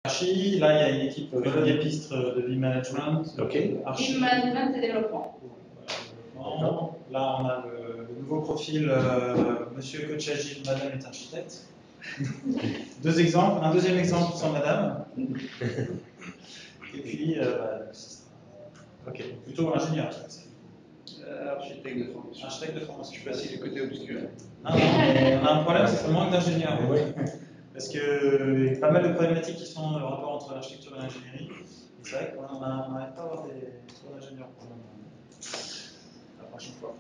Archi. Là, il y a une équipe Pistre de BIM Management. BIM Management et développement. Là, on a le nouveau profil, Monsieur Coach Agile, Madame est architecte. Deux exemples, un deuxième exemple sans Madame. Et puis, plutôt ingénieur. Architecte de formation. Architecte de formation. Je suis passé du côté obscur. Non, on a un problème, c'est le manque d'ingénieurs. Oui. Parce qu'il y a pas mal de problématiques qui sont le rapport entre l'architecture et l'ingénierie. C'est vrai qu'on n'arrive pas à avoir trop d'ingénieurs pour la prochaine fois.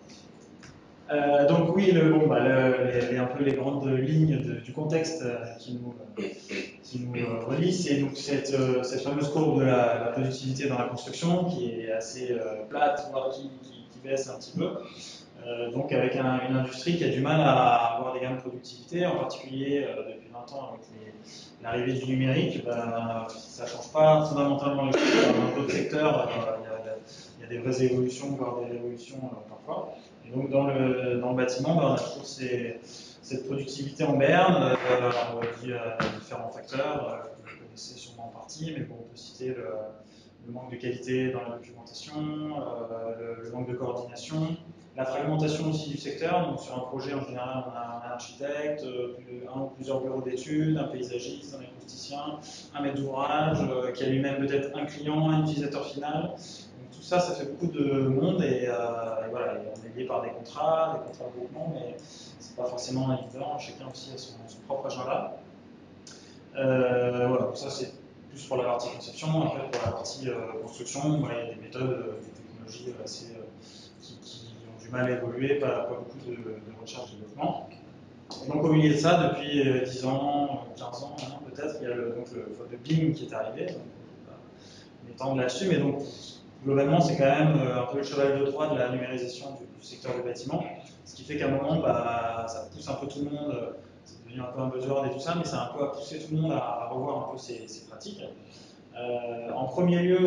Donc oui, un peu les grandes lignes du contexte qui nous relie, c'est donc cette fameuse courbe de la productivité dans la construction qui est assez plate, voire qui baisse un petit peu. Donc avec une industrie qui a du mal à avoir des gains de productivité, en particulier depuis 20 ans avec l'arrivée du numérique, ça ne change pas fondamentalement les choses. Dans d'autres secteurs, il y a des vraies évolutions, voire des révolutions parfois. Et donc dans le bâtiment, on a toujours cette productivité en berne, qui a différents facteurs, que vous connaissez sûrement en partie, mais bon, on peut citer le manque de qualité dans la documentation, le manque de coordination, la fragmentation aussi du secteur. Donc sur un projet, en général, on a un architecte, un ou plusieurs bureaux d'études, un paysagiste, un acousticien, un maître d'ouvrage, qui a lui-même peut-être un client, un utilisateur final. Donc tout ça, ça fait beaucoup de monde et voilà, et on est lié par des contrats de groupement, mais c'est pas forcément évident. Chacun aussi a son propre agenda. Voilà, donc ça c'est plus pour la partie conception. Après pour la partie construction, il y a des méthodes, des technologies qui ont du mal à évoluer, pas beaucoup de recherche et développement. Et donc au milieu de ça, depuis 10 ans, 15 ans peut-être, il y a le BIM qui est arrivé. Donc, on va m'étendre là-dessus, mais donc globalement c'est quand même un peu le cheval de Troie de la numérisation du secteur du bâtiment, ce qui fait qu'à un moment ça pousse un peu tout le monde. C'est devenu un peu un buzzword et tout ça, mais ça a un peu poussé tout le monde à revoir un peu ses pratiques. En premier lieu,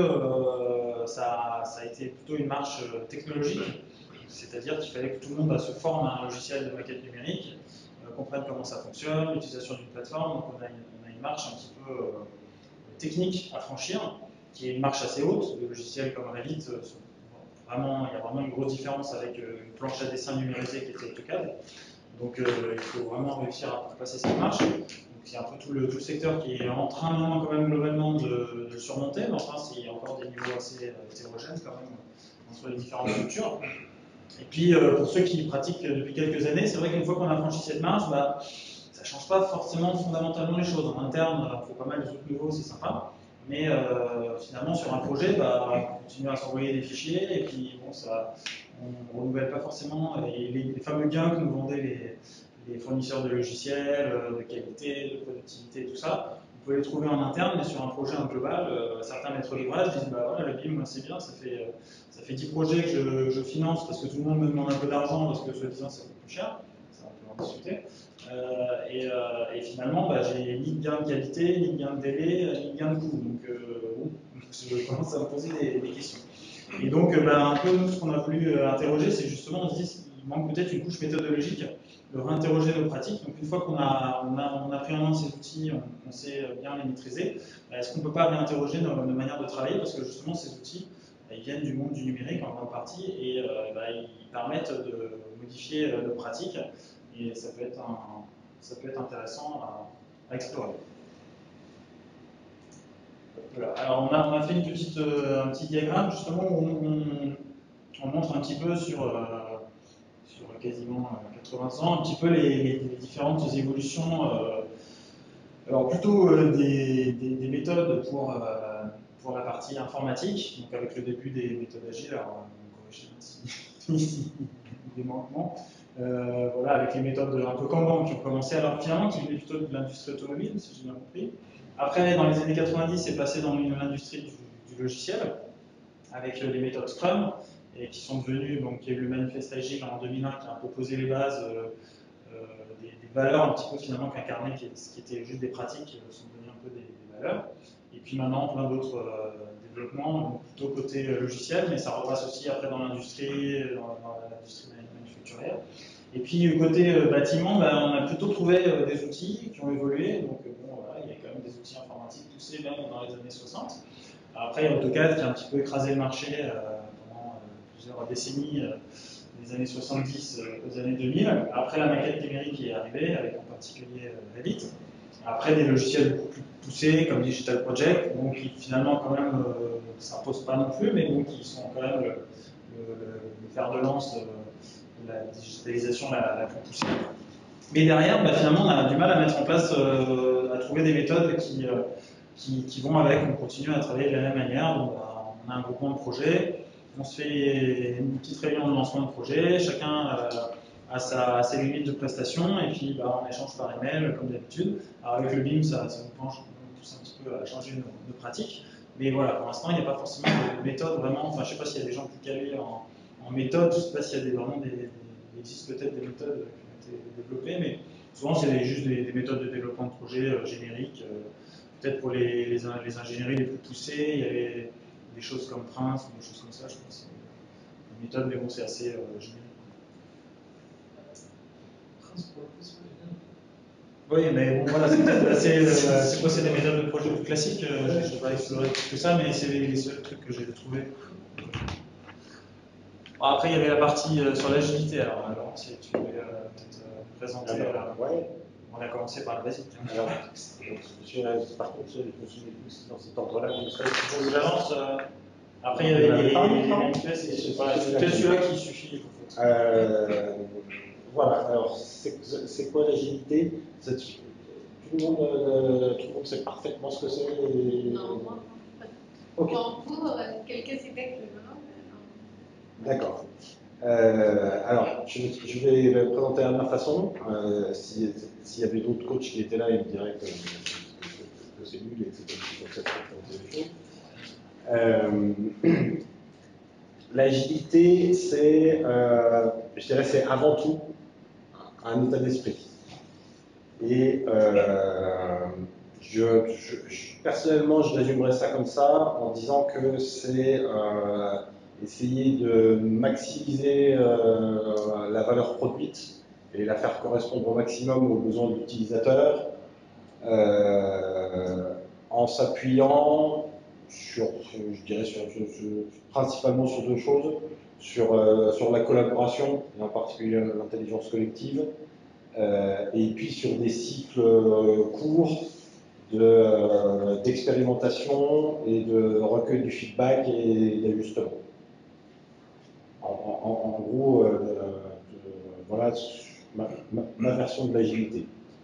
ça a été plutôt une marche technologique, c'est-à-dire qu'il fallait que tout le monde se forme à un logiciel de maquette numérique, comprenne comment ça fonctionne, l'utilisation d'une plateforme. Donc on a une marche un petit peu technique à franchir, qui est une marche assez haute. Les logiciels comme Revit, il y a vraiment une grosse différence avec une planche à dessin numérisée qui était AutoCAD. Donc il faut vraiment réussir à passer cette marche. Donc c'est un peu tout le secteur qui est en train maintenant quand même globalement de le surmonter, mais enfin il y a encore des niveaux assez hétérogènes quand même entre les différentes structures. Et puis pour ceux qui pratiquent depuis quelques années, c'est vrai qu'une fois qu'on a franchi cette marche, ça ne change pas forcément fondamentalement les choses. En interne, on fait pas mal de trucs nouveaux, c'est sympa. Mais finalement, sur un projet, on continue à s'envoyer des fichiers et puis bon, on ne renouvelle pas forcément les fameux gains que nous vendaient les fournisseurs de logiciels, de qualité, de productivité, tout ça. Vous pouvez les trouver en interne, mais sur un projet global, certains maîtres d'ouvrage disent voilà, le BIM, c'est bien, ça fait 10 projets que je finance parce que tout le monde me demande un peu d'argent parce que soi-disant ça coûte plus cher. Ça, on peut en discuter. Et finalement, j'ai ni de gain de qualité, ni de gain de délai, ni de gain de coût. Donc, je commence à me poser des questions. Et donc, un peu nous, ce qu'on a voulu interroger, c'est justement, on se dit qu'il manque peut-être une couche méthodologique de réinterroger nos pratiques. Donc, une fois qu'on a pris en main ces outils, on sait bien les maîtriser, est-ce qu'on ne peut pas réinterroger nos manières de travailler? Parce que justement, ces outils, ils viennent du monde du numérique en grande partie et ils permettent de modifier nos pratiques. Et ça peut être intéressant à explorer. Voilà. Alors on a fait un petit diagramme justement où on montre un petit peu sur quasiment 80 ans, un petit peu les différentes évolutions. Alors plutôt des méthodes pour la partie informatique, donc avec le début des méthodes agiles. Alors on corrige ici des manquements. Voilà, avec les méthodes un peu Kanban qui ont commencé, alors finalement qui venaient plutôt de l'industrie automobile, si j'ai bien compris. Après, dans les années 90, c'est passé dans l'industrie du logiciel, avec les méthodes Scrum, et qui sont devenues, donc il y a eu le manifeste Agile en 2001 qui a un peu posé les bases des valeurs un petit peu finalement qu'incarnaient, ce qui était juste des pratiques, sont devenues un peu des valeurs. Et puis maintenant, plein d'autres développements, donc plutôt côté logiciel, mais ça repasse aussi après dans l'industrie, dans l'industrie manufacturière. Et puis côté bâtiment, on a plutôt trouvé des outils qui ont évolué. Donc bon, voilà, il y a quand même des outils informatiques, tout poussé même dans les années 60. Après, il y a AutoCAD qui a un petit peu écrasé le marché pendant plusieurs décennies, des années 70 aux années 2000. Après, la maquette numérique est arrivée, avec en particulier Revit. Après, des logiciels beaucoup plus poussés, comme Digital Project, bon, qui finalement, quand même, ne s'imposent pas non plus, mais bon, qui sont quand même le fer de lance de la digitalisation la plus poussée. Mais derrière, finalement, on a du mal à mettre en place, à trouver des méthodes qui vont avec. On continue à travailler de la même manière. Donc, on a un groupement de projet, on se fait une petite réunion de lancement de projet, chacun a ses limites de prestation, et puis on échange par email comme d'habitude. Alors avec le BIM, ça nous penche un petit peu à changer nos pratiques. Mais voilà, pour l'instant, il n'y a pas forcément de méthode vraiment. Enfin, je ne sais pas s'il y a des gens plus calés en méthode, je ne sais pas s'il y a il existe peut-être des méthodes qui ont été développées, mais souvent c'est juste des méthodes de développement de projet génériques. Peut-être pour les ingénieries les plus poussées, il y avait des choses comme Prince ou des choses comme ça, je pense. Une méthode, mais bon, c'est assez générique. Prince pour le coup, c'est pas génial. Oui, mais bon, voilà, c'est quoi, c'est des méthodes de projet plus classiques. Je ne vais pas explorer plus que ça, mais c'est les seuls trucs que j'ai trouvés. Bon, après, il y avait la partie sur l'agilité. Alors, si tu voulais peut-être présenter. Ouais. On a commencé par le basique. Alors, par contre, je me suis plus dans cet ordre-là. Je vous avance. Après, il y avait les manifestes, c'est peut-être celui-là qui suffit. En fait. Voilà, alors, c'est quoi l'agilité? Tout le monde sait parfaitement ce que c'est. Non, moi, ok. Pour quelques idées que non. D'accord. Alors, je vais le présenter à ma façon. S'il y avait d'autres coachs qui étaient là, ils me diraient que c'est nul et que c'est comme ça qu'il faut présenter les choses. L'agilité, je dirais, c'est avant tout un état d'esprit. Et personnellement, je résumerais ça comme ça, en disant que c'est essayer de maximiser la valeur produite et la faire correspondre au maximum aux besoins de l'utilisateur, en s'appuyant principalement sur deux choses, sur la collaboration, et en particulier l'intelligence collective, et puis sur des cycles courts d'expérimentation et de recueil du feedback et d'ajustement. En gros, voilà ma version de l'agilité.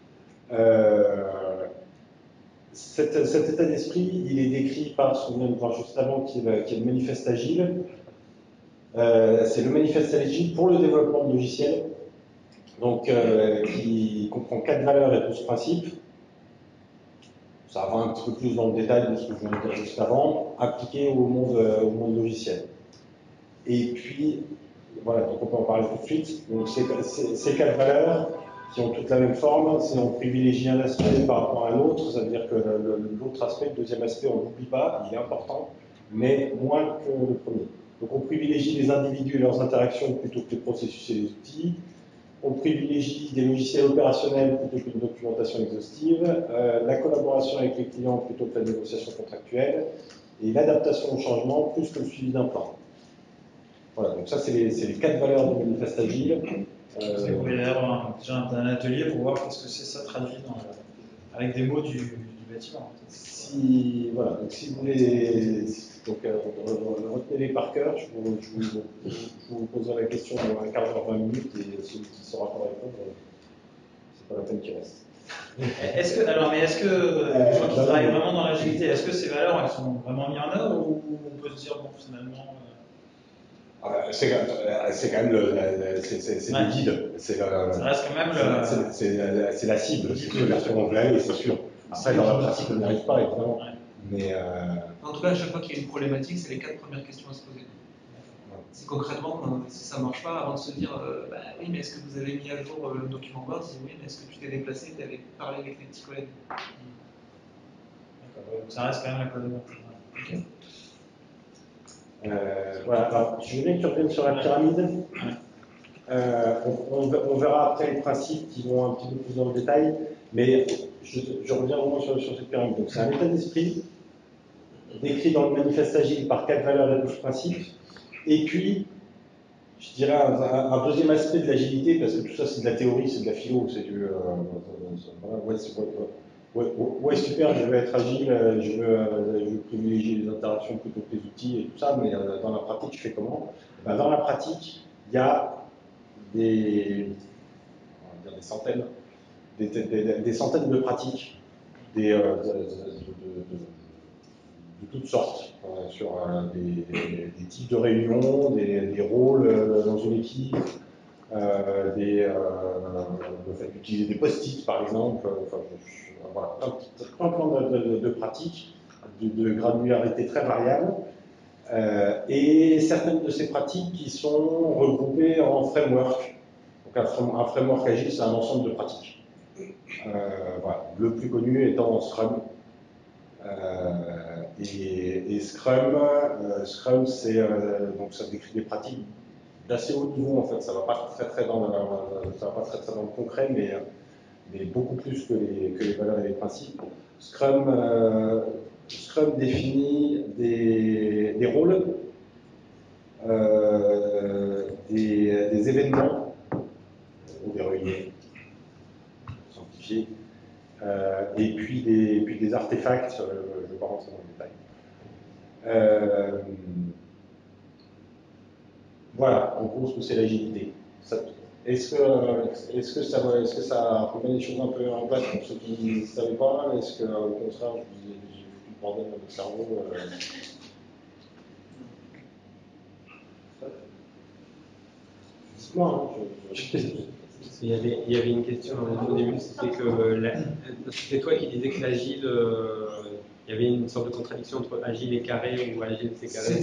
Cet état d'esprit, il est décrit par ce qu'on vient de voir juste avant, qui est le manifeste agile. C'est le manifeste agile pour le développement de logiciels, donc qui comprend 4 valeurs et 12 principes. Ça va un petit peu plus dans le détail de ce que je viens de dire juste avant, appliqué au monde logiciel. Et puis, voilà, donc on peut en parler tout de suite. Donc ces 4 valeurs, qui ont toutes la même forme, c'est on privilégie un aspect par rapport à l'autre, ça veut dire que l'autre aspect, le deuxième aspect, on ne l'oublie pas, il est important, mais moins que le premier. Donc on privilégie les individus et leurs interactions plutôt que les processus et les outils. On privilégie des logiciels opérationnels plutôt qu'une documentation exhaustive, la collaboration avec les clients plutôt que la négociation contractuelle, et l'adaptation au changement plus que le suivi d'un plan. Voilà, donc ça c'est les 4 valeurs du manifeste agile. Vous pouvez d'ailleurs déjà un atelier pour voir qu'est-ce que c'est ça traduit avec des mots du bâtiment. Si vous voulez retenez-les par cœur, je vous poserai la question dans un quart d'heure, 20 minutes, et celui qui ne saura pas répondre, c'est pas la peine qu'il reste. Est-ce que les gens qui travaillent vraiment dans l'agilité, est-ce que ces valeurs elles sont vraiment mises en œuvre, ou on peut se dire, bon, finalement. C'est quand même le guide. Ça reste quand même c'est la cible, c'est la version anglaise, c'est sûr. Après, dans la pratique, on n'y arrive pas, évidemment. Mais, en tout cas, à chaque fois qu'il y a une problématique, c'est les 4 premières questions à se poser. C'est concrètement, si ça ne marche pas, avant de se dire oui, mais est-ce que vous avez mis à jour le document Word? Oui, mais est-ce que tu t'es déplacé, tu avais parlé avec les petits collègues? D'accord, donc ça reste quand même la collaboration. Okay. Voilà, alors je veux bien que tu reviennes sur la pyramide. On verra après les principes qui vont un petit peu plus dans le détail, mais je reviens vraiment sur cette pyramide. Donc c'est un état d'esprit décrit dans le manifeste agile par 4 valeurs et 12 principes. Et puis, je dirais un deuxième aspect de l'agilité, parce que tout ça c'est de la théorie, c'est de la philo, c'est du ouais, super, je veux être agile, je veux privilégier les interactions plutôt que les outils et tout ça, mais dans la pratique, je fais comment? Ben, dans la pratique, il y a des centaines, des centaines de pratiques, de toutes sortes, sur des types de réunions, des rôles dans une équipe, le fait d'utiliser des post-it par exemple, voilà, plein de pratiques de granularité très variable, et certaines de ces pratiques qui sont regroupées en framework. Donc un framework agile, c'est un ensemble de pratiques. Voilà. Le plus connu étant Scrum. Et Scrum, c'est donc ça décrit des pratiques d'assez haut niveau en fait. Ça va pas très dans le concret, mais beaucoup plus que les valeurs et les principes. Scrum définit des rôles, des événements ou des réunions simplifiées. Et puis des artefacts, je ne vais pas rentrer dans le détail. Voilà, en gros, ce que c'est l'agilité. Est-ce que ça remet les choses un peu en place pour ceux qui ne savaient pas? Est-ce qu'au contraire, j'ai foutu le bordel dans le cerveau Dites-moi, Il y avait une question au début, c'était que c'était toi qui disais que l'agile, il y avait une sorte de contradiction entre agile et carré ou agile c'est carré.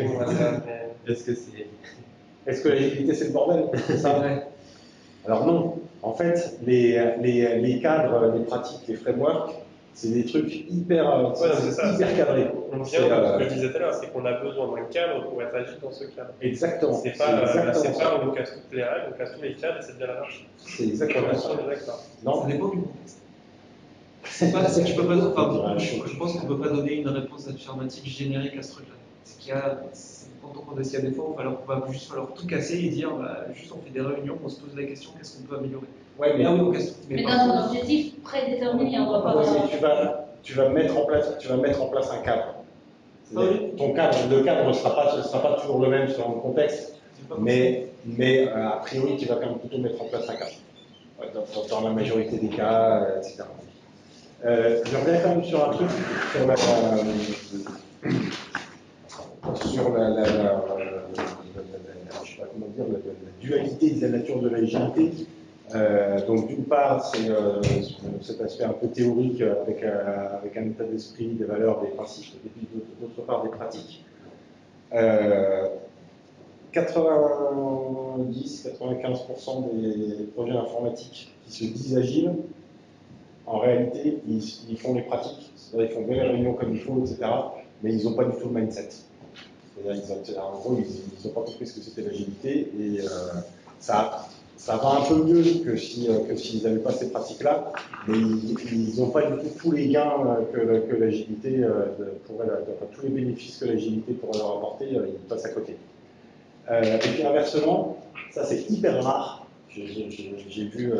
Est-ce que l'agilité c'est le bordel? C'est ça? Alors non. En fait, les cadres, les pratiques, les frameworks, c'est des trucs hyper cadrés. On vient de ce que je disais tout à l'heure, c'est qu'on a besoin d'un cadre pour être agile dans ce cadre. Exactement. C'est pas on casse toutes les règles, on casse tous les cadres et c'est bien la marche. C'est exactement ça. Non, ça dépend du contexte. C'est pas, tu peux pas, je pense qu'on ne peut pas donner une réponse affirmative générique à ce truc-là. C'est qu'il y a, il y a des fois où on va juste falloir tout casser et dire, juste on fait des réunions, on se pose la question, qu'est-ce qu'on peut améliorer. Ouais, mais là oui, on casse tout. Mais dans un objectif prédéterminé, on va pas. Tu vas mettre en place un cadre. Ton cadre, le cadre ne sera pas toujours le même selon le contexte, mais a priori, tu vas quand même plutôt mettre en place un cadre, dans la majorité des cas, etc. Je reviens quand même sur un truc, sur la dualité de la nature de l'agilité. Donc d'une part, c'est cet aspect un peu théorique avec un état d'esprit, des valeurs, des principes, et puis d'autre part des pratiques. 90-95% des projets informatiques qui se disent agiles, en réalité, ils font les pratiques, c'est-à-dire ils font bien les réunions comme il faut, etc., mais ils n'ont pas du tout le mindset. C'est-à-dire, en gros, ils n'ont pas compris ce que c'était l'agilité, et ça va un peu mieux que s'ils n'avaient pas ces pratiques-là, mais ils n'ont pas du tout tous les gains que l'agilité pourrait, tous les bénéfices que l'agilité pourrait leur apporter, ils passent à côté. Et puis inversement, ça c'est hyper rare. J'ai vu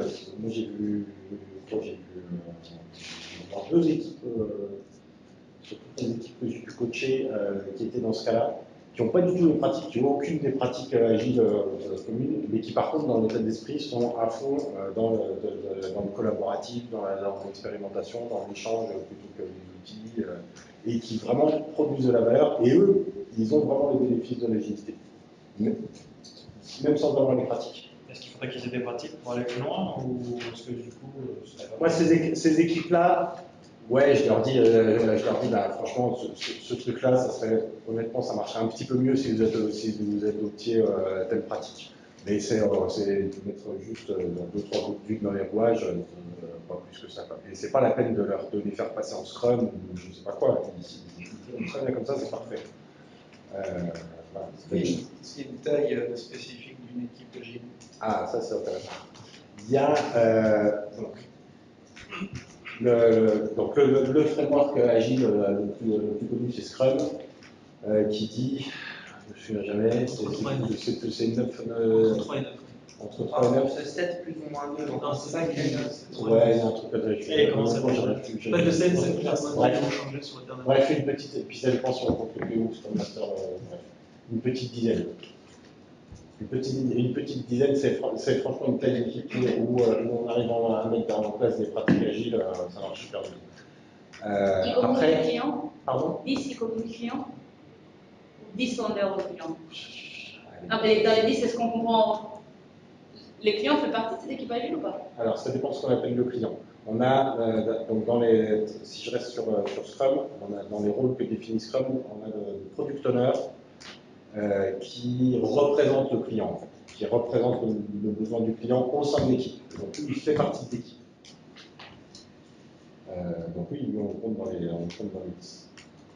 dans 2 équipes, sur toutes les équipes que j'ai pu coacher, qui étaient dans ce cas-là, qui n'ont pas du tout les pratiques, qui n'ont aucune des pratiques agiles communes, mais qui par contre dans l'état d'esprit sont à fond dans le collaboratif, dans l'expérimentation, dans l'échange plutôt que les outils, et qui vraiment produisent de la valeur, et eux, ils ont vraiment les bénéfices de l'agilité, même sans avoir les pratiques. Est-ce qu'il faudrait qu'ils aient des pratiques pour aller plus loin, ou est-ce que du coup... Moi, ces équipes-là, ouais, je leur dis bah, franchement, ce truc-là, ça serait, honnêtement, ça marcherait un petit peu mieux si vous adoptiez telle pratique. Mais c'est mettre juste 2-3 gouttes d'huile dans les rouages, pas plus que ça. Et c'est pas la peine de les faire passer en Scrum ou je sais pas quoi. Ils font très bien comme ça, c'est parfait. Voilà. Oui, c'est une taille spécifique d'une équipe agile. Ah, ça c'est intéressant. Il y a Donc le framework agile le plus connu, c'est Scrum, qui dit, je ne me souviens jamais, c'est 9, entre 3 et 9. C'est 7 plus ou moins 2, donc Non, c'est ça qui est. Ouais, il y a un truc comme ça. Et comment ça marche? Pas de 7, c'est plus ou moins Bref. changé sur le dernier. Bref, une petite, et puis ça dépend si on compte le PO, Scrum Master, bref, une petite dizaine. Une petite dizaine, c'est franchement une taille d'équipe où on arrive à mettre en place des pratiques agiles, ça marche super bien. Ils communiquent les Après, clients. pardon? 10, ils communiquent les clients. 10 sont leurs clients. Ah, mais dans les 10, est-ce qu'on comprend? Les clients font partie de cette équipe agile ou pas? Alors, ça dépend de ce qu'on appelle le client. On a, donc si je reste sur Scrum, on a dans les rôles que définit Scrum, on a le product owner qui représente le client, en fait, qui représente le besoin du client au sein de l'équipe. Donc, il fait partie de l'équipe. Donc oui, on compte dans les 10.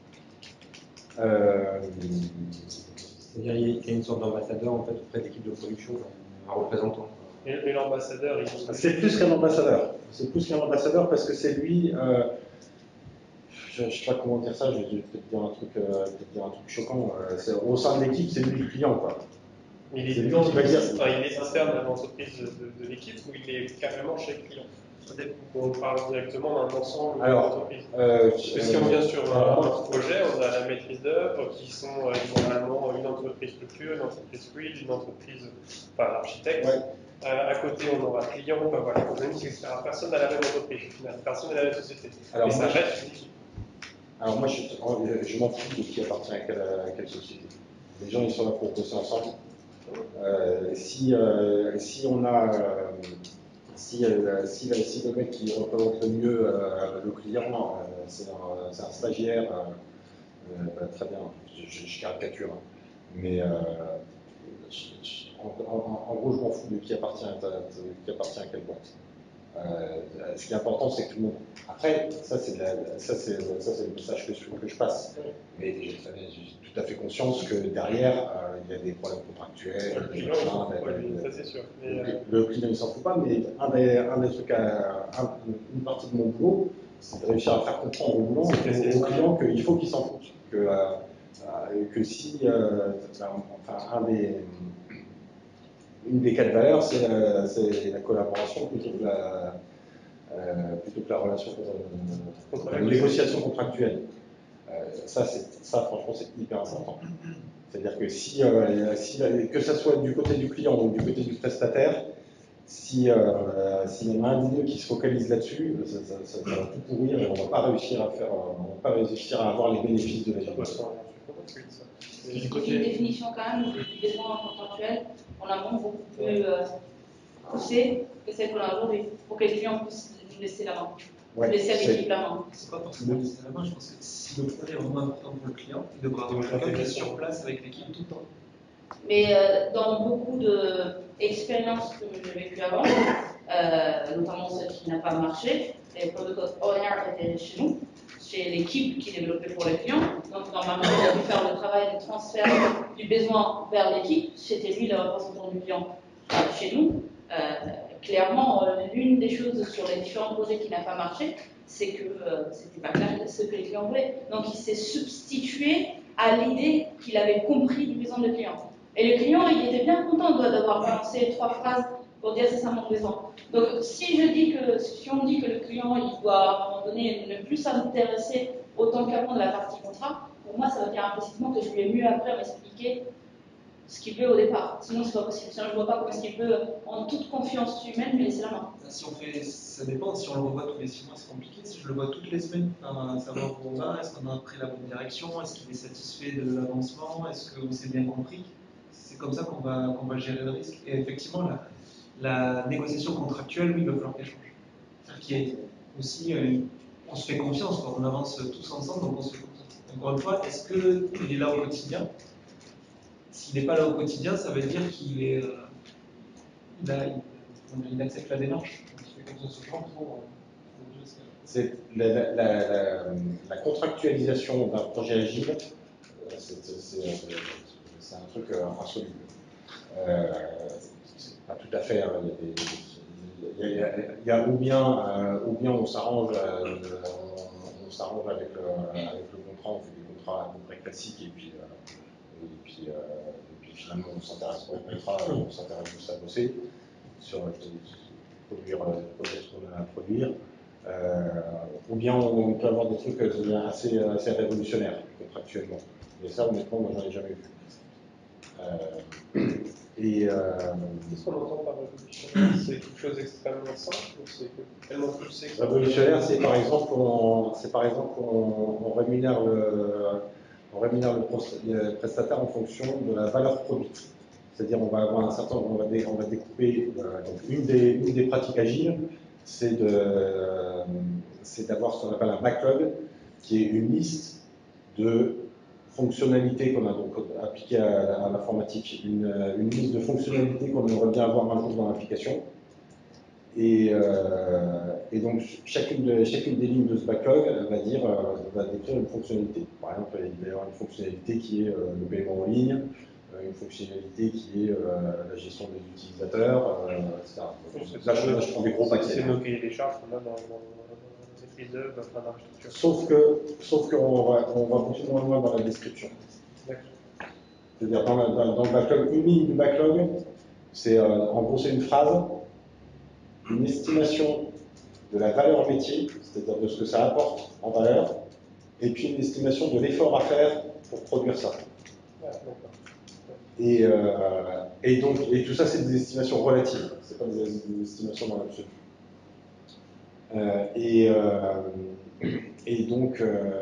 C'est-à-dire qu'il y a une sorte d'ambassadeur en fait auprès de l'équipe de production, un représentant. Et l'ambassadeur, C'est plus qu'un ambassadeur. C'est plus qu'un ambassadeur parce que c'est lui. Je ne sais pas comment dire ça. Je vais peut-être dire un truc choquant. Au sein de l'équipe, c'est lui le client, quoi. il est C'est lui dans qui va dire. enfin, il est interne à l'entreprise de l'équipe ou il est carrément chez le client. On parle directement d'un ensemble d'entreprises. Parce que si on vient sur un projet, on a la maîtrise d'œuvre qui sont normalement une entreprise structure, une entreprise fluide, une entreprise, enfin l'architecte. Ouais. À côté, on aura client, enfin, voilà, économiste, etc. Personne n'a la même entreprise, personne n'a la même société. Alors, et ça moi, reste une équipe. Alors moi, je m'en fous de qui appartient à quelle société. Les gens, ils sont là pour bosser ensemble. Si le mec qui représente le mieux le client, c'est un stagiaire, très bien, je caricature. Hein. Mais en gros, je m'en fous de qui appartient à quelle boîte. Ce qui est important, c'est que tout le monde. Après, ça c'est le message que je passe. Mais j'ai tout à fait conscience que derrière, il y a des problèmes contractuels. Le client, il s'en fout pas, lui, ça c'est sûr. Le client, il s'en fout pas, mais un des trucs, une partie de mon boulot, c'est de réussir à faire comprendre au client qu'il faut qu'il s'en foute. Que si, une des 4 valeurs, c'est la collaboration plutôt que la relation, la négociation contractuelle. Ça, franchement, c'est hyper important. C'est-à-dire que que ce soit du côté du client ou du côté du prestataire, s'il y en a un des deux qui se focalise là-dessus, ça va tout pourrir et on ne va pas réussir à avoir les bénéfices de la vie. C'est une définition quand même du besoin contractuel en amont beaucoup plus poussée que celle qu'on a aujourd'hui pour que les clients puissent nous laisser la main, laisser à l'équipe la main. C'est pas forcément laisser la main, je pense que si le projet est vraiment important pour le client, il devra avoir quelqu'un qui est sur place avec l'équipe tout le temps. Mais dans beaucoup d'expériences que j'ai vécues avant, notamment celle qui n'a pas marché, les product owners étaient chez nous, chez l'équipe qui développait pour les clients. Donc normalement, il a dû faire le travail de transfert du besoin vers l'équipe. C'était lui le représentant du client chez nous. Clairement, l'une des choses sur les différents projets qui n'a pas marché, c'est que c'était pas clair ce que les clients voulaient. Donc il s'est substitué à l'idée qu'il avait compris du besoin du client. Et le client, il était bien content d'avoir balancé 3 phrases pour dire c'est ça mon besoin. Donc si on dit que le client il doit à un moment donné ne plus s'intéresser autant qu'avant de la partie contrat, pour moi ça veut dire implicitement que je lui ai mieux appris à m'expliquer ce qu'il veut au départ. Sinon c'est pas possible. Sinon je vois pas comment est-ce qu'il peut en toute confiance humaine me laisser la main. Si on fait, ça dépend. Si on le revoit tous les 6 mois, c'est compliqué. Si je le vois toutes les semaines, savoir où on va, est-ce qu'on a pris la bonne direction, est-ce qu'il est satisfait de l'avancement, est-ce qu'on s'est bien compris. C'est comme ça qu'on va gérer le risque. Et effectivement, la négociation contractuelle, oui, il va falloir qu'elle change. C'est-à-dire qu'il y ait aussi, on se fait confiance, quoi. On avance tous ensemble, donc on se fait confiance. Encore une fois, est-ce qu'il est là au quotidien? S'il n'est pas là au quotidien, ça veut dire qu'il est, il accepte la démarche. Il fait comme ça souvent pour C'est la contractualisation d'un projet agile, c'est un truc insoluble. C'est pas tout à fait, hein, y a ou bien on s'arrange avec le contrat, on fait des contrats à peu près classiques, et puis finalement on s'intéresse pas au contrat, on s'intéresse juste à bosser sur produire ce qu'on a à produire. Ou bien on peut avoir des trucs assez révolutionnaires contractuellement. Et ça, honnêtement, moi, j'en ai jamais vu. Qu'est-ce qu'on entend par révolutionnaire? C'est quelque chose d'extrêmement simple ou c'est tellement poussé que... Révolutionnaire, c'est par exemple on rémunère le prestataire en fonction de la valeur produite. C'est-à-dire on va découper donc une des pratiques agiles, c'est d'avoir ce qu'on appelle un backlog, qui est une liste de fonctionnalités qu'on a donc appliquées à l'informatique, une liste de fonctionnalités qu'on aimerait bien avoir un jour dans l'application. Et donc chacune des lignes de ce backlog va décrire une fonctionnalité. Par exemple, il va y avoir une fonctionnalité qui est le paiement en ligne, une fonctionnalité qui est la gestion des utilisateurs, etc. Là, je prends des gros paquets. C'est nos cahiers des charges qu'on a dans maîtrise d'œuvre, dans l'architecture. Sauf qu'on va beaucoup moins loin dans la description. C'est-à-dire dans le backlog, une ligne du backlog, en gros c'est une phrase, une estimation de la valeur métier, c'est-à-dire de ce que ça apporte en valeur, et puis une estimation de l'effort à faire pour produire ça. Et tout ça, c'est des estimations relatives, c'est pas des estimations dans l'absolu. Donc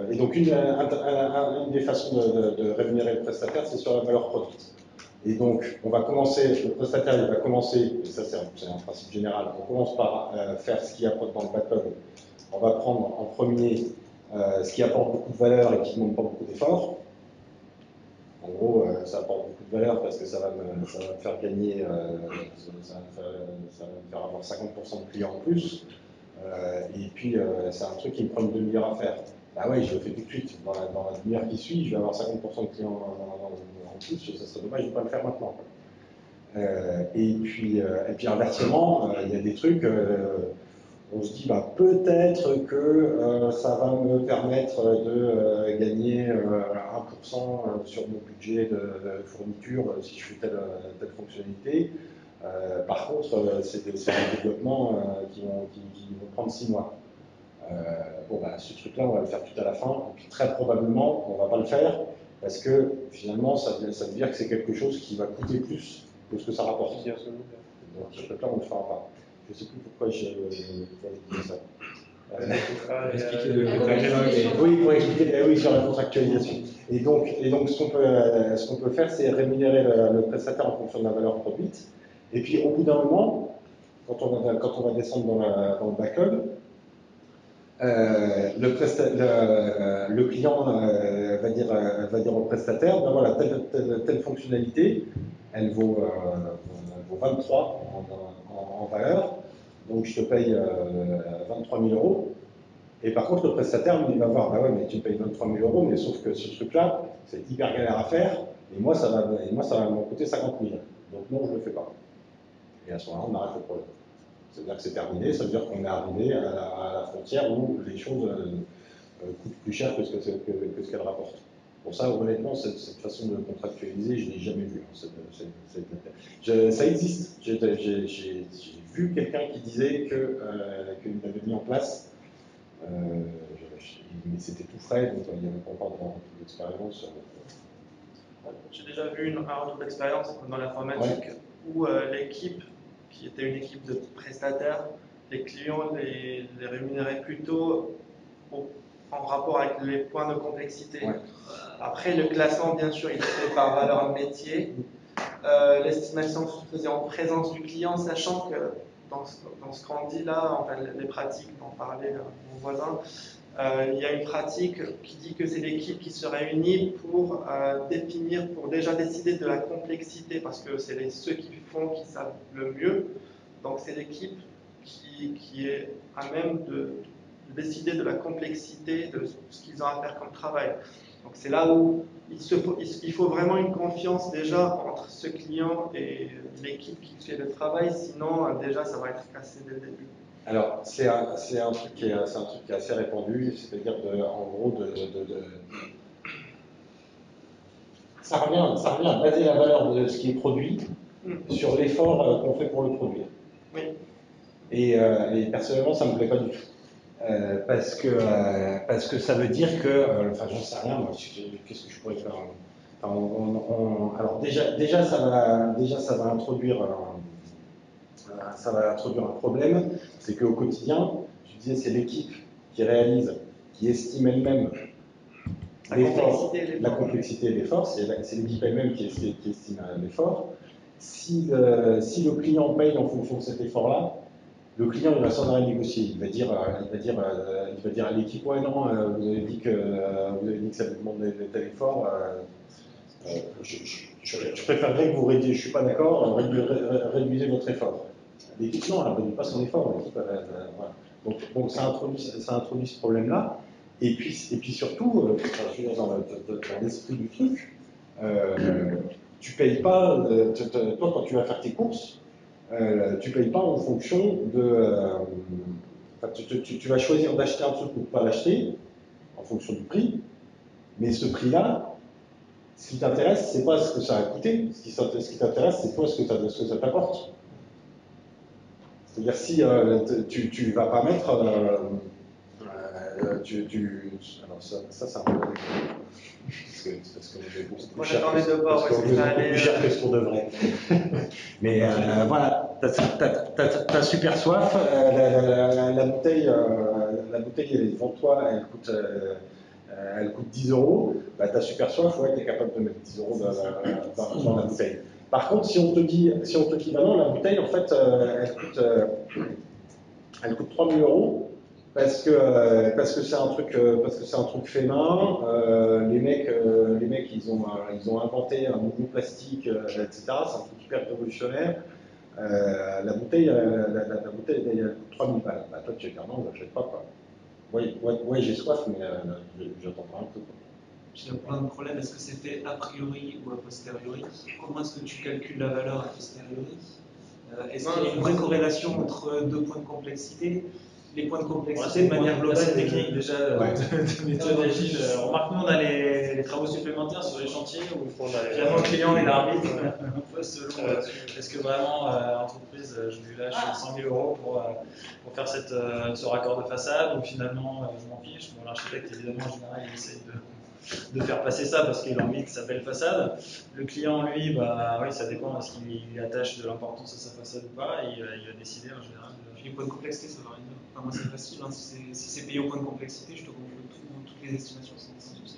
une des façons de rémunérer le prestataire, c'est sur la valeur produite. Et donc, le prestataire, il va commencer, et ça c'est un principe général, on commence par faire ce qui apporte dans le backlog. On va prendre en premier ce qui apporte beaucoup de valeur et qui ne demande pas beaucoup d'efforts. En gros, ça apporte beaucoup de valeur parce que ça va me faire gagner, ça va me faire avoir 50% de clients en plus. Et puis, c'est un truc qui me prend une demi-heure à faire. Bah ouais, je le fais tout de suite. Dans la demi-heure qui suit, je vais avoir 50% de clients en plus. Ça serait dommage de ne pas le faire maintenant. Et puis inversement, il y a des trucs, on se dit peut-être que ça va me permettre de gagner 1% sur mon budget de fourniture si je fais telle fonctionnalité. Par contre, c'est des développements qui vont prendre 6 mois. Ce truc-là, on va le faire tout à la fin, et puis très probablement, on ne va pas le faire, parce que finalement, ça veut dire que c'est quelque chose qui va coûter plus que ce que ça rapporte. Donc, ce truc-là, on ne le fera pas. Je ne sais plus pourquoi j'ai dit ça. Oui, pour expliquer sur la contractualisation. Et donc ce qu'on peut faire, c'est rémunérer le prestataire en fonction de la valeur produite. Et puis, au bout d'un moment, quand on va descendre dans le backlog, le client va dire au prestataire, voilà, telle fonctionnalité, elle vaut 23 en valeur, donc je te paye 23 000 €. Et par contre, le prestataire, il va voir, bah ouais, mais tu me payes 23 000 €, mais sauf que ce truc-là, c'est hyper galère à faire, et moi, ça va me coûter 50 000. Donc non, je ne le fais pas. Et à ce moment-là, on arrête le problème. C'est-à-dire que c'est terminé, ça veut dire qu'on est arrivé à la frontière où les choses coûtent plus cher que ce qu'elles rapportent. Pour ça, honnêtement, cette façon de contractualiser, je ne l'ai jamais vue. Ça existe. J'ai vu quelqu'un qui disait qu'il l'avait mis en place, mais c'était tout frais, donc il n'y avait pas encore d'expérience. J'ai déjà vu un retour d'expérience dans l'informatique où l'équipe, qui était une équipe de prestataires, les clients les rémunéraient plutôt en rapport avec les points de complexité. Ouais. Après, le classement, bien sûr, il est fait par valeur métier. L'estimation se faisait en présence du client, sachant que dans ce qu'on dit là, enfin, les pratiques dont parlait mon voisin, il y a une pratique qui dit que c'est l'équipe qui se réunit pour déjà décider de la complexité, parce que c'est ceux qui font qui savent le mieux. Donc c'est l'équipe qui est à même de décider de la complexité de ce qu'ils ont à faire comme travail. Donc c'est là où il faut vraiment une confiance déjà entre ce client et l'équipe qui fait le travail, sinon déjà ça va être cassé dès le début. Alors c'est un truc qui est assez répandu, c'est-à-dire en gros ça revient à baser la valeur de ce qui est produit sur l'effort qu'on fait pour le produire. Oui. Et personnellement, ça ne me plaît pas du tout. Parce que ça veut dire que, enfin, j'en sais rien, moi, qu'est-ce que je pourrais faire? Alors déjà, ça va introduire un problème, c'est qu'au quotidien, je disais, c'est l'équipe qui réalise, qui estime elle-même la complexité et l'effort, c'est l'équipe elle-même qui estime l'effort. Si le client paye en fonction de cet effort-là, le client il va sans arrêt négocier. Il va dire à l'équipe, ouais non, vous avez dit que ça vous demande tel effort. Je préférerais que vous réduisiez, je suis pas d'accord, réduisez votre effort. L'équipe non, elle ne réduit pas son effort. L'équipe, voilà. Donc ça introduit ce problème-là. Et puis surtout, je veux dire, dans l'esprit du truc, tu payes pas, toi quand tu vas faire tes courses, tu payes pas en fonction de. Tu vas choisir d'acheter un truc ou de pas l'acheter, en fonction du prix, mais ce prix-là, ce qui t'intéresse, c'est pas ce que ça a coûté, ce qui t'intéresse, c'est toi ce que ça t'apporte. C'est-à-dire si tu vas pas mettre. Alors ça c'est un peu parce qu'on est beaucoup plus cher que ce qu'on devrait. Mais voilà, t'as super soif, la bouteille elle est devant toi, elle coûte 10 €, bah, t'as super soif, ouais, t'es capable de mettre 10 € dans la bouteille. Par contre, si on te dit bah non, la bouteille en fait elle coûte 3 000 € parce que c'est un truc fait main. Les mecs ils ont inventé un nouveau plastique, etc. C'est un truc hyper révolutionnaire. La bouteille elle coûte 3 000 balles. Bah, toi tu dis non, je n'achète pas quoi. Ouais, j'ai soif, mais j'attends pas un peu quoi. Il y a plein de problèmes. Est-ce que c'est fait a priori ou a posteriori? Comment est-ce que tu calcules la valeur a posteriori? Est-ce qu'il y a une vraie corrélation entre deux points de complexité? Les points de complexité de manière globale. C'est technique déjà de méthode agile. Remarque, nous on a les travaux supplémentaires sur les chantiers où finalement le client est l'arbitre. Selon est-ce que vraiment l'entreprise, je lui lâche 100 000 € pour faire ce raccord de façade ou finalement je m'en fiche. Bon, l'architecte évidemment en général il essaye de faire passer ça parce qu'il a envie que ça belle façade. Le client, lui, bah oui, ça dépend, est-ce qu'il attache de l'importance à sa façade ou pas, et il va décider en général. Les points de complexité, ça va rien dire. Enfin, moi, c'est facile, hein. Si c'est payé au point de complexité, je te gonfle toutes les estimations sans souci.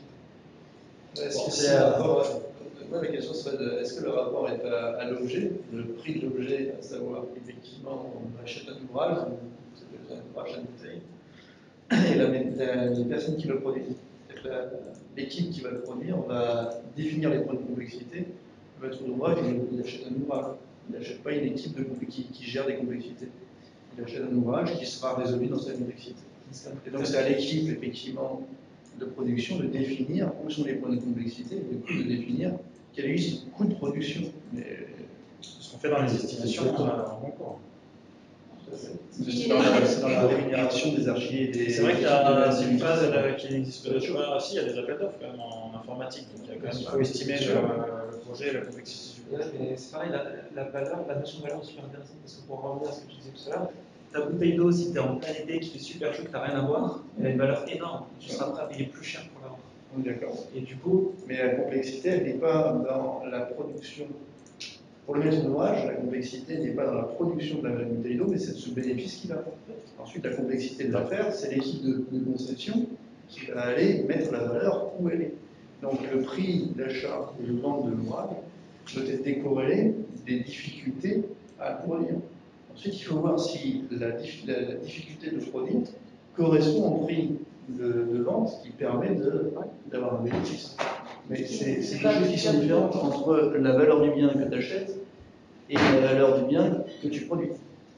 Moi, la question serait est-ce que le rapport est à l'objet, le prix de l'objet, à savoir effectivement on achète un ouvrage, ou ça peut être un ouvrage à bouteille, et les personnes qui le produisent. L'équipe qui va le produire, on va définir les points de complexité. Le maître d'ouvrage, il achète un ouvrage. Il n'achète pas une équipe qui gère des complexités. Il achète un ouvrage qui sera résolu dans sa complexité. Et donc c'est à l'équipe, effectivement, de production de définir où sont les points de complexité, et du coup de définir quel est son coût de production. Ce qu'on fait dans les estimations en bon cours. C'est dans la rémunération des archives. C'est vrai qu'il y a une phase qui n'existe pas aussi, il y a des appels d'offres quand même en informatique, donc il faut estimer le projet et la complexité du projet. Mais c'est pareil, la notion de valeur est super intéressante parce que pour revenir à ce que tu disais tout à l'heure, ta bouteille d'eau, si tu es en plein été, qui fait super chaud, que tu n'as rien à boire, elle a une valeur énorme. Tu seras prêt à payer plus cher pour l'avoir. D'accord. Et du coup. Mais la complexité, elle n'est pas dans la production. Pour le maître d'ouvrage, la complexité n'est pas dans la production de la bouteille d'eau, mais c'est ce bénéfice qu'il a. Ensuite, la complexité de l'affaire, c'est l'équipe de conception qui va aller mettre la valeur où elle est. Donc, le prix d'achat et de vente de l'ouvrage doit être décorrélé des difficultés à produire. Ensuite, il faut voir si la difficulté de produire correspond au prix de vente qui permet d'avoir un bénéfice. Mais c'est deux choses qui sont différentes entre la valeur du bien que tu achètes et la valeur du bien que tu produis.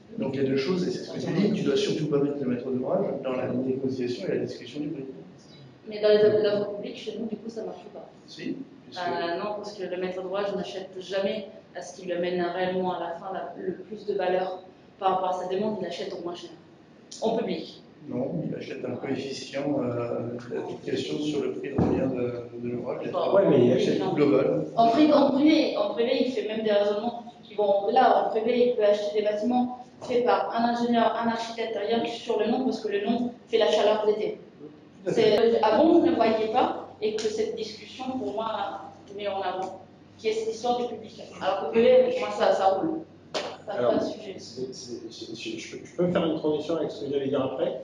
Donc il y a deux choses, et c'est ce que tu dis, tu dois surtout pas mettre le maître d'ouvrage dans la négociation et la discussion du prix. Mais dans les appels d'offres publics, chez nous, du coup, ça ne marche pas. Si, puisque... Non, parce que le maître d'ouvrage n'achète jamais à ce qui lui amène réellement à la fin le plus de valeur par rapport à sa demande, il achète au moins cher. En public. Non, il achète un coefficient d'application sur le prix de revient de l'ouvrage. Ouais, mais il achète tout global. En privé, il fait même des raisonnements qui vont. Là, en privé, il peut acheter des bâtiments faits par un ingénieur, un architecte, rien que sur le nom, parce que le nom fait la chaleur d'été. Avant, vous ne le voyiez pas, et que cette discussion, pour moi, met en avant, qui est cette histoire du public. Alors que privé, moi, ça roule. Alors, pas de sujet. Je peux faire une transition avec ce que j'allais dire après.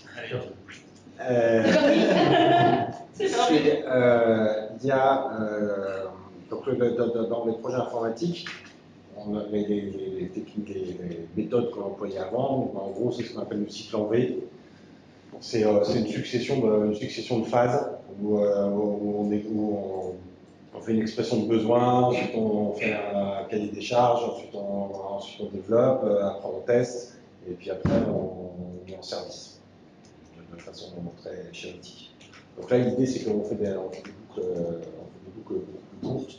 C'est parti. Il y a donc dans les projets informatiques, on a les techniques, les méthodes qu'on employait avant. En gros, c'est ce qu'on appelle le cycle en V. C'est une succession de phases où on fait une expression de besoin, ensuite on fait un cahier des charges, ensuite on développe, après on teste, et puis après on met en service, de façon très schématique. Donc là l'idée c'est qu'on fait des boucles beaucoup plus courtes.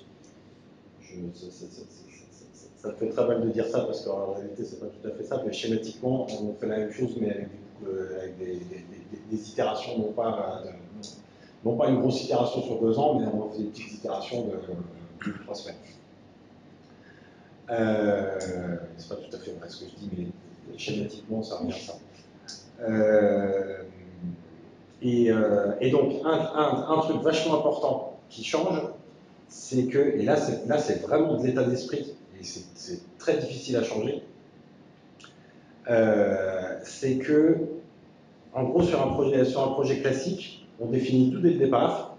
Ça me fait très mal de dire ça parce qu'en réalité c'est pas tout à fait ça, mais schématiquement on fait la même chose mais avec des itérations, non pas une grosse itération sur 2 ans, mais on fait des petites itérations de 3 semaines. C'est pas tout à fait vrai ce que je dis, mais schématiquement ça revient à ça. Et donc un truc vachement important qui change, c'est que, et là c'est vraiment de l'état d'esprit, et c'est très difficile à changer, c'est que, en gros, sur un projet classique, on définit tout dès le départ,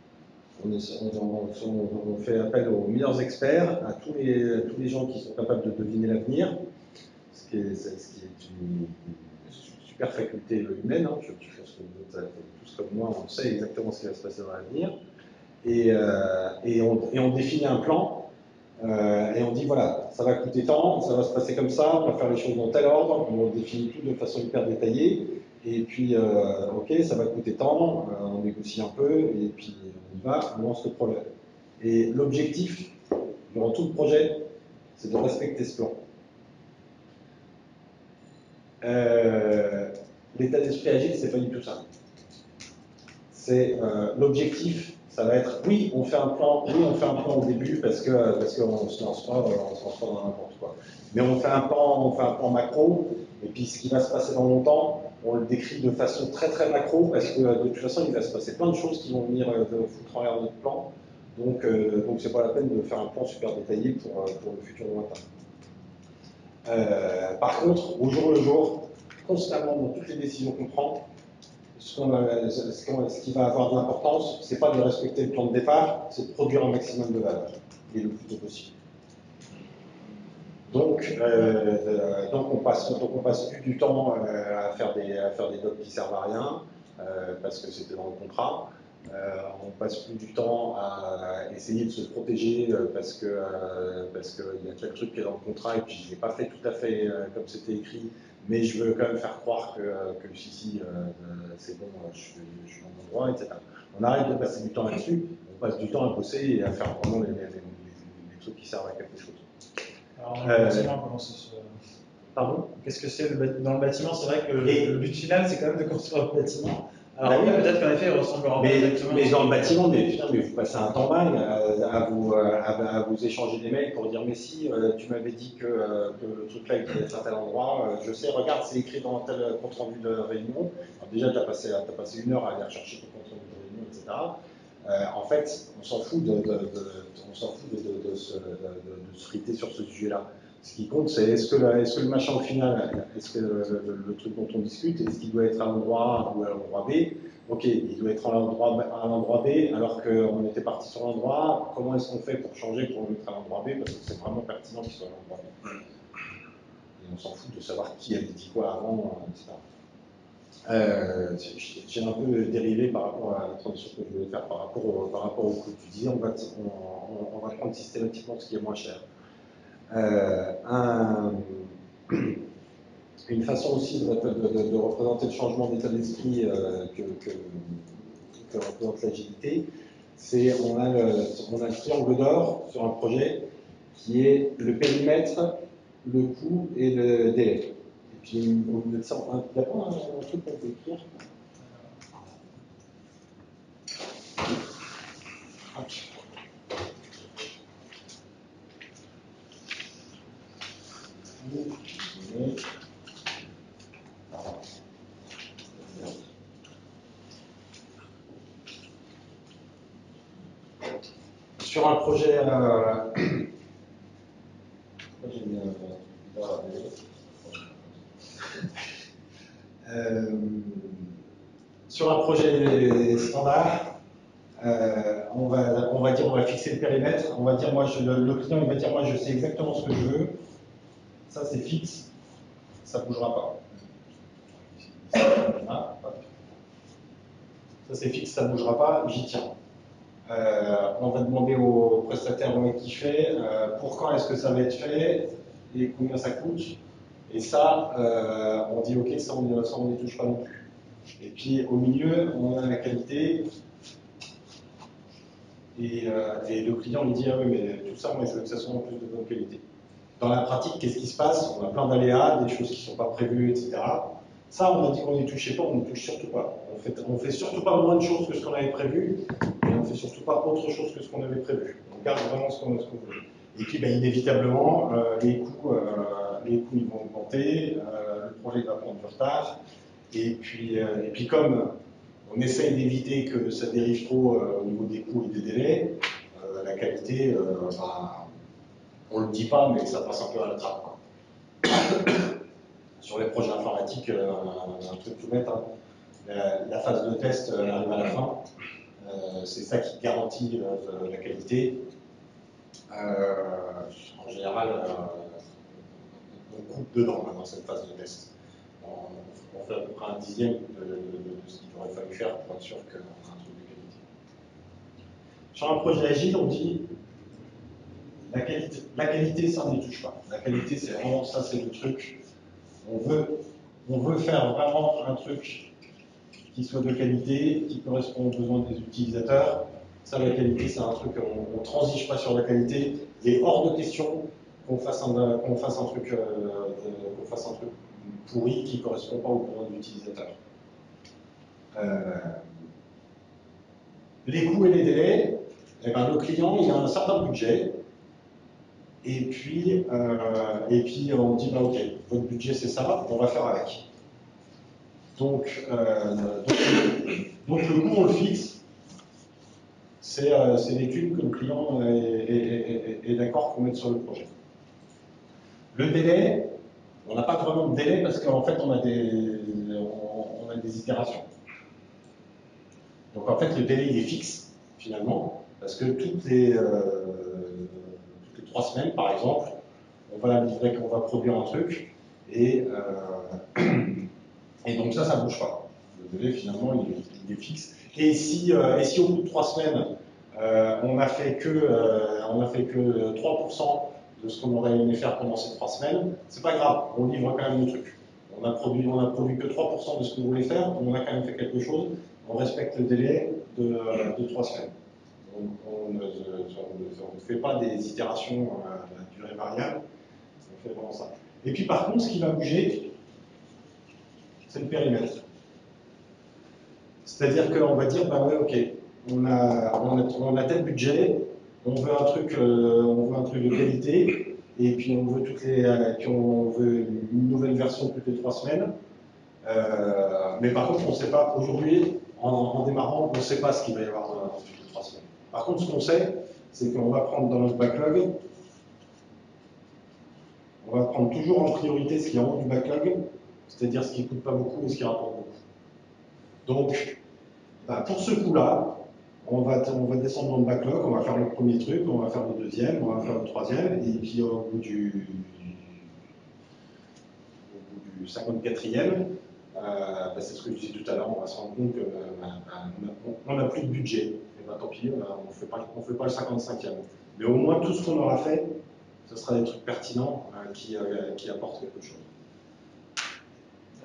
on fait appel aux meilleurs experts, à tous les gens qui sont capables de deviner l'avenir, ce qui est une super faculté humaine, hein. Je pense que vous êtes tous comme moi, on sait exactement ce qui va se passer dans l'avenir. Et on définit un plan, et on dit voilà, ça va coûter tant, ça va se passer comme ça, on va faire les choses dans tel ordre, on définit tout de façon hyper détaillée, et puis ok, ça va coûter tant, on négocie un peu, et puis on y va, on lance le projet. Et l'objectif, durant tout le projet, c'est de respecter ce plan. L'état d'esprit agile, c'est pas du tout ça. C'est l'objectif. Ça va être, oui, on fait un plan au début parce qu'on se lance pas dans n'importe quoi. Mais on fait un plan macro, et puis ce qui va se passer dans longtemps, on le décrit de façon très très macro, parce que de toute façon, il va se passer plein de choses qui vont venir foutre en l'air notre plan. Donc c'est pas la peine de faire un plan super détaillé pour le futur lointain. Par contre, au jour le jour, constamment dans toutes les décisions qu'on prend, ce qui va avoir de l'importance, c'est pas de respecter le plan de départ, c'est de produire un maximum de valeur, et le plus tôt possible. Donc on passe plus du temps à faire des docs qui servent à rien, parce que c'était dans le contrat. On passe plus du temps à essayer de se protéger parce qu'il y a tel truc qui est dans le contrat et puis je ne l'ai pas fait tout à fait comme c'était écrit, mais je veux quand même faire croire que si, c'est bon, je suis dans mon droit, etc. On arrête de passer du temps là-dessus, on passe du temps à bosser et à faire vraiment les trucs qui servent à quelque chose. Alors, dans le bâtiment, comment ça se... Pardon ? Qu'est-ce que c'est dans le bâtiment? C'est vrai que le but final, c'est quand même de construire le bâtiment. Alors, bah oui, peut-être qu'en effet, il ressemblera pas exactement. Mais dans le bâtiment, mais vous passez un temps dingue à vous échanger des mails pour dire mais si, tu m'avais dit que le truc là il devait être à tel endroit, je sais, regarde, c'est écrit dans tel compte rendu de réunion. Alors déjà, tu as passé 1 heure à aller rechercher ton compte rendu de réunion, etc. En fait, on s'en fout de se friter sur ce sujet-là. Ce qui compte, c'est est-ce que le machin au final, est-ce que le truc dont on discute, est-ce qu'il doit être à l'endroit A ou à l'endroit B? Ok, il doit être à l'endroit B, alors qu'on était parti sur l'endroit A. Comment est-ce qu'on fait pour changer, pour le mettre à l'endroit B? Parce que c'est vraiment pertinent qu'il soit à l'endroit B. Et on s'en fout de savoir qui avait dit quoi avant, etc. J'ai un peu dérivé par rapport à la transition que je voulais faire par rapport au coût. Tu disais, on va prendre systématiquement ce qui est moins cher. Une façon aussi de représenter le changement d'état d'esprit que représente l'agilité, c'est on a le triangle d'or sur un projet qui est le périmètre, le coût et le délai. Et puis au milieu de ça, il n'y a pas un truc qu'on peut écrire. Sur un projet, sur un projet standard, on va dire, on va fixer le périmètre. On va dire, moi, le client il va dire, moi, je sais exactement ce que je veux. Ça, c'est fixe. Ça ne bougera pas. Ça, c'est fixe, ça ne bougera pas. J'y tiens. On va demander au prestataire au mec qui fait pour quand est-ce que ça va être fait et combien ça coûte. Et ça, on dit ok, ça on n'y touche pas non plus. Et puis au milieu, on a la qualité. Et le client lui dit ah oui, mais tout ça, moi je veux que ça soit en plus de bonne qualité. Dans la pratique, qu'est-ce qui se passe? On a plein d'aléas, des choses qui ne sont pas prévues, etc. Ça, on a dit qu'on n'y touchait pas, on ne touche surtout pas. On fait surtout pas moins de choses que ce qu'on avait prévu, et on ne fait surtout pas autre chose que ce qu'on avait prévu. On garde vraiment ce qu'on veut. Et puis, ben, inévitablement, les coûts ils vont augmenter, le projet va prendre du retard, et puis comme on essaye d'éviter que ça dérive trop au niveau des coûts et des délais, la qualité, on ne le dit pas, mais ça passe un peu à la trappe. Sur les projets informatiques, un truc tout bête, hein. La phase de test arrive à la fin. C'est ça qui garantit la qualité. En général, on coupe dedans dans cette phase de test. On fait à peu près un dixième de ce qu'il aurait fallu faire pour être sûr qu'on a un truc de qualité. Sur un projet agile, on dit la qualité, ça on n'y touche pas. La qualité, c'est vraiment ça, c'est le truc. On veut faire vraiment un truc qui soit de qualité, qui correspond aux besoins des utilisateurs. Ça, la qualité, c'est un truc, on ne transige pas sur la qualité. Il est hors de question qu'on fasse un truc pourri qui ne correspond pas aux besoins de l'utilisateur. Les coûts et les délais, eh ben, le client il a un certain budget. Et puis on dit, bah, ok, votre budget c'est ça, on va faire avec. Donc le coût, on le fixe, c'est les thunes que le client est d'accord qu'on mette sur le projet. Le délai, on n'a pas vraiment de délai parce qu'en fait, on a des itérations. Donc en fait, le délai, il est fixe, finalement, parce que toutes les 3 semaines, par exemple, on va livrer, on va produire un truc, et donc ça ne bouge pas. Le délai, finalement, il est fixe. Et si au bout de 3 semaines, on n'a fait que 3% de ce qu'on aurait aimé faire pendant ces 3 semaines, c'est pas grave, on livre quand même le truc. On a produit que 3% de ce qu'on voulait faire, on a quand même fait quelque chose, on respecte le délai de 3 semaines. On ne fait pas des itérations à durée variable, on fait vraiment ça. Et puis par contre, ce qui va bouger, c'est le périmètre. C'est-à-dire qu'on va dire, bah ouais, ok, on a tel budget, on veut un truc de qualité, et puis on veut une nouvelle version toutes les 3 semaines. Mais par contre, on ne sait pas, aujourd'hui, en démarrant, on ne sait pas ce qu'il va y avoir dans toutes les 3 semaines. Par contre, ce qu'on sait, c'est qu'on va prendre dans notre backlog, on va prendre toujours en priorité ce qui est en haut du backlog, c'est-à-dire ce qui ne coûte pas beaucoup et ce qui rapporte beaucoup. Donc, pour ce coup-là, on va descendre dans le backlog, on va faire le premier truc, on va faire le deuxième, on va faire le troisième, et puis au bout du 54e, c'est ce que je disais tout à l'heure, on va se rendre compte qu'on n'a plus de budget. Et tant pis, on ne fait pas le 55e. Mais au moins, tout ce qu'on aura fait, ce sera des trucs pertinents qui apportent quelque chose.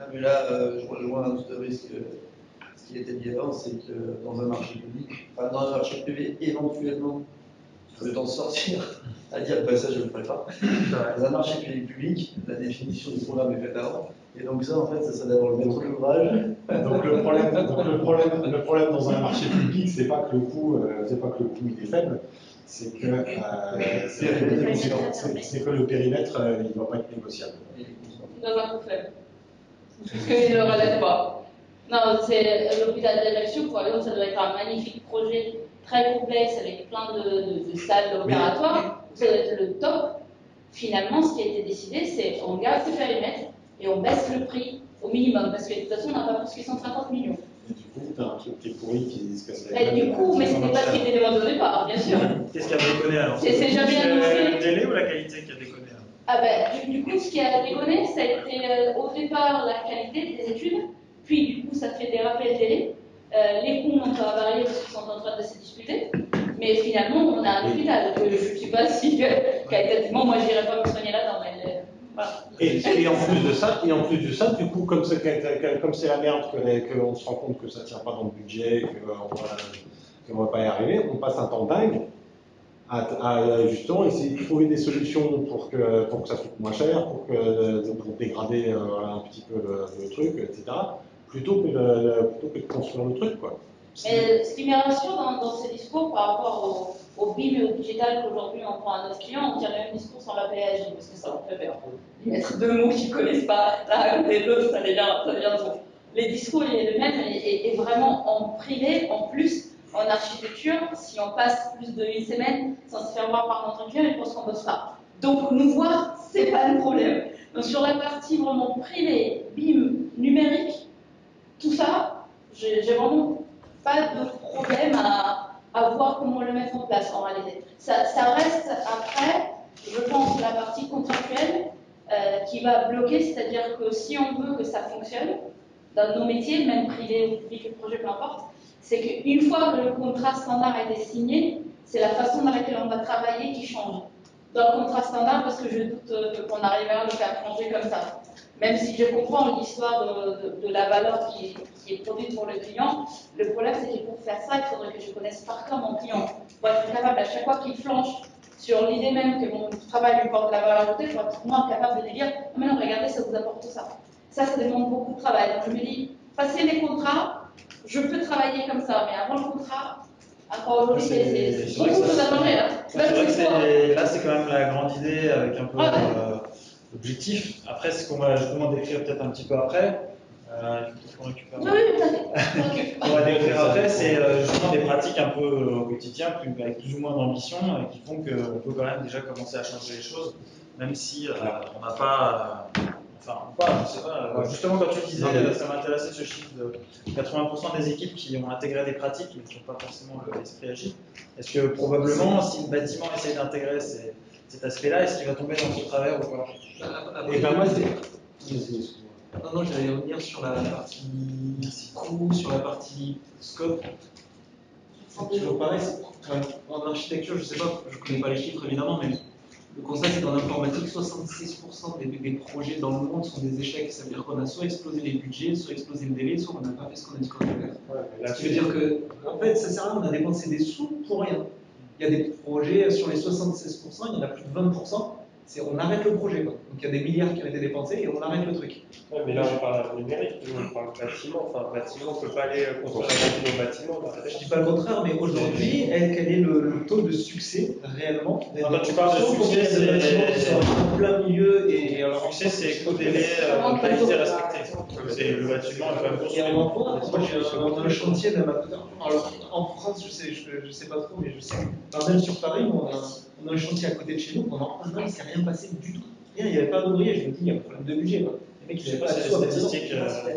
Ah, mais là, je rejoins à tout risque ce qui était dit avant, c'est que dans un marché public, enfin dans un marché privé, éventuellement, tu peux t'en sortir à dire bah, ça je ne le ferai pas. Dans un marché public, la définition du programme est faite avant. Et donc ça, en fait, ça serait d'abord le maître d'ouvrage. Donc le problème dans un marché public, c'est pas que le coût, il est faible, c'est que le périmètre, il ne va pas être négociable. Dans un coût faible. Parce qu'il ne le relève pas. Non, c'est l'hôpital d'Ajaccio, par exemple, ça doit être un magnifique projet très complexe avec plein de salles opératoires. Ça doit être le top. Finalement, ce qui a été décidé, c'est on garde ce périmètre et on baisse le prix au minimum, parce que de toute façon, on n'a pas plus que 150 millions. Et du coup, tu as un truc qui est pourri qui se casse la gueule. Du coup, mais c'était pas ce qui était demandé au départ, bien sûr. Qu'est-ce qui a déconné alors? C'est jamais annoncé. Le délai ou la qualité qui a déconné? Ah ben, du coup, ce qui a déconné, ça a été au départ la qualité des études, puis du coup, ça fait déraper le délai. Les coûts n'ont pas varié parce qu'ils sont en train de se discuter, mais finalement, on a un hôpital. Je ne sais pas si qualitativement, moi, je n'irais pas me soigner là-dedans, mais voilà. Et en plus de ça, du coup, comme c'est la merde, qu'on se rend compte que ça ne tient pas dans le budget, qu'on ne va pas y arriver, on passe un temps dingue à justement essayer de trouver des solutions pour que ça coûte moins cher, pour dégrader un petit peu le truc, etc. Plutôt que de construire le truc, quoi. Mais ce qui me rassure dans ces discours par rapport au BIM et au digital qu'aujourd'hui on prend à notre client, on tient le même discours sans l'appeler agile, parce que ça on fait peur. Ils mettent deux mots qu'ils ne connaissent pas, l'un à côté de l'autre, ça devient trop. Les discours, il est le même, et vraiment en privé, en plus, en architecture, si on passe plus d'une semaine sans se faire voir par notre client, ils pensent qu'on ne bosse pas. Donc nous voir, c'est pas le problème. Donc sur la partie vraiment privée, BIM, numérique, tout ça, j'ai vraiment pas de problème à voir comment le mettre en place en réalité. Ça reste après, je pense, la partie contractuelle qui va bloquer, c'est-à-dire que si on veut que ça fonctionne, dans nos métiers, même privé ou public, projet, peu importe, c'est qu'une fois que le contrat standard a été signé, c'est la façon dans laquelle on va travailler qui change. Dans le contrat standard, parce que je doute qu'on arrivera à le faire changer comme ça. Même si je comprends l'histoire de la valeur qui est produite pour le client, le problème c'est que pour faire ça, il faudrait que je connaisse par cœur mon client. Pour être capable, à chaque fois qu'il flanche sur l'idée même que mon travail lui porte la valeur ajoutée, pour être moi capable de lui dire « mais non, regardez, ça vous apporte ça ». Ça demande beaucoup de travail. Donc je me dis, passer les contrats, je peux travailler comme ça, mais avant le contrat, encore aujourd'hui, c'est beaucoup de choses à changer. C'est vrai que là, c'est quand même la grande idée avec un peu l'objectif. Après, ce qu'on va justement décrire peut-être un petit peu après, qu'on récupère. On va décrire après, c'est justement des pratiques un peu au quotidien, avec plus ou moins d'ambition, qui font qu'on peut quand même déjà commencer à changer les choses, même si on n'a pas. Enfin, je sais pas. Justement, quand tu disais, ça m'intéressait ce chiffre de 80% des équipes qui ont intégré des pratiques, mais qui n'ont pas forcément l'esprit agile. Est-ce que probablement, si le bâtiment essaie d'intégrer cet aspect-là, est-ce qu'il va tomber dans ce travers ou pas? Et ben moi, Non, j'allais revenir sur la partie coût, sur la partie scope. C'est toujours pareil. En architecture, je ne sais pas, je ne connais pas les chiffres évidemment, mais le constat c'est qu'en informatique, 66% des projets dans le monde sont des échecs. Ça veut dire qu'on a soit explosé les budgets, soit explosé le délai, soit on n'a pas fait ce qu'on a dit qu'on allait faire. Ce qui veut dire que, en fait, ça sert à rien, on a dépensé des sous pour rien. Il y a des projets, sur les 76%, il y en a plus de 20%. On arrête le projet. Quoi. Donc il y a des milliards qui ont été dépensés et on arrête le truc. Ouais, mais là on parle numérique, on parle bâtiment. Enfin, bâtiment, on ne peut pas aller construire un bâtiment. Je ne dis pas le contraire, mais aujourd'hui, quel est le taux de succès réellement quand tu parles de succès, c'est des bâtiments qui sont en plein milieu et alors. Le succès, c'est coût délai, qualité respectée. C'est le bâtiment, il va construire. Et en emploi, moi j'ai un chantier même à côté. Alors en France, je sais pas trop, mais je sais. Même sur Paris, on a un chantier à côté de chez nous, pendant un an, il ne s'est rien passé du tout. Rien, il n'y avait pas d'ouvrier, je me dis, il y a un problème de budget. Quoi. Les mecs, ils n'avaient pas les statistiques.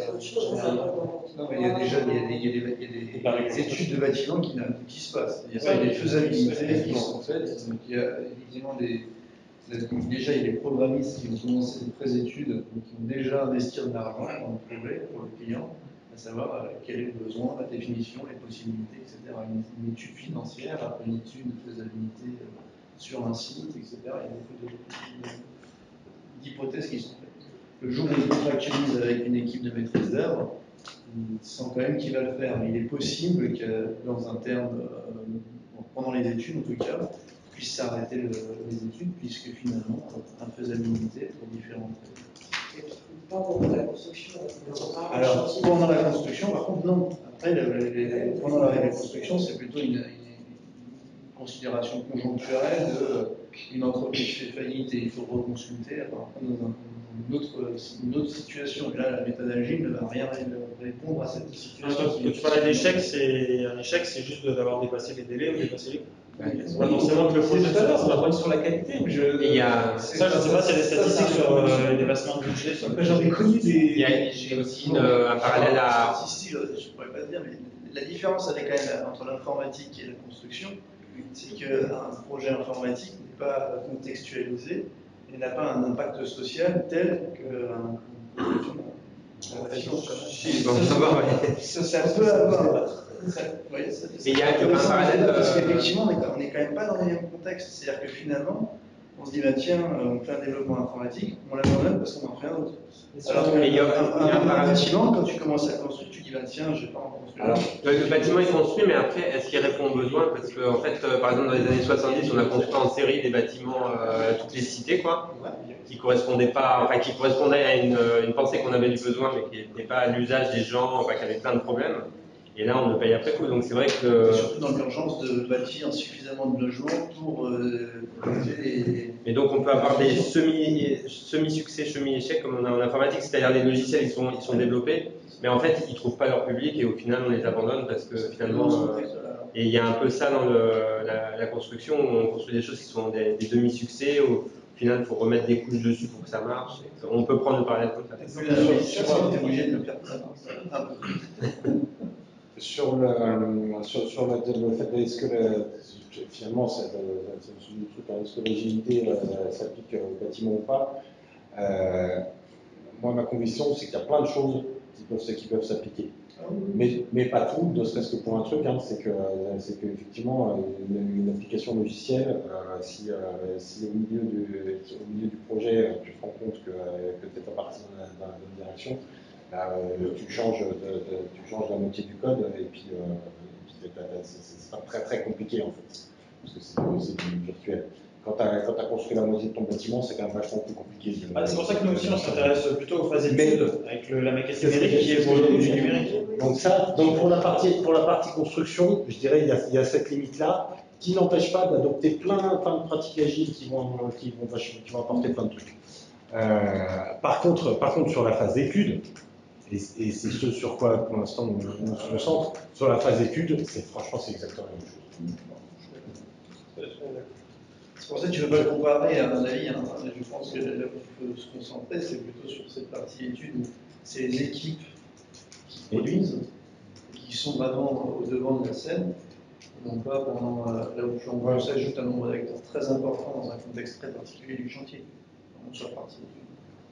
Non, mais il y a déjà des études de bâtiments qui n'aboutissent pas. Il y a des faisabilités qui sont faites. Donc il y a effectivement déjà il y a des programmistes qui ont commencé des pré-études, qui ont déjà investi de l'argent dans le projet pour le client, à savoir quel est le besoin, la définition, les possibilités, etc. Une étude financière, une étude de faisabilité sur un site, etc. Il y a beaucoup d'hypothèses qui sont faites. le jour où il contractualise avec une équipe de maîtrise d'œuvre, il sent quand même qu'il va le faire. Mais il est possible que dans un terme, pendant les études en tout cas, il puisse s'arrêter les études, puisque finalement, infaisabilité pour différentes. Pas pendant la construction. Alors, pendant la construction, par contre, non. Après, pendant la construction, c'est plutôt une considération conjoncturelle une entreprise fait faillite et il faut reconsulter. Alors, dans une autre situation. Et là, la méthode agile ne va rien répondre à cette situation. Quand tu parlais d'échec, un échec, c'est juste d'avoir dépassé les délais ou dépassé les coûts. C'est pas forcément que le projet sur la qualité. Ça, je ne sais pas s'il y a des statistiques sur les dépassements de budget. J'en ai connu des. J'ai aussi un parallèle à. Je ne pourrais pas te dire, mais la différence quand même entre l'informatique et la construction, c'est qu'un projet informatique n'est pas contextualisé et n'a pas un impact social tel qu'un ça peut avoir. Mais il y a un parallèle. Parce qu'effectivement, on n'est quand même pas dans les mêmes contextes. C'est-à-dire que finalement, on se dit, bah, tiens, on fait un développement informatique, on l'abandonne parce qu'on en fait un autre. Alors qu'un bâtiment, quand tu commences à construire, tu dis, bah, tiens, je ne vais pas en construire. Alors, le bâtiment est construit, mais après, est-ce qu'il répond aux besoins? Parce qu'en fait, par exemple, dans les années 70, on a construit en série des bâtiments à toutes les cités, quoi, qui correspondaient à une pensée qu'on avait du besoin, mais qui n'était pas à l'usage des gens, enfin, qui avait plein de problèmes. Et là, on le paye après coup. Donc c'est vrai que. Surtout dans l'urgence de bâtir suffisamment de logements pour Et donc on peut avoir des semi-succès, semi-échecs comme on a en informatique, c'est-à-dire les logiciels ils sont développés, mais en fait ils trouvent pas leur public et au final on les abandonne parce que finalement. Et il y a un peu ça dans la construction où on construit des choses qui sont des demi-succès. Au final, il faut remettre des couches dessus pour que ça marche. On peut prendre le parallèle comme ça. Sur le fait est-ce que finalement c'est le truc, est-ce que l'agilité s'applique au bâtiment ou pas, moi ma conviction c'est qu'il y a plein de choses qui peuvent s'appliquer, mais pas tout, ne serait-ce que pour un truc, c'est que effectivement une application logicielle, si au milieu du projet tu te rends compte que tu n'es pas parti dans la bonne direction, tu changes la moitié du code et puis c'est pas très très compliqué en fait, parce que c'est du virtuel. Quand tu as construit la moitié de ton bâtiment, c'est quand même vachement plus compliqué. C'est pour ça que nous aussi on s'intéresse plutôt aux phases études avec la maquette numérique qui est pour le du numérique. Donc pour la partie construction, je dirais il y a cette limite-là qui n'empêche pas d'adopter plein de pratiques agiles qui vont apporter plein de trucs. Par contre, sur la phase d'études, et c'est ce sur quoi pour l'instant on se concentre, sur la phase d'études, franchement c'est exactement la même chose. C'est pour ça que tu ne veux pas le comparer, à mon avis. Je pense que là où il faut se concentrer, c'est plutôt sur cette partie études où c'est les équipes qui produisent, qui sont vraiment au devant de la scène, non pas pendant là où s'ajoute un nombre d'acteurs très important dans un contexte très particulier du chantier, sur la partie études.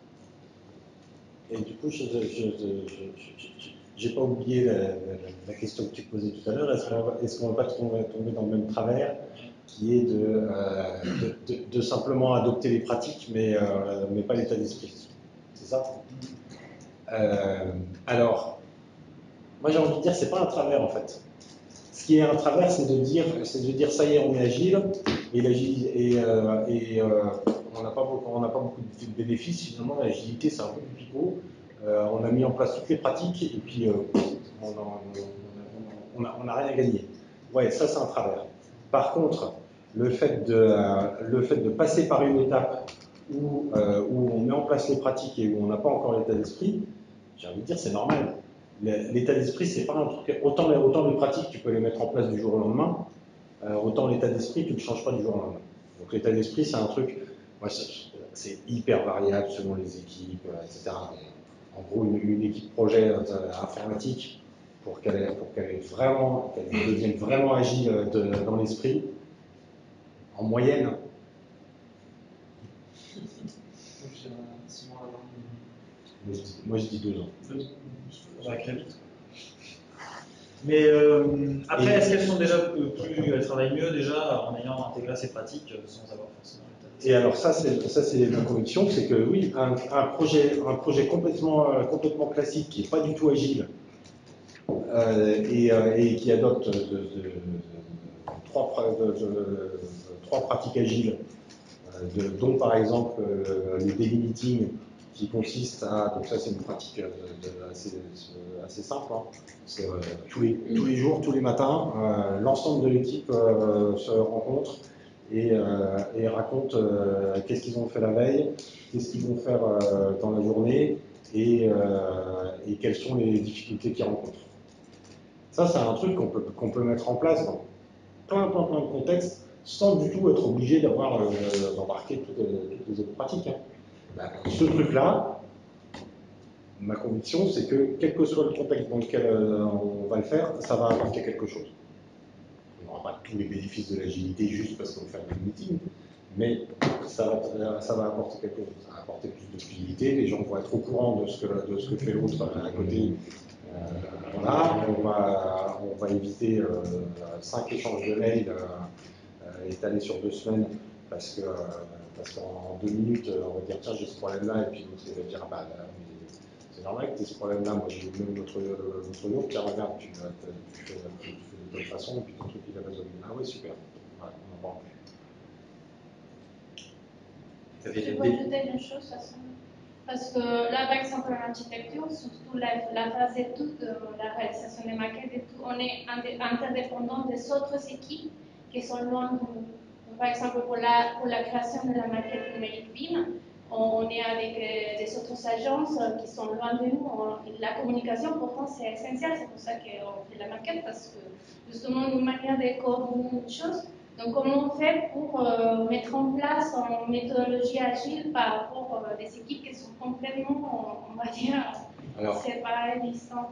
Et du coup, je n'ai pas oublié la question que tu posais tout à l'heure. Est-ce qu'on ne va pas tomber dans le même travers, qui est de simplement adopter les pratiques, mais pas l'état d'esprit? C'est ça? Alors, moi j'ai envie de dire, c'est pas un travers en fait. Ce qui est un travers, c'est de dire ça y est, on est agile, et on n'a pas beaucoup de bénéfices. Finalement, l'agilité, c'est un peu du picot. On a mis en place toutes les pratiques et puis on n'a rien gagné. Ouais, ça c'est un travers. Par contre, le fait de passer par une étape où on met en place les pratiques et où on n'a pas encore l'état d'esprit, j'ai envie de dire c'est normal. L'état d'esprit, c'est pas un truc. Autant de pratiques, tu peux les mettre en place du jour au lendemain, autant l'état d'esprit, tu ne le changes pas du jour au lendemain. Donc l'état d'esprit, c'est un truc, c'est hyper variable selon les équipes, etc. En gros, une équipe projet informatique, pour qu'elle devienne vraiment agile dans l'esprit, en moyenne. Moi, je dis 2 ans. Ça va très vite. Mais après, est-ce qu'elles sont déjà elles travaillent mieux déjà en ayant intégré ces pratiques sans avoir forcément l'état Et alors ça c'est ma conviction, c'est que oui, un projet complètement classique qui n'est pas du tout agile et qui adopte trois pratiques agiles, dont par exemple le daily meeting qui consiste à, donc ça c'est une pratique assez simple, hein. C'est tous les jours, tous les matins, l'ensemble de l'équipe se rencontre et raconte qu'est-ce qu'ils ont fait la veille, qu'est-ce qu'ils vont faire dans la journée et quelles sont les difficultés qu'ils rencontrent. Ça c'est un truc qu'on peut mettre en place dans plein de contextes sans du tout être obligé d'embarquer toutes les autres pratiques, hein. Ce truc-là, ma conviction, c'est que quel que soit le contexte dans lequel on va le faire, ça va apporter quelque chose. On n'aura pas tous les bénéfices de l'agilité juste parce qu'on fait un meeting, mais ça va apporter quelque chose. Ça va apporter plus de fluidité, les gens vont être au courant de ce que fait l'autre à côté. Voilà, on va éviter 5 échanges de mails étalés sur 2 semaines parce qu'en 2 minutes, on va dire tiens, j'ai ce problème-là, et puis l'autre il va dire bah, c'est normal que tu aies ce problème-là, moi j'ai eu même l'autre jour, tiens, regarde, tu fais de telle façon, et puis ton truc il est résolu. Ah oui, super, voilà, on en parle plus. Je peux ajouter une chose à ça. Parce que là, par exemple, en architecture, surtout la phase d'étude, la réalisation des maquettes et tout, on est interdépendant des autres équipes qui sont loin de nous. Donc, par exemple, pour la création de la maquette numérique BIM, on est avec des autres agences qui sont loin de nous. La communication, pourtant, c'est essentiel. C'est pour ça qu'on fait la maquette, parce que justement, une manière de coordonner les choses. Donc, comment on fait pour mettre en place une méthodologie agile par rapport à des équipes qui sont complètement, on va dire, séparées, distantes?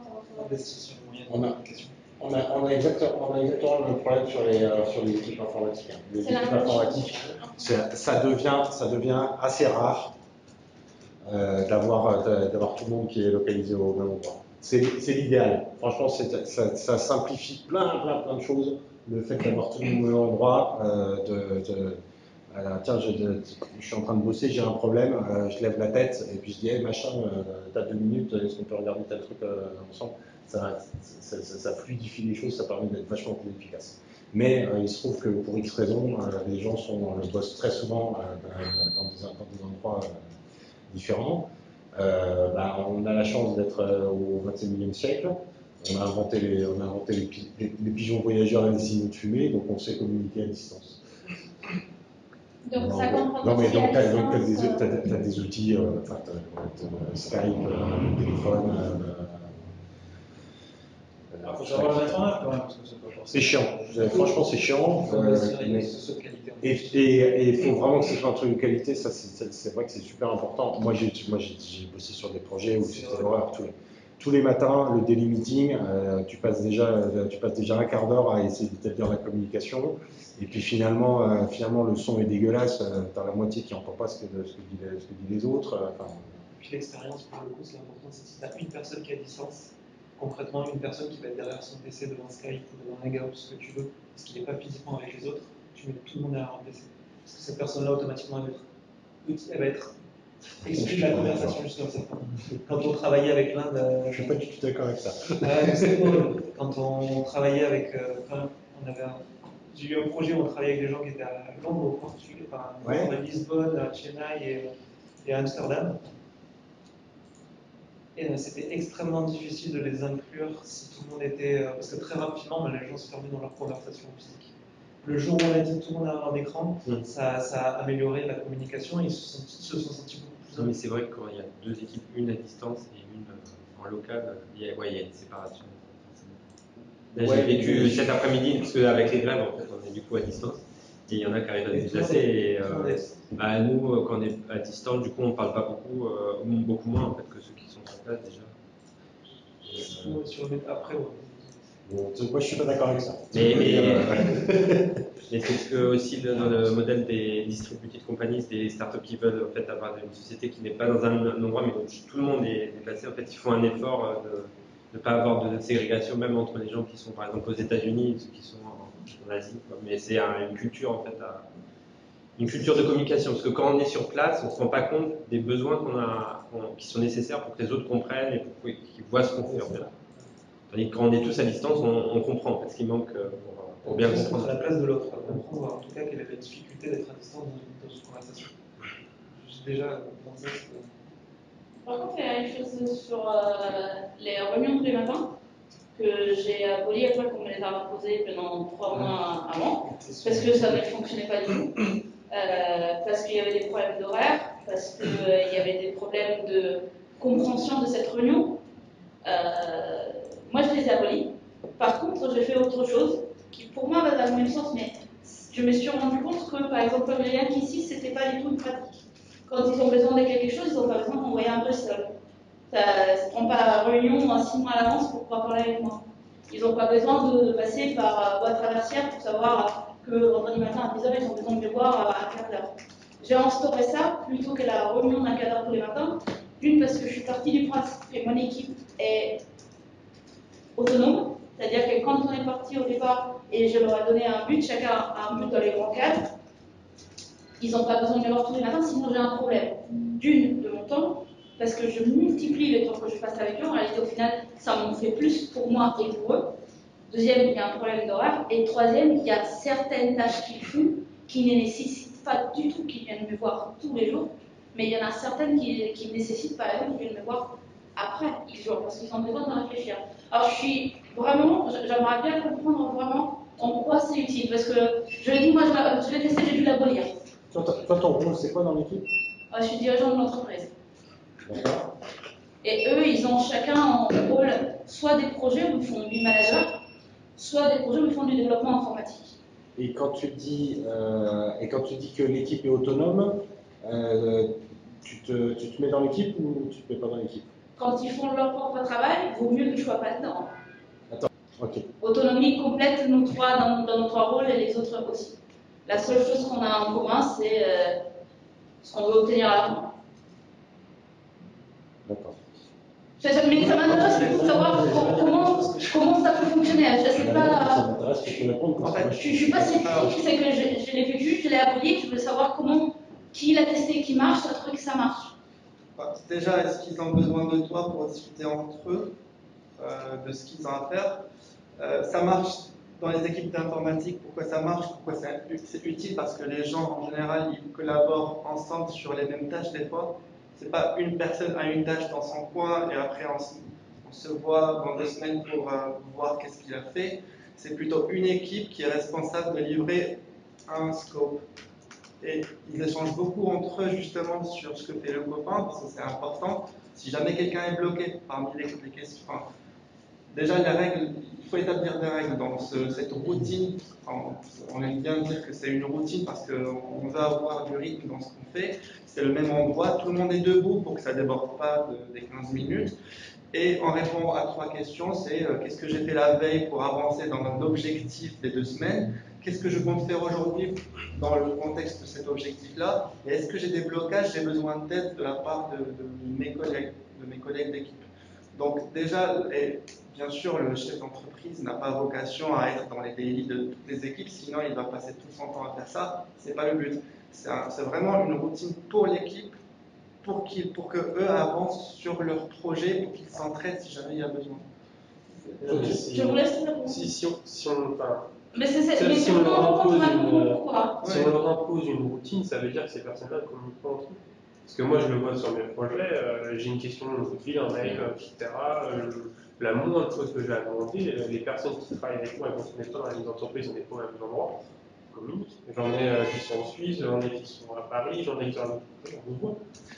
On a exactement le problème sur les équipes informatiques. Les équipes informatiques, ça devient assez rare d'avoir tout le monde qui est localisé au même endroit. C'est l'idéal. Franchement, ça simplifie plein de choses. Le fait d'avoir tout le monde au même endroit, tiens, je suis en train de bosser, j'ai un problème, je lève la tête et puis je dis, hey, machin, t'as 2 minutes, est-ce qu'on peut regarder tel truc ensemble? Ça fluidifie les choses, ça permet d'être vachement plus efficace. Mais il se trouve que pour X raisons, les gens bossent très souvent dans des endroits différents. On a la chance d'être au XXIe siècle. On a inventé les pigeons voyageurs et les signaux de fumée, donc on sait communiquer à distance. Donc ça comprend. Non, mais donc tu as des outils, Skype, téléphone. Il faut savoir le mettre en œuvre quand même, parce que c'est pas forcément. C'est chiant, franchement c'est chiant. Et il faut vraiment que ce soit un truc de qualité, ça c'est vrai que c'est super important. Moi j'ai bossé sur des projets où c'était l'horreur. Tous les matins, le daily meeting, tu passes déjà un quart d'heure à essayer d'établir la communication, et puis finalement le son est dégueulasse, tu as la moitié qui n'entend pas ce que disent les autres. Puis l'expérience, pour le coup, c'est important, c'est que si tu as une personne qui est à distance, concrètement une personne qui va être derrière son PC devant Skype ou devant Hangout, ce que tu veux, parce qu'il n'est pas physiquement avec les autres, tu mets tout le monde derrière un PC. Parce que cette personne-là, automatiquement, elle va être exclue de la conversation, juste comme ça. Quand on travaillait avec l'Inde. Je ne suis pas du tout d'accord avec ça. C'est drôle. Quand on travaillait avec. J'ai eu un projet où on travaillait avec des gens qui étaient à Londres, au Portugal, à Lisbonne, à Chennai et à Amsterdam. Et c'était extrêmement difficile de les inclure si tout le monde était. Parce que très rapidement, les gens se fermaient dans leur conversation physique. Le jour où on a dit tout le monde a un écran, ça a amélioré la communication et ils se sont sentis beaucoup plus. Mais c'est vrai que quand il y a 2 équipes, une à distance et une en local, il y a une séparation. Là, j'ai vécu cet après-midi, parce qu'avec les grèves, en fait, on est du coup à distance. Et il y en a qui arrivent à se déplacer. Et nous, quand on est à distance, du coup, on ne parle pas beaucoup moins en fait, que ceux qui sont sur place déjà. Après, Bon, moi, je suis pas d'accord avec ça. Mais c'est que aussi dans le modèle des distributed companies, des startups qui veulent en fait avoir une société qui n'est pas dans un endroit, mais donc tout le monde est déplacé. En fait, ils font un effort de ne pas avoir de ségrégation, même entre les gens qui sont par exemple aux États-Unis et ceux qui sont en Asie. Mais c'est une culture en fait, une culture de communication. Parce que quand on est sur place, on ne se rend pas compte des besoins qui sont nécessaires pour que les autres comprennent et pour qu'ils voient ce qu'on fait. En fait. Tandis que quand on est tous à distance, on comprend parce qu'il manque pour bien comprendre. À la place de l'autre, comprendre en tout cas quelle est la difficulté d'être à distance dans une conversation. J'ai déjà pensé. Par contre, il y a une chose sur les réunions tous les matins que j'ai aboli après qu'on me les a imposées pendant 3 mois avant, parce que ça ne fonctionnait pas du tout, parce qu'il y avait des problèmes d'horaire, parce qu'il y avait des problèmes de compréhension de cette réunion. Moi, je les ai abolis. Par contre, j'ai fait autre chose qui, pour moi, va dans le même sens, mais je me suis rendu compte que, par exemple, comme les Yankees ici, c'était pas du tout une pratique. Quand ils ont besoin de quelque chose, ils n'ont pas besoin d'envoyer un seul. Ça ne prend pas la réunion 6 mois à l'avance pour pouvoir parler avec moi. Ils n'ont pas besoin de passer par voie traversière pour savoir que vendredi matin à 10h, ils ont besoin de me voir à 15h. J'ai instauré ça plutôt que la réunion d'un quart d'heure tous les matins. Une, parce que je suis partie du principe que mon équipe est autonome, c'est-à-dire que quand on est parti au départ et je leur ai donné un but, chacun a un but dans les grands cadres, ils n'ont pas besoin de me voir tous les matins, sinon j'ai un problème. D'une, de mon temps, parce que je multiplie le temps que je passe avec eux. En réalité, au final, ça m'en fait plus pour moi et pour eux. Deuxième, il y a un problème d'horaire. Et troisième, il y a certaines tâches qu'ils font qui ne nécessitent pas du tout qu'ils viennent me voir tous les jours. Mais il y en a certaines qui nécessitent, par exemple, qu'ils viennent me voir après X jours, parce qu'ils ont besoin de réfléchir. Alors, j'aimerais bien comprendre vraiment en quoi c'est utile. Parce que, je l'ai dit, moi, je l'ai testé, j'ai dû l'abolir. Toi, ton rôle, c'est quoi dans l'équipe? Je suis dirigeant de l'entreprise. Et eux, ils ont chacun en rôle soit des projets où ils font du manager, soit des projets où ils font du développement informatique. Et quand tu dis que l'équipe est autonome, tu te mets dans l'équipe ou tu te mets pas dans l'équipe? Quand ils font leur propre travail, il vaut mieux que je ne sois pas dedans. Attends, ok. Autonomie complète, nous trois, dans nos 3 rôles et les autres aussi. La seule chose qu'on a en commun, c'est ce qu'on veut obtenir à la fin. D'accord. Mais ça m'intéresse de savoir comment ça peut fonctionner. Je ne sais pas. Ça m'intéresse que tu répondes. En fait, je ne suis pas sceptique, c'est que je l'ai vécu, je l'ai aboli, je veux savoir qui l'a testé, qui marche, ça trouve que ça marche. Déjà, est-ce qu'ils ont besoin de toi pour discuter entre eux de ce qu'ils ont à faire? Ça marche dans les équipes d'informatique. Pourquoi ça marche? Pourquoi c'est utile? Parce que les gens, en général, ils collaborent ensemble sur les mêmes tâches des fois. C'est pas une personne a une tâche dans son coin et après on se voit dans 2 semaines pour voir qu'est-ce qu'il a fait. C'est plutôt une équipe qui est responsable de livrer un scope. Et ils échangent beaucoup entre eux justement sur ce que fait le copain, parce que c'est important. Si jamais quelqu'un est bloqué parmi les questions, déjà les règles, il faut établir des règles dans cette routine. On aime bien dire que c'est une routine parce qu'on veut avoir du rythme dans ce qu'on fait. C'est le même endroit, tout le monde est debout pour que ça ne déborde pas des 15 minutes. Et on répond à 3 questions, c'est qu'est-ce que j'ai fait la veille pour avancer dans un objectif des 2 semaines? Qu'est-ce que je compte faire aujourd'hui dans le contexte de cet objectif-là? Et est-ce que j'ai des blocages, j'ai besoin d'aide de la part de mes collègues d'équipe? Donc déjà, et bien sûr, le chef d'entreprise n'a pas vocation à être dans les daily de toutes les équipes, sinon il va passer tout son temps à faire ça. C'est pas le but. C'est vraiment une routine pour l'équipe, pour que eux avancent sur leur projet, pour qu'ils s'entraident si jamais il y a besoin. Je vous laisse répondre. Mais si on leur impose une routine, ça veut dire que ces personnes-là ne communiquent pas entre eux. Parce que moi, je le vois sur mes projets, j'ai une question, un coup de fil, un mail, etc. La moindre chose que j'ai à demander, les personnes qui travaillent avec moi, quand on n'est pas dans les entreprises, on n'est pas au même endroit, on communique. J'en ai qui sont en Suisse, j'en ai qui sont à Paris, j'en ai qui sont à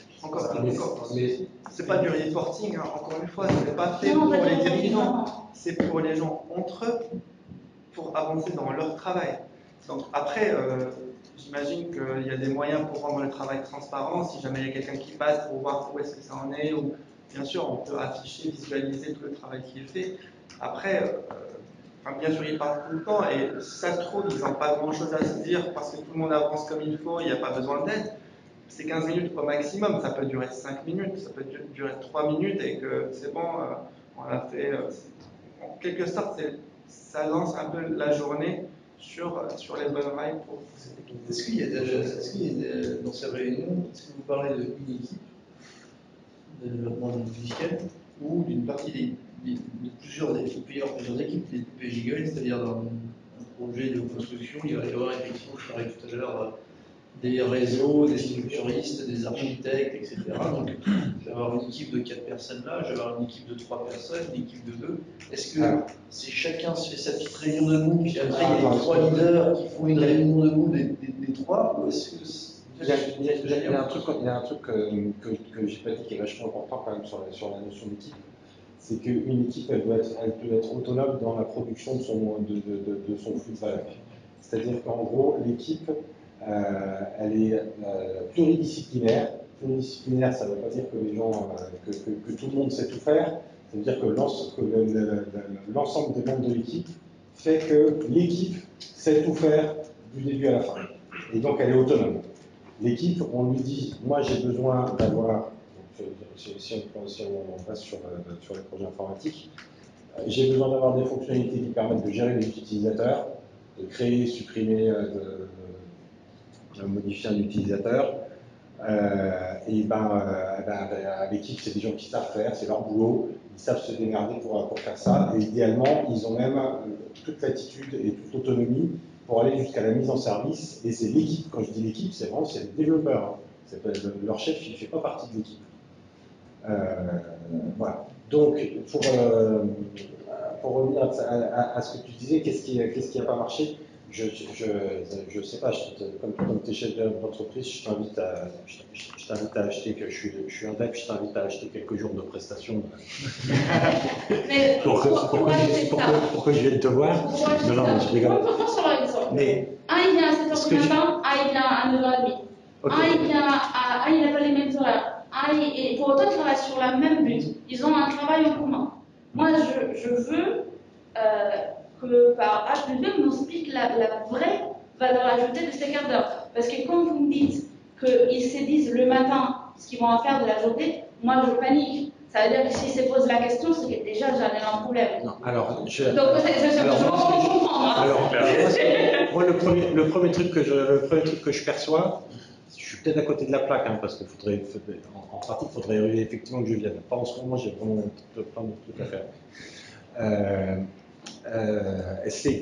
mais c'est pas du reporting, hein. Encore une fois, c'est pas fait pour les dirigeants, c'est pour les gens entre eux, pour avancer dans leur travail. Donc après, j'imagine qu'il y a des moyens pour rendre le travail transparent, si jamais il y a quelqu'un qui passe pour voir où est-ce que ça en est, ou bien sûr on peut afficher, visualiser tout le travail qui est fait. Après, bien sûr ils parlent tout le temps, et si ça se trouve, ils n'ont pas grand-chose à se dire parce que tout le monde avance comme il faut, il n'y a pas besoin d'aide. C'est 15 minutes au maximum, ça peut durer 5 minutes, ça peut durer 3 minutes et que c'est bon, on a fait. En quelque sorte, ça lance un peu la journée sur les bonnes rails pour cette équipe. Est-ce qu'il y a dans ces réunions, est-ce que vous parlez d'une équipe de développement logiciel ou d'une partie de plusieurs équipes, plusieurs équipes, des PGIGOL, c'est-à-dire dans un projet de construction, il va y avoir effectivement, je parlais tout à l'heure, des réseaux, des structuristes, des architectes, etc. Donc, je vais avoir une équipe de 4 personnes là, je vais avoir une équipe de 3 personnes, une équipe de 2. Est-ce que si chacun se fait sa petite réunion de groupe, puis après il y a les 3 leaders qui font une réunion de groupe des 3, ou est-ce que il y a un truc que j'ai pas dit qui est vachement important quand même sur la notion d'équipe, c'est qu'une équipe elle peut être autonome dans la production de son flux de valeur. C'est-à-dire qu'en gros, l'équipe elle est pluridisciplinaire. Pluridisciplinaire, ça ne veut pas dire que les gens, que tout le monde sait tout faire. Ça veut dire que l'ensemble des membres de l'équipe fait que l'équipe sait tout faire du début à la fin. Et donc elle est autonome. L'équipe, on lui dit, moi j'ai besoin d'avoir, si on passe sur les projets informatiques, j'ai besoin d'avoir des fonctionnalités qui permettent de gérer les utilisateurs, de créer, supprimer, de modifier un utilisateur. L'équipe, c'est des gens qui savent faire, c'est leur boulot, ils savent se démerder pour faire ça, et idéalement, ils ont même toute l'attitude et toute l'autonomie pour aller jusqu'à la mise en service, et c'est l'équipe, quand je dis l'équipe, c'est vraiment les développeurs, hein. Leur chef, il ne fait pas partie de l'équipe. Voilà. Donc, pour revenir à ce que tu disais, qu'est-ce qui n'a pas marché? Je sais pas, comme tu es chef d'entreprise, je t'invite à acheter, que je suis un dev, je t'invite à acheter quelques jours de prestations. Mais pourquoi je viens de te voir? Non, je rigole. Mais il vient à 7h du matin, il vient à 9h30. Okay. Il n'a pas les mêmes horaires. Et pour autant, ils travaillent sur la même but. Ils ont un travail en commun. Moi, je veux que par A plus B, on explique la vraie valeur ajoutée de ces quarts d'heure. Parce que quand vous me dites qu'ils se disent le matin ce qu'ils vont en faire de la journée, moi je panique. Ça veut dire que s'ils se posent la question, c'est que déjà j'en ai un problème. Non, alors, donc je comprends. Moi, le premier truc que je perçois, je suis peut-être à côté de la plaque, hein, parce que en pratique, il faudrait effectivement que je vienne. Pas en ce moment, j'ai vraiment plein de trucs à faire. C'est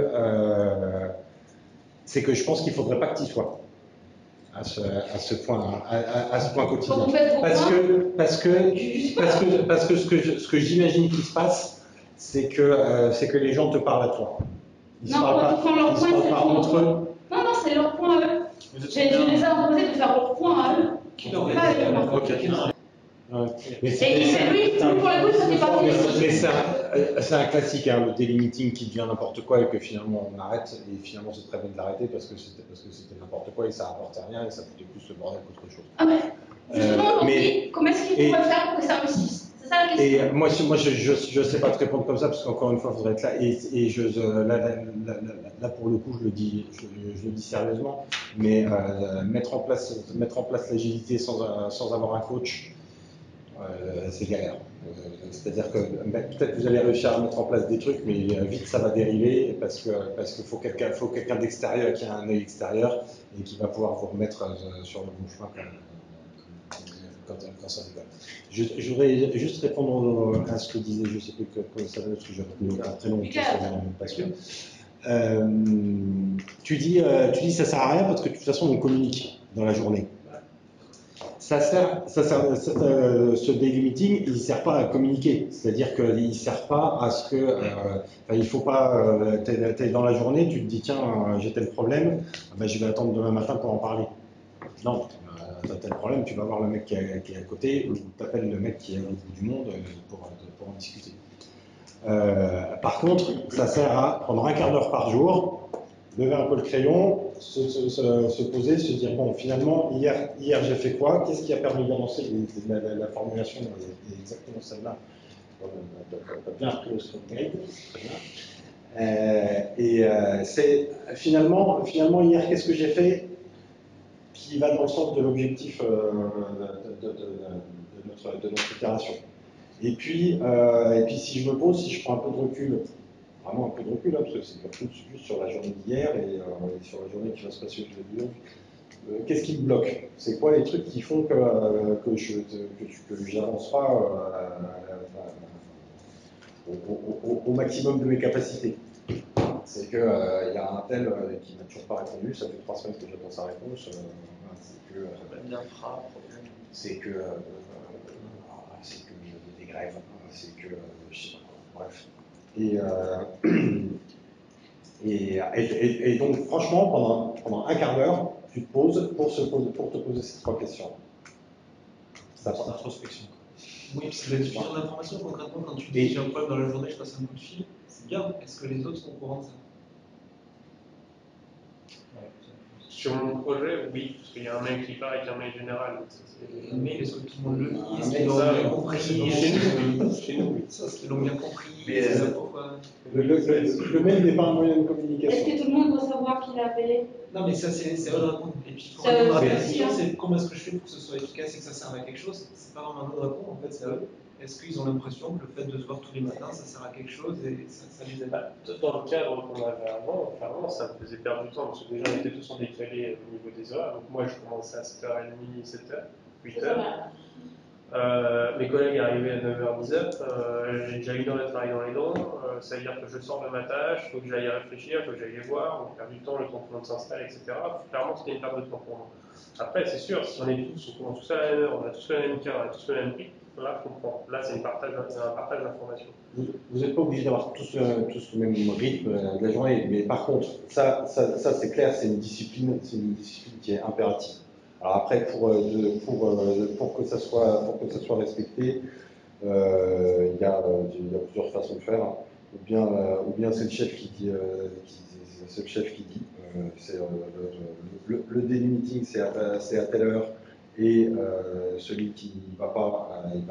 que je pense qu'il ne faudrait pas que tu y sois à ce point quotidien. Parce que ce que j'imagine qu'il se passe, c'est que les gens te parlent à toi. Ils ne se parlent pas entre eux. Non, c'est leur point à eux. Je les ai imposés de faire leur point à eux. Mais c'est un classique, hein, le daily meeting qui devient n'importe quoi et que finalement on arrête, et finalement c'est très bien de l'arrêter parce que c'était n'importe quoi et ça rapportait rien et ça foutait plus le bordel qu'autre chose. Ah mais justement, comment est-ce qu'ils pourraient faire pour que ça réussisse? C'est ça la question. Et moi je sais pas te répondre comme ça parce qu'encore une fois il faudrait être là et là pour le coup je le dis sérieusement, mais mettre en place l'agilité sans avoir un coach, c'est galère. C'est-à-dire que peut-être vous allez réussir à mettre en place des trucs, mais vite ça va dériver parce qu'il faut quelqu'un d'extérieur qui a un œil extérieur et qui va pouvoir vous remettre sur le bon chemin quand ça rigole. Je voudrais juste répondre à ce que disait, je ne sais plus comment ça va, parce que j'ai retenu très long, parce que tu dis ça sert à rien parce que de toute façon on communique dans la journée. Ce daily meeting, il ne sert pas à communiquer, c'est-à-dire qu'il ne sert pas à ce que, il ne faut pas, tu es dans la journée, tu te dis tiens, j'ai tel problème, je vais attendre demain matin pour en parler. Non, tu as tel problème, tu vas voir le mec qui est à côté, ou tu appelles le mec qui est au bout du monde pour en discuter. Par contre, ça sert à prendre un quart d'heure par jour, lever un peu le crayon, se poser, se dire bon, finalement, hier j'ai fait quoi? Qu'est-ce qui a permis d'avancer? La formulation est exactement celle-là. Tu as bien repris le script guide. C'est finalement, hier, qu'est-ce que j'ai fait qui va dans le sens de l'objectif de notre itération. Et puis, si je me pose, si je prends un peu de recul vraiment un peu de recul, hein, parce que c'est surtout juste sur la journée d'hier et sur la journée qui va se passer aujourd'hui. Qu'est-ce qui me bloque? C'est quoi les trucs qui font que j'avance pas au maximum de mes capacités? C'est qu'il y a un tel qui m'a toujours pas répondu, ça fait 3 semaines que j'attends sa réponse. C'est que des grèves, c'est que je sais pas, bref. Et donc franchement, pendant un quart d'heure, tu te poses pour te poser ces 3 questions. C'est l'introspection. Oui, c'est la diffusion d'informations. Concrètement, quand tu dis j'ai un problème dans la journée, je passe un coup de fil, c'est bien. Est-ce que les autres sont au courant de ça? Sur mon projet, oui, parce qu'il y a un mail qui part avec un mail général. Un mail, est-ce que tout le monde le lit? Est-ce qu'ils l'ont bien compris? Chez nous, est-ce qu'ils l'ont bien compris? Le mail n'est pas un moyen de communication. Est-ce que tout le monde doit savoir qu'il avait? Non, mais ça, c'est à eux de répondre. Et puis, pour répondre à la question, c'est comment est-ce que je fais pour que ce soit efficace et que ça serve à quelque chose? C'est pas vraiment à eux de répondre, en fait, c'est à eux. Est-ce qu'ils ont l'impression que le fait de se voir tous les matins, ça sert à quelque chose et ça les aide? Dans le cadre qu'on avait avant, clairement, ça me faisait perdre du temps parce que déjà, on était tous en décalé au niveau des horaires. Donc, moi, je commençais à 7h30, 7h, 8h. Mes collègues arrivaient à 9h, 10h. J'ai déjà 1 heure de travail dans les dents. Ça veut dire que je sors de ma tâche, il faut que j'aille réfléchir, il faut que j'aille les voir, on perd du temps, le temps que tout le monde s'installe, etc. Clairement, c'était une perte de temps pour moi. Après, c'est sûr, si on est tous, on commence tous à la même heure, on a tous le même cœur, on a tous le même prix, là, je comprends. Là, c'est un partage d'informations. Vous n'êtes pas obligé d'avoir tous le même rythme de la journée, mais par contre, ça c'est clair, c'est une discipline qui est impérative. Alors après, pour que ça soit respecté, il y a plusieurs façons de faire. Ou bien c'est le chef qui dit, le daily meeting c'est à telle heure et celui qui ne va pas,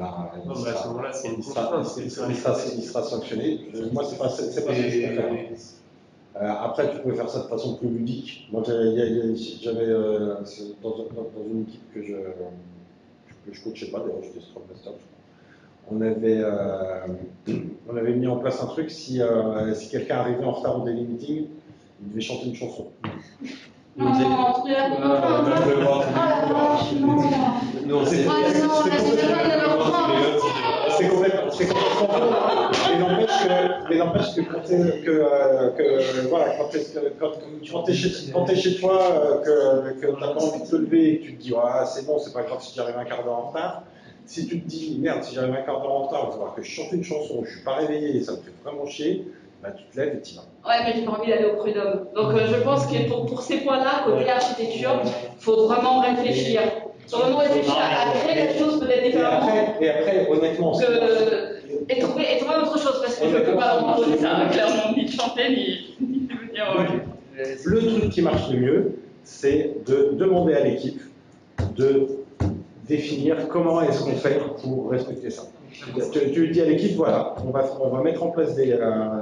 il sera sanctionné. Moi, c'est pas ce que je préfère. Après, tu pouvais faire ça de façon plus ludique. Moi, j'avais dans une équipe que je coachais pas, d'ailleurs, j'étais Scrum Master. On avait mis en place un truc, si quelqu'un arrivait en retard au daily meeting, il devait chanter une chanson. C'est complètement mais n'empêche que quand tu es chez toi, que tu n'as pas envie de te lever et que tu te dis c'est bon, c'est pas grave si j'arrive un quart d'heure en retard. Si tu te dis merde, si j'arrive un quart d'heure en retard, il va falloir que je chante une chanson, je suis pas réveillé et ça me fait vraiment chier, bah, tu te lèves et tu y vas. Ouais, mais j'ai pas envie d'aller au prud'homme. Donc je pense que pour ces points-là, côté architecture, il faut vraiment réfléchir. Faut vraiment réfléchir à créer les choses peut-être différemment. Et après, honnêtement, et trouver autre chose, parce que je ne peux pas vraiment poser ça, clairement, ni chanter, ni devenir. Le truc qui marche le mieux, c'est de demander à l'équipe de définir comment est-ce qu'on fait pour respecter ça. Tu dis à l'équipe, voilà, on va mettre en place des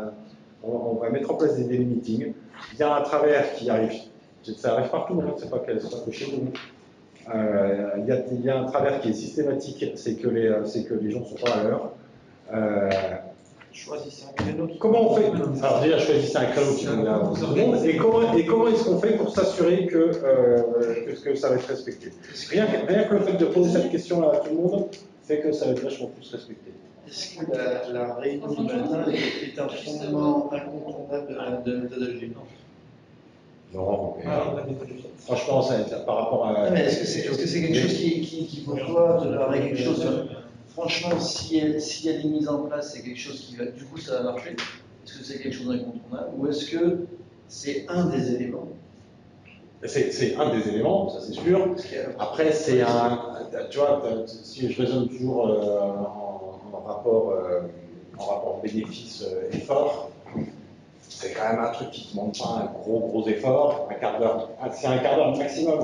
daily meetings. Il y a un travers qui arrive, ça arrive partout, hein, c'est pas que chez nous. Il y a un travers qui est systématique, c'est que les gens ne sont pas à l'heure. Choisissez un créneau. Comment on fait? Alors déjà, choisissez un créneau qui convient à tout le monde. Et comment est-ce qu'on fait pour s'assurer que ça va être respecté? Rien que le fait de poser cette question à tout le monde fait que ça va être vachement plus respecté. Est-ce que la réunion du matin est un fondement incontournable de la méthodologie? Non, mais franchement, ça va être par rapport à. Mais est-ce que c'est quelque chose qui pour toi te paraît quelque chose? Franchement, si elle est mise en place, c'est quelque chose qui va, du coup, ça va marcher. Est-ce que c'est quelque chose d'incontournable ou est-ce que c'est un des éléments? C'est un des éléments, ça c'est sûr. Après, c'est tu vois, si je raisonne toujours en rapport bénéfice-effort, c'est quand même un truc qui ne demande pas un gros effort. Un quart d'heure, c'est un quart d'heure maximum.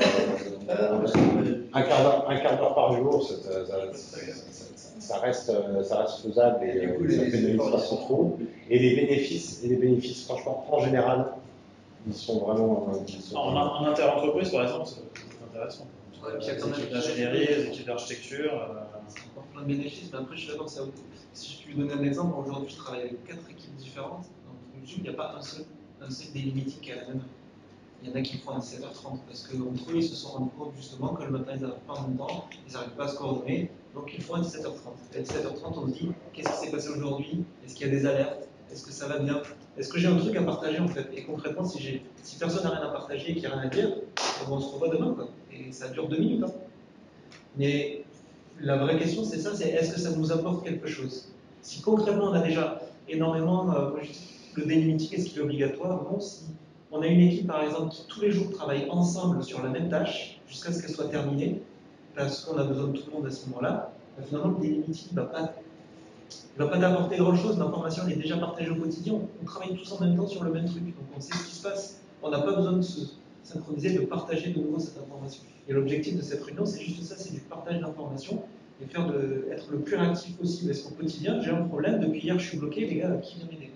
Un quart d'heure par jour, ça reste faisable et ça pénalise pas trop. Et les bénéfices, franchement, en général, ils sont vraiment. En inter-entreprise, par exemple, c'est intéressant. Les équipes d'ingénierie, les équipes d'architecture. C'est encore plein de bénéfices, mais après, je suis d'accord, si je peux donner un exemple, aujourd'hui, je travaille avec 4 équipes différentes. il n'y a pas un seul daily meeting qui est à la même heure. Il y en a qui font à 17h30 parce qu'entre eux, ils se sont rendus compte justement que le matin, ils n'arrivent pas en même temps, ils n'arrivent pas à se coordonner, donc ils font à 17h30. Et à 17h30, on se dit qu'est-ce qui s'est passé aujourd'hui? Est-ce qu'il y a des alertes? Est-ce que ça va bien? Est-ce que j'ai un truc à partager en fait? Et concrètement, si personne n'a rien à partager et qu'il n'y a rien à dire, on se revoit demain, quoi. Et ça dure 2 minutes. Hein. Mais la vraie question, c'est ça, c'est est-ce que ça nous apporte quelque chose? Si concrètement, on a déjà énormément, le daily meeting, est-ce qu'il est obligatoire? Non, si on a une équipe, par exemple, qui tous les jours travaille ensemble sur la même tâche, jusqu'à ce qu'elle soit terminée, parce qu'on a besoin de tout le monde à ce moment-là, finalement, le daily meeting ne va pas t'apporter grand-chose. L'information est déjà partagée au quotidien. On travaille tous en même temps sur le même truc, donc on sait ce qui se passe. On n'a pas besoin de se synchroniser, de partager de nouveau cette information. Et l'objectif de cette réunion, c'est juste ça, c'est du partage d'informations et être le plus réactif possible. Est-ce qu'au quotidien, j'ai un problème, depuis hier je suis bloqué, les gars, qui vient m'aider?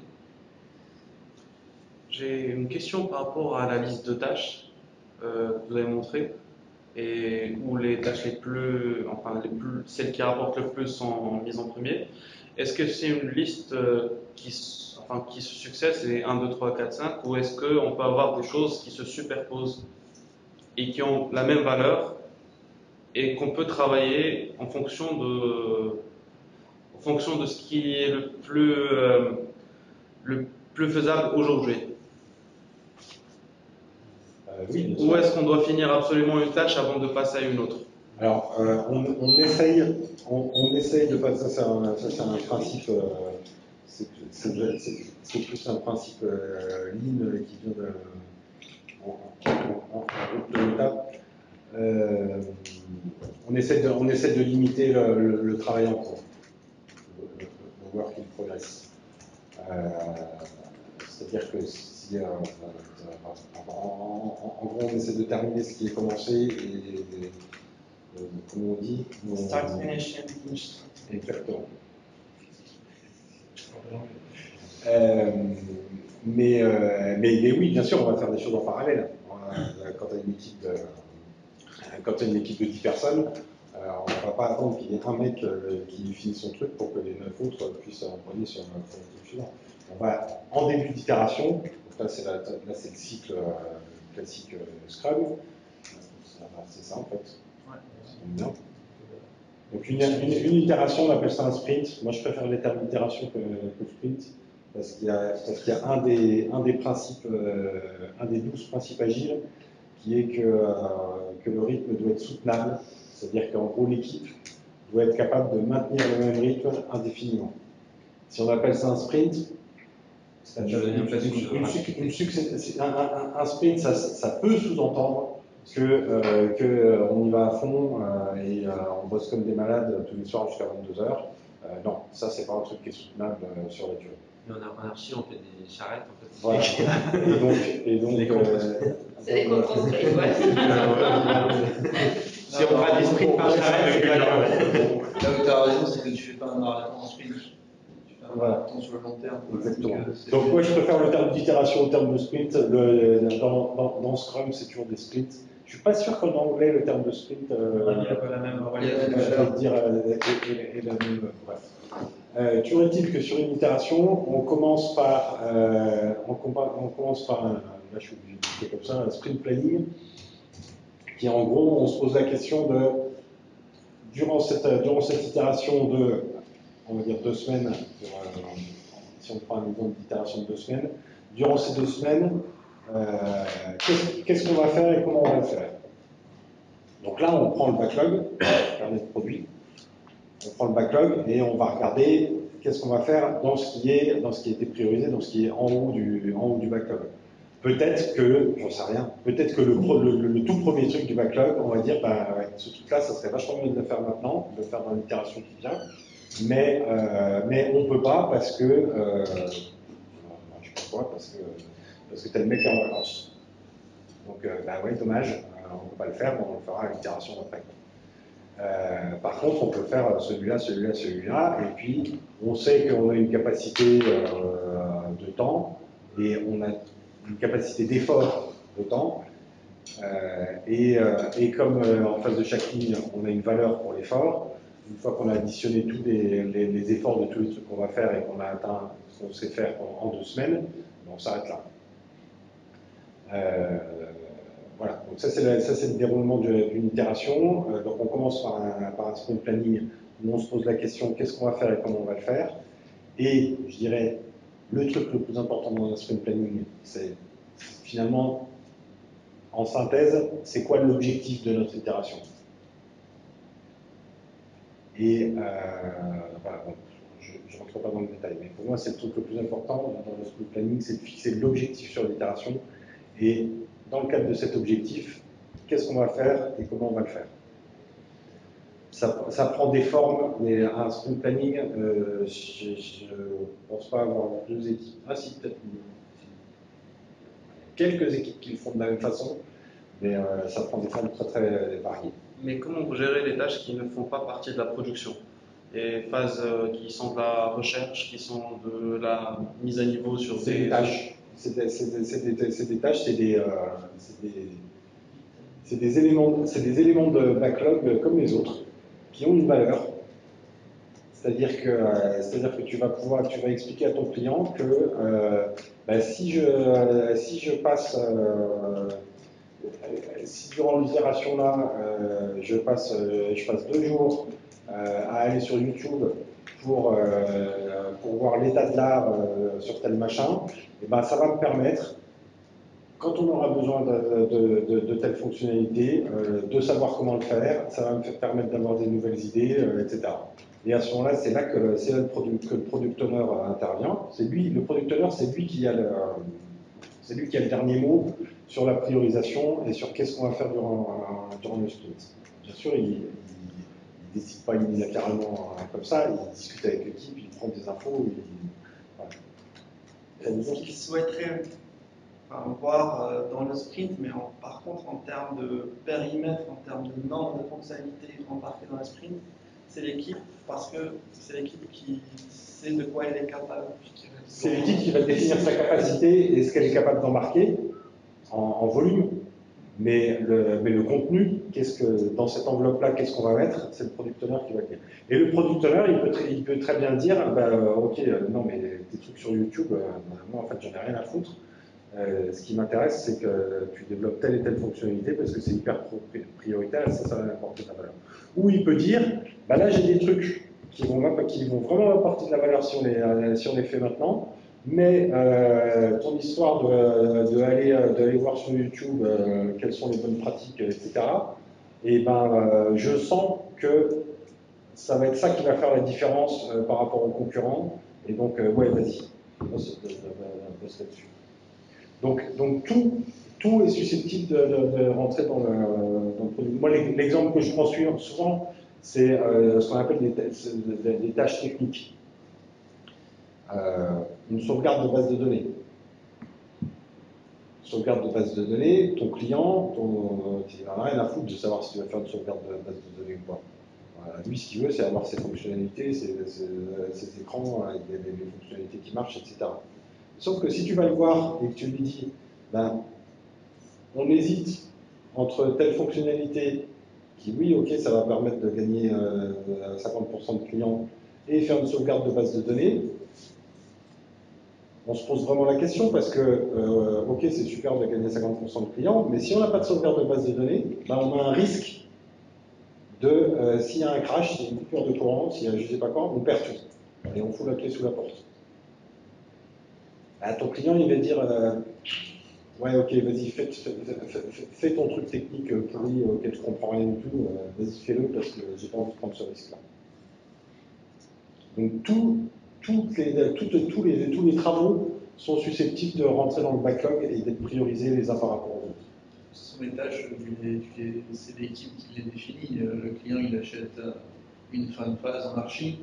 J'ai une question par rapport à la liste de tâches que vous avez montrée, et où les tâches celles qui rapportent le plus sont mises en premier. Est-ce que c'est une liste qui se succède, c'est 1, 2, 3, 4, 5, ou est-ce qu'on peut avoir des choses qui se superposent et qui ont la même valeur et qu'on peut travailler en fonction de ce qui est le plus faisable aujourd'hui? Oui, ou est-ce qu'on doit finir absolument une tâche avant de passer à une autre? Alors, on essaye de passer, ça c'est un principe, c'est plus un principe lean qui vient en groupe de l'État. On essaie de limiter le travail en cours, le work in progress. C'est-à-dire que si, en gros, on essaie de terminer ce qui est commencé et comme on dit, start, finish and finish. Exactement. Mais oui, bien sûr, on va faire des choses en parallèle. Quand tu as une équipe de 10 personnes, on ne va pas attendre qu'il y ait un mec qui finisse son truc pour que les 9 autres puissent envoyer sur le truc suivant. On va en début d'itération, donc là c'est le cycle classique Scrum, c'est ça en fait. Ouais. Bien. Donc une itération, on appelle ça un sprint. Moi je préfère les termes d'itération que sprint, parce qu'il y a un des principes, un des 12 principes agiles, qui est que le rythme doit être soutenable, c'est-à-dire qu'en gros l'équipe doit être capable de maintenir le même rythme indéfiniment. Si on appelle ça un sprint, un sprint, ça peut sous-entendre qu'on y va à fond et on bosse comme des malades tous les soirs jusqu'à 22h. Non, ça c'est pas un truc qui est soutenable sur la durée. Mais en anarchie, on fait des charrettes en fait. Voilà. et donc c'est des contraintes, ouais. Si on va des sprints par charrette, là où tu as raison, c'est que tu fais pas un marathon en sprint. Voilà. Sur le long terme. Exactement. Donc moi je préfère le terme d'itération au terme de sprint. Dans Scrum c'est toujours des sprints. Je suis pas sûr qu'en anglais le terme de sprint la même toujours est-il que sur une itération, on commence par là je suis obligé de dire comme ça, un sprint planning, qui en gros on se pose la question de durant cette itération de on va dire 2 semaines, si on prend un exemple d'itération de 2 semaines, durant ces 2 semaines, qu'est-ce qu'on va faire et comment on va le faire? Donc là, on prend le backlog, carnet de produits, on prend le backlog et on va regarder qu'est-ce qu'on va faire dans ce qui a été priorisé, dans ce qui est en haut du backlog. Peut-être que, j'en sais rien, peut-être que le tout premier truc du backlog, on va dire, bah, ouais, ce truc-là, ça serait vachement mieux de le faire maintenant, de le faire dans l'itération qui vient. Mais on ne peut pas parce que je sais pas quoi, parce que t'as le mec en vacances. Donc bah ouais, dommage, on ne peut pas le faire, mais on le fera à l'itération d'après. Par contre, on peut faire celui-là, et puis on sait qu'on a une capacité de temps et on a une capacité d'effort de temps. Et comme en face de chaque ligne, on a une valeur pour l'effort. une fois qu'on a additionné tous les efforts de tous les trucs qu'on va faire et qu'on a atteint ce qu'on sait faire en 2 semaines, on s'arrête là. Voilà, donc ça c'est le déroulement d'une itération. Donc on commence par un sprint planning où on se pose la question qu'est-ce qu'on va faire et comment on va le faire. Et je dirais, le truc le plus important dans un sprint planning, c'est finalement, en synthèse, c'est quoi l'objectif de notre itération. Et voilà, bon, je ne rentre pas dans le détail, mais pour moi c'est le truc le plus important dans le sprint planning, c'est de fixer l'objectif sur l'itération. Et dans le cadre de cet objectif, qu'est-ce qu'on va faire et comment on va le faire. Ça prend des formes, mais un sprint planning, je ne pense pas avoir 2 équipes. Ah si, peut-être quelques équipes qui le font de la même façon, mais ça prend des formes très très variées. Mais comment vous gérez les tâches qui ne font pas partie de la production? Les phases qui sont de la recherche, qui sont de la mise à niveau sur des tâches. C'est des tâches, c'est des éléments de backlog comme les autres, qui ont une valeur. C'est-à-dire que tu vas expliquer à ton client que si durant l'itération là, je passe 2 jours à aller sur YouTube pour voir l'état de l'art sur tel machin, et ben ça va me permettre, quand on aura besoin de telle fonctionnalité, de savoir comment le faire, ça va me permettre d'avoir des nouvelles idées, etc. Et à ce moment-là, c'est là que le product owner intervient. Le product owner, c'est lui qui a le dernier mot sur la priorisation et sur qu'est-ce qu'on va faire durant le sprint. Bien sûr, il ne décide pas unilatéralement comme ça, il discute avec l'équipe, il prend des infos. Ce qu'il souhaiterait voir dans le sprint, mais par contre en termes de périmètre, en termes de nombre de fonctionnalités embarquées dans le sprint, c'est l'équipe, parce que c'est l'équipe qui sait de quoi elle est capable. C'est l'équipe qui va définir sa capacité et ce qu'elle est capable d'embarquer en volume. Mais le contenu, dans cette enveloppe-là, qu'est-ce qu'on va mettre? C'est le product owner qui va le dire. Et le product owner, il peut très bien dire ok, non, mais tes trucs sur YouTube, moi en fait, j'en ai rien à foutre. Ce qui m'intéresse, c'est que tu développes telle et telle fonctionnalité parce que c'est hyper prioritaire et ça va apporter de la valeur. Ou il peut dire là, j'ai des trucs qui vont vraiment apporter de la valeur si on les fait maintenant. Mais ton histoire d'aller voir sur YouTube quelles sont les bonnes pratiques, etc., et je sens que ça va être ça qui va faire la différence par rapport aux concurrents. Et donc, ouais, vas-y, bosse là-dessus. Donc tout est susceptible de rentrer dans le produit. Moi, l'exemple que je prends souvent, c'est ce qu'on appelle des tâches techniques. Une sauvegarde de base de données. Sauvegarde de base de données, ton client, il n'en a rien à foutre de savoir si tu vas faire une sauvegarde de base de données ou pas. Lui, ce qu'il veut, c'est avoir ses fonctionnalités, ses écrans, avec des fonctionnalités qui marchent, etc. Sauf que si tu vas le voir et que tu lui dis, on hésite entre telle fonctionnalité qui, oui, ok, ça va permettre de gagner 50% de clients et faire une sauvegarde de base de données, on se pose vraiment la question parce que, ok, c'est super de gagner 50% de clients, mais si on n'a pas de sauvegarde de base de données, on a un risque s'il y a un crash, s'il y a une coupure de courant, s'il y a je ne sais pas quoi, on perd tout. Et on fout la clé sous la porte. Ton client, il va dire, ouais, ok, vas-y, fais ton truc technique pourri auquel je ne comprends rien du tout, vas-y, fais-le parce que j'ai pas envie de prendre ce risque-là. Donc, tous les travaux sont susceptibles de rentrer dans le backlog et d'être priorisés les uns par rapport aux autres. Ce sont les tâches, c'est l'équipe qui les définit. Le client, il achète une fin de phase en archi,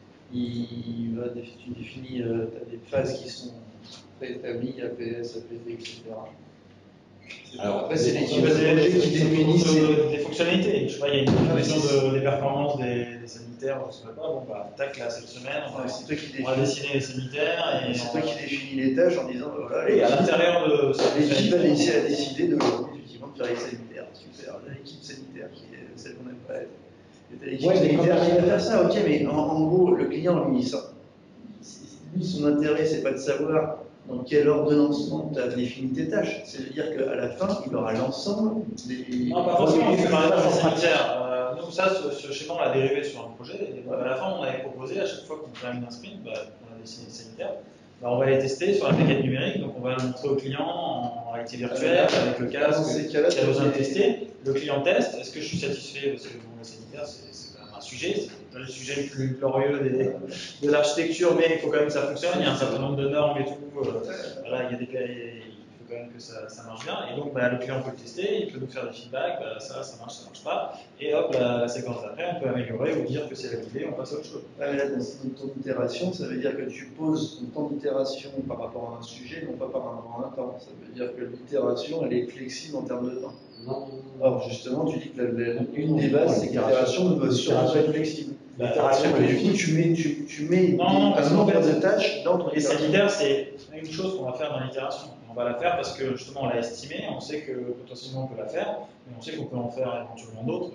tu définis, tu as des phases qui sont préétablies, APS, APD, etc. Alors, après, c'est l'équipe qui définit des fonctionnalités. Je sais pas, il y a une définition des performances des sanitaires, je sais pas, tac, là, cette semaine, on va dessiner les sanitaires. C'est toi qui définis les tâches en disant, voilà. Et à l'intérieur de cette l'équipe a décidé d'aujourd'hui, effectivement, de faire les sanitaires. Super, l'équipe sanitaire qui est celle qu'on n'aime pas être. L'équipe sanitaire qui va faire ça, ok, mais en gros, le client, lui, son intérêt, c'est pas de savoir dans quel ordonnancement tu as défini tes tâches. C'est-à-dire qu'à la fin, il aura l'ensemble des. Non, pas forcément, c'est par exemple les sanitaires. Nous, ça, ce schéma, on l'a dérivé sur un projet. Et à la fin, on avait proposé, à chaque fois qu'on termine un sprint, on a dessiné les sanitaires, on va les tester sur la maquette numérique. Donc, on va le montrer au client en réalité virtuelle, avec le casque, qui a besoin de tester. Le client teste. Est-ce que je suis satisfait? Parce que bon, les sanitaires, c'est quand même un sujet. C'est le sujet le plus glorieux de l'architecture, mais il faut quand même que ça fonctionne. Il y a un certain nombre de normes et tout. Voilà, il faut quand même que ça marche bien. Et donc, le client peut le tester, il peut nous faire des feedbacks, ça marche pas. Et hop, la séquence d'après, on peut améliorer ou dire que c'est validé, on passe à autre chose. Là, dans ton temps d'itération, ça veut dire que tu poses ton temps d'itération par rapport à un sujet, non pas par rapport à un temps. Ça veut dire que l'itération, elle est flexible en termes de temps. Non. Or, justement, tu dis que l'une des bases, c'est que l'itération ne peut surtout être flexible. Parce que du coup, tu mets un nombre de tâches dans ton Les sanitaires, c'est une chose qu'on va faire dans l'itération. On va la faire parce que justement on l'a estimé, on sait que potentiellement on peut la faire, mais on sait qu'on peut en faire éventuellement d'autres.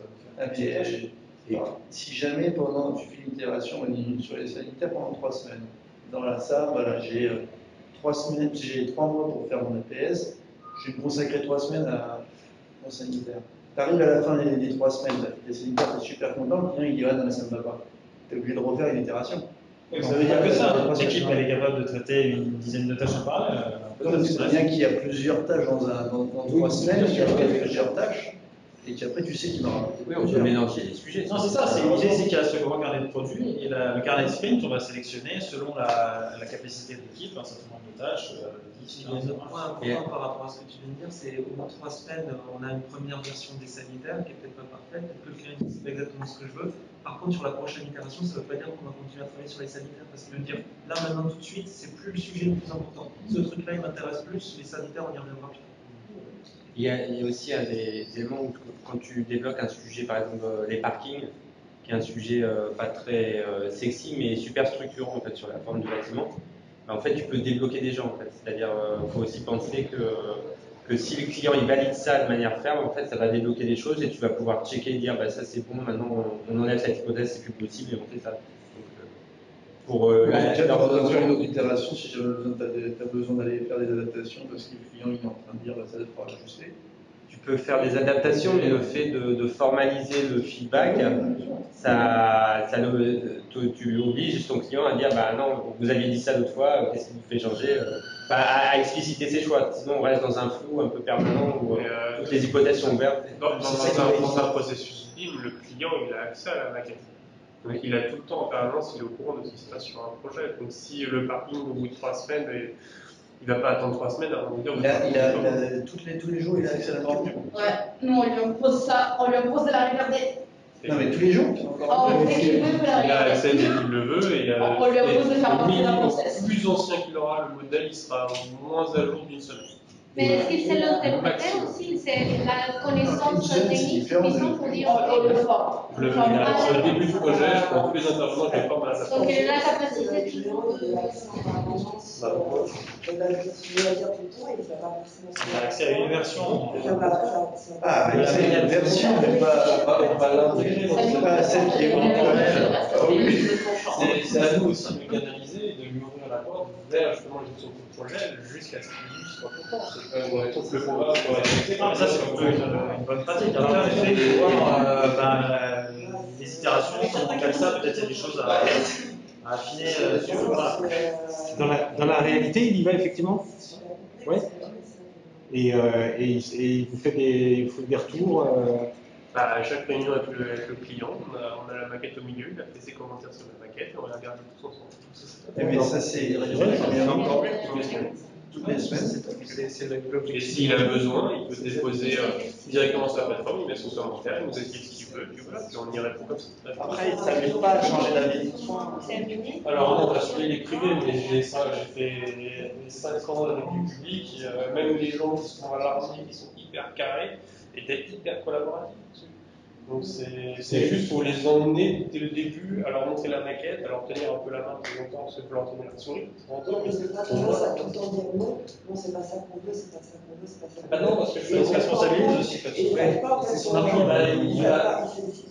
Si jamais pendant tu fais une itération sur les sanitaires pendant 3 semaines, dans la salle, voilà, j'ai 3 mois pour faire mon APS, je vais me consacrer 3 semaines aux sanitaires. Tu arrives à la fin des 3 semaines, les sanitaires, tu es super content, le client il dit ah non mais ça ne va pas. Tu es obligé de refaire une itération. Oui, ça veut dire que ça. L'équipe elle est capable de traiter une dizaine de tâches en parallèle. C'est bien qu'il y a plusieurs tâches dans 3 semaines, qu'il y a plusieurs tâches, et qu'après tu sais qu'il m'aura. Oui, on peut mélanger les sujets. Non, c'est ça. L'idée, c'est qu'il y a ce grand carnet de produits, et le carnet de sprint, on va sélectionner selon la capacité de l'équipe, un certain nombre de tâches. Un autre point important par rapport à ce que tu viens de dire, c'est au bout de 3 semaines, on a une première version des sanitaires qui n'est peut-être pas parfaite, peut-être que le client dit c'est pas exactement ce que je veux. Par contre, sur la prochaine itération, ça ne veut pas dire qu'on va continuer à travailler sur les sanitaires, parce qu'il veut dire là maintenant tout de suite, c'est plus le sujet le plus important. Ce truc-là, il m'intéresse plus, les sanitaires, on y reviendra plus. Il y a aussi un des éléments où quand tu débloques un sujet, par exemple les parkings, qui est un sujet pas très sexy, mais super structurant en fait sur la forme du bâtiment. En fait, tu peux débloquer des gens. En fait. C'est-à-dire, faut aussi penser que si le client il valide ça de manière ferme, en fait, ça va débloquer des choses et tu vas pouvoir checker et dire, ça c'est bon, maintenant on enlève cette hypothèse, c'est plus possible et on fait ça. Donc, pour dans une autre itération, si tu as besoin d'aller faire des adaptations parce que le client il est en train de dire, ça va être ajusté. Tu peux faire des adaptations, mais le fait de formaliser le feedback, tu obliges ton client à dire non, vous aviez dit ça l'autre fois, qu'est-ce qui vous fait changer à expliciter ses choix. Sinon, on reste dans un flou un peu permanent où toutes les hypothèses sont ouvertes. Dans un processus BIM, le client il a accès à la maquette. Donc il a tout le temps en permanence, il est au courant de ce qui se passe sur un projet. Donc si le parking au bout de 3 semaines, il ne va pas attendre 3 semaines avant de dire. Tous les jours, il a accès à la maquette. Ouais, nous on lui impose ça, on lui impose de la regarder. Non mais tous les jours. Dès qu'il veut, il a accès dès qu'il le veut et on lui impose de faire passer la process. Plus ancien qu'il aura le modèle, il sera moins à jour d'une semaine. Mais est-ce qu'il sait l'interpréter aussi? C'est la connaissance technique suffisante pour dire on le forme. Au début du projet, je prends tous les intervenants, je les forme à la plateforme. Donc il a la capacité toujours de. Il a accès à une version. C'est une version, mais pas l'intégrer. C'est pas celle qui est C'est à nous aussi de canaliser et de lui ouvrir la porte vers justement les gestion de projet jusqu'à ce qu'il soit content. C'est le combat pour mais ça, c'est un peu une bonne pratique. Alors, en effet, il faut voir les itérations, si on encadre ça, peut-être il y a des choses à affiner sur Dans la réalité, il y va effectivement. Oui. Et il vous fait des retours. À chaque réunion avec le client, on a la maquette au milieu, il a fait ses commentaires sur la maquette et on la regarde tous ensemble. Mais ça, c'est encore mieux. Toutes les semaines, c'est l'objectif. Et s'il a besoin, il peut déposer directement sur la plateforme, il met son commentaire, il nous explique ce qu'il veut, puis voilà, puis on y répond comme ça. Après, ça ne veut pas changer d'avis. Alors, on a sur les privés, mais j'ai fait 5 ans avec du public, même les gens qui sont à l'armée, qui sont hyper carrés, étaient hyper collaboratifs. Donc c'est juste pour les emmener dès le début, à leur montrer la maquette, à leur tenir un peu la main de temps en temps, parce qu'il faut leur tenir la souris. Mais c'est pas toujours ça, tout le temps dire non, c'est pas ça qu'on veut, c'est pas ça qu'on veut, c'est pas ça qu'on veut. Non, parce que je suis responsabilise aussi. Et il n'arrive pas, en fait, c'est son argent. il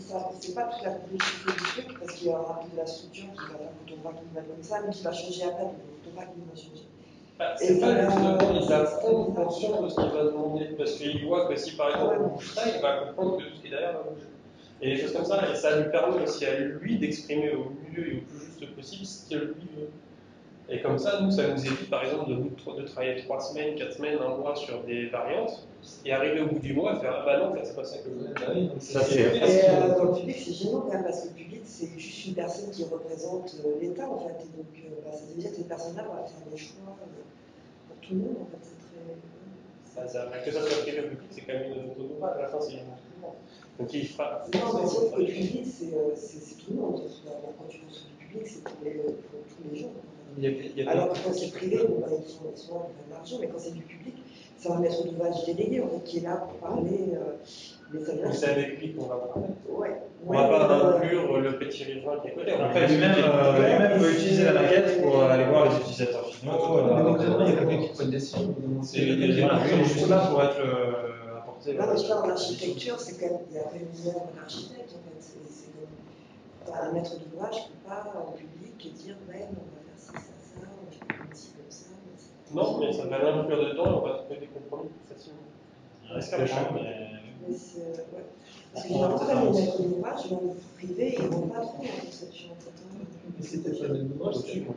sais pas toute la complexité du truc, parce qu'il y aura de la structure qui va faire photographe qui va comme ça, mais qui va changer après, donc le photographe qui va changer. C'est pas justement, il va prendre conscience de ce qu'il va demander, parce qu'il voit que si par exemple on bouge ça, il va comprendre que ce qui est derrière va bouger. Et des choses comme ça, et ça lui permet aussi à lui d'exprimer au mieux et au plus juste possible ce qu'il lui veut. Et comme ça, nous, ça nous évite par exemple de travailler 3 semaines, 4 semaines, 1 mois sur des variantes, et arriver au bout du mois et faire ah bah non, en fait, c'est pas ça que je voulais. Bah oui, ça c'est. Dans le public, c'est gênant quand même, parce que le public, c'est juste une personne qui représente l'État en fait. Et donc, ça veut dire que cette personne-là va faire des choix pour tout le monde en fait. C'est très. Que ça soit privé ou public, c'est quand même une photo d'ouvrage, à la fin, c'est une photo d'ouvrage. Donc il fera. Non, mais sauf que le public, c'est tout le monde. Quand tu construis du public, c'est pour tous les gens. Alors que quand c'est privé, bon, bah, ils sont là pour faire de l'argent, mais quand c'est du public, c'est un maître d'ouvrage délégué en fait, qui est là pour parler. Mais ça c'est avec lui qu'on va parler. Ouais. On ne va pas inclure le petit riverain qui est à côté. Après, lui-même peut utiliser la maquette pour aller voir les utilisateurs finaux. Mais concrètement, il y a quelqu'un qui prend une décision. Il est juste là pour être apporté. Là, je parle d'architecture, c'est quand même, il y a quand même une œuvre d'architecte en fait. C'est comme un maître d'ouvrage ne peut pas au public dire ouais, on va faire ci, ça, on va faire comme ci, comme ça. Non, mais ça va l'inclure dedans et on va trouver des compromis plus facilement. C'est le champ, mais c'est. Ouais. Parce que généralement, quand les maîtres d'ouvrage vont au privé, ils ne vont pas trop en conception en fait. Mais c'était pas le d'ouvrage,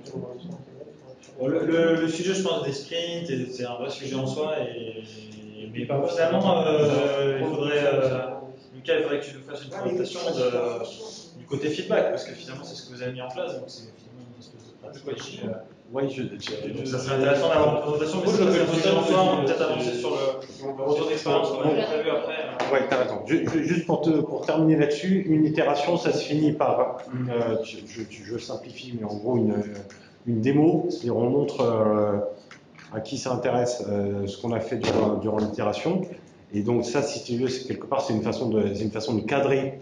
le sujet, je pense, des sprints, c'est un vrai sujet en soi, mais finalement, il faudrait, Lucas, il faudrait que tu nous fasses une présentation du côté feedback, parce que finalement, c'est ce que vous avez mis en place, donc c'est finalement une espèce de pratique. Oui, donc ça serait intéressant d'avoir une présentation, mais je le présentation en soi, on va peut-être avancer sur le retour d'expérience qu'on avait prévu après. Oui, tu as raison. Juste pour terminer là-dessus, une itération, ça se finit par, je simplifie, mais en gros, une démo, c'est-à-dire on montre à qui ça intéresse ce qu'on a fait durant l'itération. Et donc ça, si tu veux, quelque part, c'est une façon de cadrer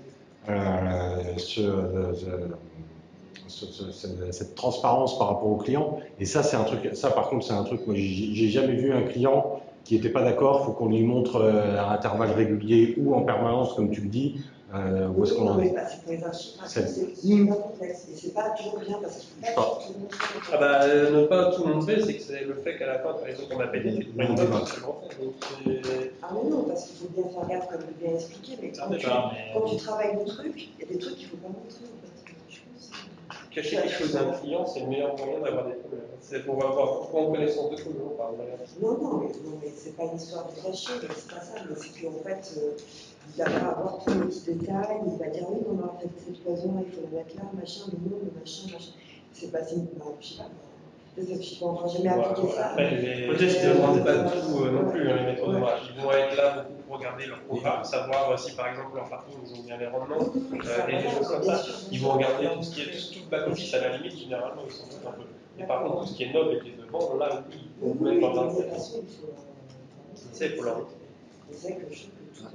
cette transparence par rapport au client. Et ça, c'est un truc. Ça, par contre, c'est un truc. Moi, j'ai jamais vu un client qui n'était pas d'accord. Il faut qu'on lui montre à intervalles réguliers ou en permanence, comme tu le dis, où est-ce qu'on en est. C'est pour les archives, c'est super complexe. Et c'est pas toujours bien parce qu'il faut pas tout montrer. Ah bah, ne pas tout montrer, c'est que c'est le fait qu'à la fin, par exemple, on a payé des points de Ah mais non, parce qu'il faut bien faire gaffe, comme je bien expliqué, mais quand tu travailles le truc, il y a des trucs qu'il ne faut pas montrer en fait. Cacher quelque chose à un client, c'est le meilleur moyen d'avoir des problèmes. C'est pour avoir en connaissance de cause, on parle Non, mais c'est pas une histoire de cacher, c'est pas ça, mais c'est qu'en fait, il va pas avoir tous les petits détails, il va dire oui, on a fait cette cloison, il faut la mettre là, machin, le nom, le machin. C'est pas, je sais pas. Je n'ai jamais appliqué ça. Après, peut-être qu'ils ne demandent pas tout non plus, les maîtres d'ouvrage. Ils vont être là beaucoup pour regarder leur programme, savoir si par exemple leur parking ils ont bien les rendements, et des choses comme ça. Ils vont regarder tout ce qui est tout back-office à la limite, généralement ils s'en foutent un peu. Mais par contre, tout ce qui est noble et qui est devant, là, oui, ils vont mettre dans leur tête. C'est pour leur C'est que je trouve que tout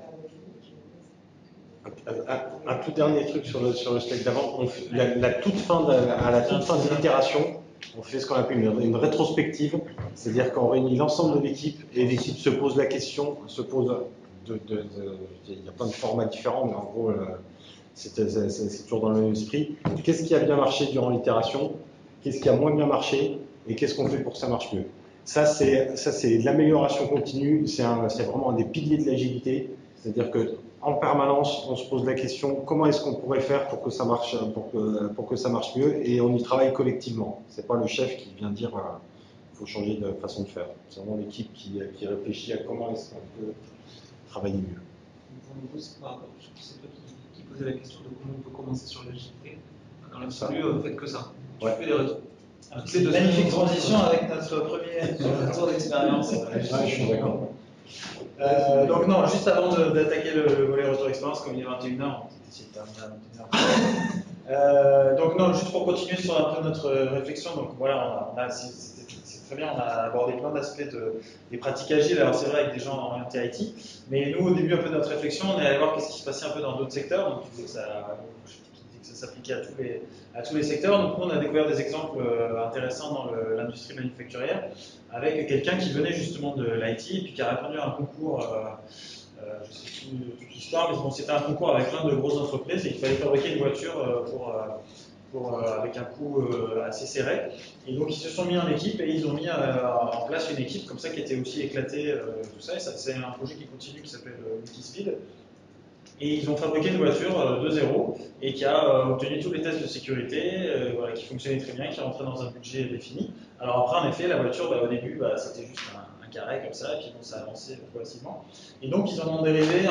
un tout dernier truc sur le slide d'avant. À la toute fin de l'itération, on fait ce qu'on appelle une rétrospective, c'est-à-dire qu'on réunit l'ensemble de l'équipe et l'équipe se pose la question, il y a plein de formats différents, mais en gros, c'est toujours dans le même esprit. Qu'est-ce qui a bien marché durant l'itération? Qu'est-ce qui a moins bien marché? Et qu'est-ce qu'on fait pour que ça marche mieux? Ça, c'est de l'amélioration continue, c'est vraiment un des piliers de l'agilité, c'est-à-dire qu'en permanence, on se pose la question comment est-ce qu'on pourrait faire pour que ça marche, pour que ça marche mieux, et on y travaille collectivement. C'est pas le chef qui vient dire il faut changer de façon de faire. C'est vraiment l'équipe qui réfléchit à comment est-ce qu'on peut travailler mieux. C'est toi qui posais la question de comment on peut commencer sur l'agilité. Dans l'absolu, faites que ça. Tu fais des retours. C'est une magnifique transition avec notre premier retour d'expérience. Je suis d'accord. Donc non, juste avant d'attaquer le volet retour d'expérience, comme il est 21h, on va essayer de terminer à 21h. Donc non, juste pour continuer sur un peu notre réflexion, donc voilà, c'est très bien, on a abordé plein d'aspects des pratiques agiles, alors c'est vrai avec des gens orientés IT, mais nous au début un peu de notre réflexion, on est allé voir qu'est-ce qui se passait un peu dans d'autres secteurs, donc tu disais que ça s'appliquait à tous les secteurs. Donc nous, on a découvert des exemples intéressants dans l'industrie manufacturière avec quelqu'un qui venait justement de l'IT et puis qui a répondu à un concours, je ne sais plus qui histoire, mais bon, c'était un concours avec plein de grosses entreprises et il fallait fabriquer une voiture avec un coût assez serré. Et donc ils se sont mis en équipe et ils ont mis en place une équipe comme ça qui était aussi éclatée, tout ça. Et ça, c'est un projet qui continue qui s'appelle Multispeed. Et ils ont fabriqué une voiture de zéro et qui a obtenu tous les tests de sécurité, voilà, qui fonctionnait très bien, qui rentrait dans un budget défini. Alors après, en effet, la voiture, au début, c'était juste un carré comme ça, et puis bon, ça a avancé progressivement. Et donc, ils en ont dérivé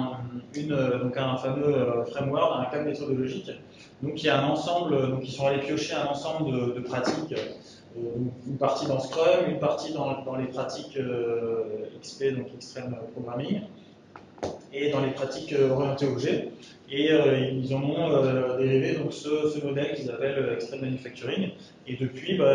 un fameux framework, un cadre méthodologique. Donc, il y a un ensemble, donc ils sont allés piocher un ensemble de pratiques, une partie dans Scrum, une partie dans les pratiques XP, donc Extreme Programming, et dans les pratiques orientées objets. Et ils en ont dérivé donc, ce modèle qu'ils appellent Extreme Manufacturing. Et depuis, on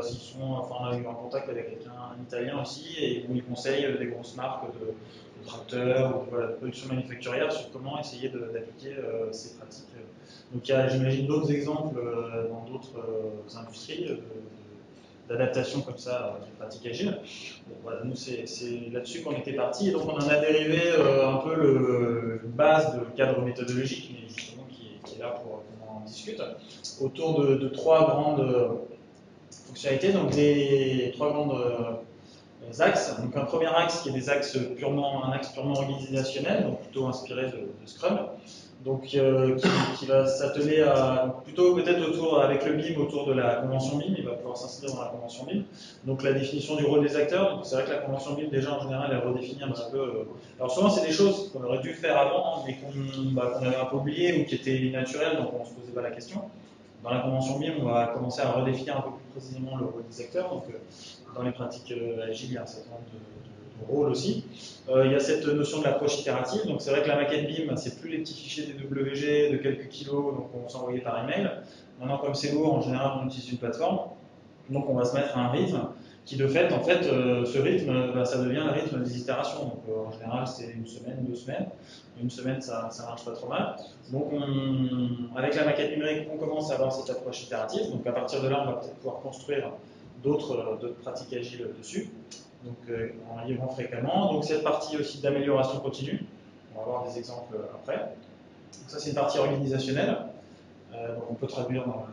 a eu un contact avec un Italien aussi, et où ils conseillent des grosses marques de tracteurs ou de production manufacturière sur comment essayer d'appliquer ces pratiques. Donc il y a, j'imagine, d'autres exemples dans d'autres industries d'adaptation comme ça des pratiques agiles. Bon, voilà, nous, c'est là-dessus qu'on était parti, et donc on en a dérivé un peu le base de cadre méthodologique, mais justement qui est là pour qu'on en discute, autour de trois grandes fonctionnalités, donc des trois grandes axes. Donc un premier axe qui est un axe purement organisationnel, donc plutôt inspiré de Scrum. Donc qui va s'atteler à plutôt peut-être avec le BIM autour de la convention BIM, il va pouvoir s'inscrire dans la convention BIM. Donc la définition du rôle des acteurs, donc c'est vrai que la convention BIM déjà en général elle redéfinit un petit peu. Alors souvent c'est des choses qu'on aurait dû faire avant, mais qu'on avait un peu oublié ou qui étaient naturelles, donc on ne se posait pas la question. Dans la convention BIM, on va commencer à redéfinir un peu plus précisément le rôle des acteurs. Donc dans les pratiques agiles, il y a un certain nombre de rôles aussi. Il y a cette notion de l'approche itérative. Donc c'est vrai que la maquette BIM, c'est plus les petits fichiers DWG de quelques kilos, donc on s'envoyait par email. Maintenant, comme c'est lourd, en général, on utilise une plateforme. Donc on va se mettre à un rythme qui, de fait, ce rythme, ça devient le rythme des itérations. Donc en général, c'est une semaine, 2 semaines. Une semaine, ça marche pas trop mal. Donc avec la maquette numérique, on commence à avoir cette approche itérative. Donc à partir de là, on va peut-être pouvoir construire d'autres pratiques agiles dessus. Donc en livrant fréquemment. Donc cette partie aussi d'amélioration continue, on va voir des exemples après. Donc ça c'est une partie organisationnelle, donc on peut traduire dans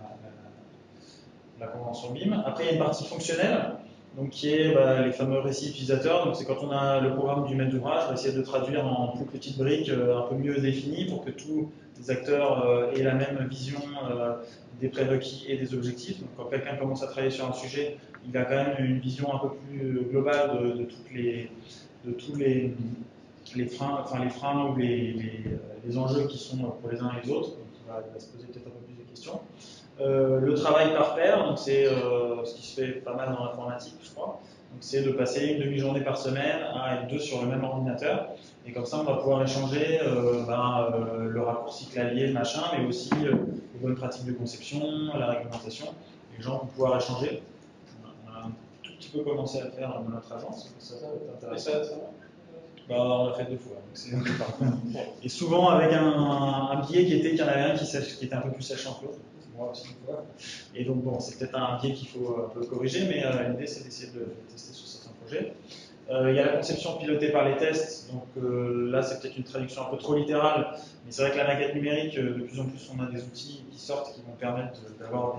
la convention BIM. Après il y a une partie fonctionnelle, donc qui est les fameux récits utilisateurs. Donc c'est quand on a le programme du maître d'ouvrage, on va essayer de traduire en plus petites briques un peu mieux définies pour que tous les acteurs aient la même vision des prérequis et des objectifs. Donc quand quelqu'un commence à travailler sur un sujet, il a quand même une vision un peu plus globale de tous les freins ou les enjeux qui sont pour les uns et les autres. Donc il va se poser peut-être un peu plus de questions. Le travail par pair, donc c'est ce qui se fait pas mal dans l'informatique, je crois. Donc c'est de passer une demi-journée par semaine à être 2 sur le même ordinateur. Et comme ça, on va pouvoir échanger le raccourci clavier, le machin, mais aussi les bonnes pratiques de conception, la réglementation. Les gens vont pouvoir échanger. On a un tout petit peu commencé à le faire dans notre agence. Ça va être intéressant. On l'a fait 2 fois. Donc et souvent avec un biais qui était qu'il y en avait un qui était un peu plus sachant que l'autre. Moi aussi, une fois. Et donc bon, c'est peut-être un biais qu'il faut un peu corriger, mais l'idée c'est d'essayer de tester sur certains projets. Il y a la conception pilotée par les tests, donc là c'est peut-être une traduction un peu trop littérale, mais c'est vrai que la maquette numérique, de plus en plus on a des outils qui sortent qui vont permettre d'avoir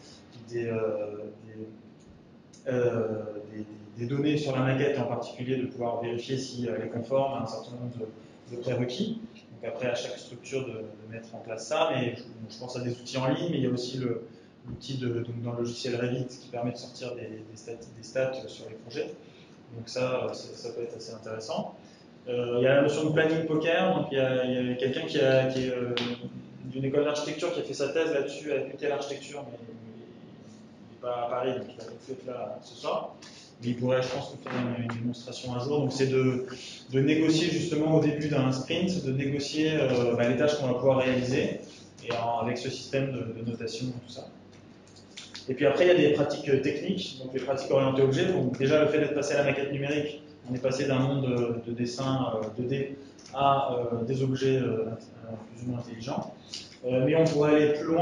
des données sur la maquette, et en particulier de pouvoir vérifier si elle est conforme à un certain nombre de prérequis. Donc après à chaque structure de mettre en place ça, mais je pense à des outils en ligne, mais il y a aussi l'outil dans le logiciel Revit qui permet de sortir des stats sur les projets. Donc ça peut être assez intéressant. Il y a la notion de planning poker, donc il y a quelqu'un qui est d'une école d'architecture qui a fait sa thèse là-dessus, avec une telle architecture, mais il n'est pas à Paris, donc il va tout être là ce soir. Mais il pourrait, je pense, nous faire une démonstration un jour. Donc c'est de négocier justement au début d'un sprint, de négocier les tâches qu'on va pouvoir réaliser, et avec ce système de notation et tout ça. Et puis après, il y a des pratiques techniques, donc les pratiques orientées objets. Donc déjà, le fait d'être passé à la maquette numérique, on est passé d'un monde de dessin 2D à des objets plus ou moins intelligents. Mais on pourrait aller plus loin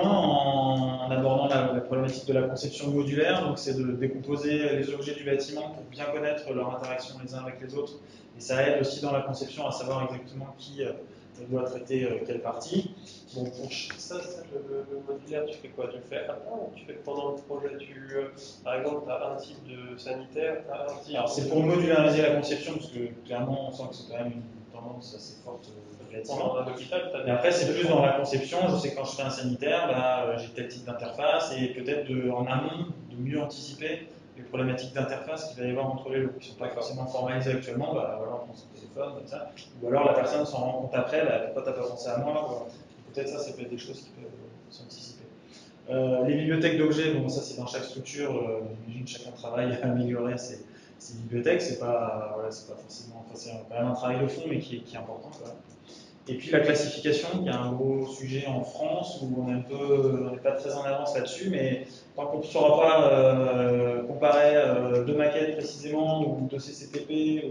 en abordant la problématique de la conception modulaire, donc c'est de décomposer les objets du bâtiment pour bien connaître leur interaction les uns avec les autres, et ça aide aussi dans la conception à savoir exactement qui doit traiter quelle partie. Bon, pour ça, le modulaire, tu fais quoi? Tu le fais avant ou tu fais pendant le projet? Par exemple, tu as un type de sanitaire, tu as un type. Alors c'est pour modulariser la conception, parce que clairement on sent que c'est quand même une tendance assez forte. Pendant un hôpital, et après, c'est plus dans la conception. Je sais que quand je fais un sanitaire, j'ai tel type d'interface et peut-être en amont de mieux anticiper les problématiques d'interface qu'il va y avoir entre les lots qui ne sont pas forcément formalisées actuellement. Voilà, on prend son téléphone, comme ça. Ou alors la personne s'en rend compte après, pourquoi tu n'as pas pensé à moi, voilà. Peut-être ça peut être des choses qui peuvent s'anticiper. Les bibliothèques d'objets, bon, ça c'est dans chaque structure. J'imagine que chacun travaille à améliorer ses bibliothèques. C'est pas forcément. C'est quand même un travail de fond, mais qui est important quand même. Et puis la classification, il y a un gros sujet en France où on n'est pas très en avance là-dessus, mais tant qu'on ne saura pas comparer deux maquettes précisément ou deux CCTP,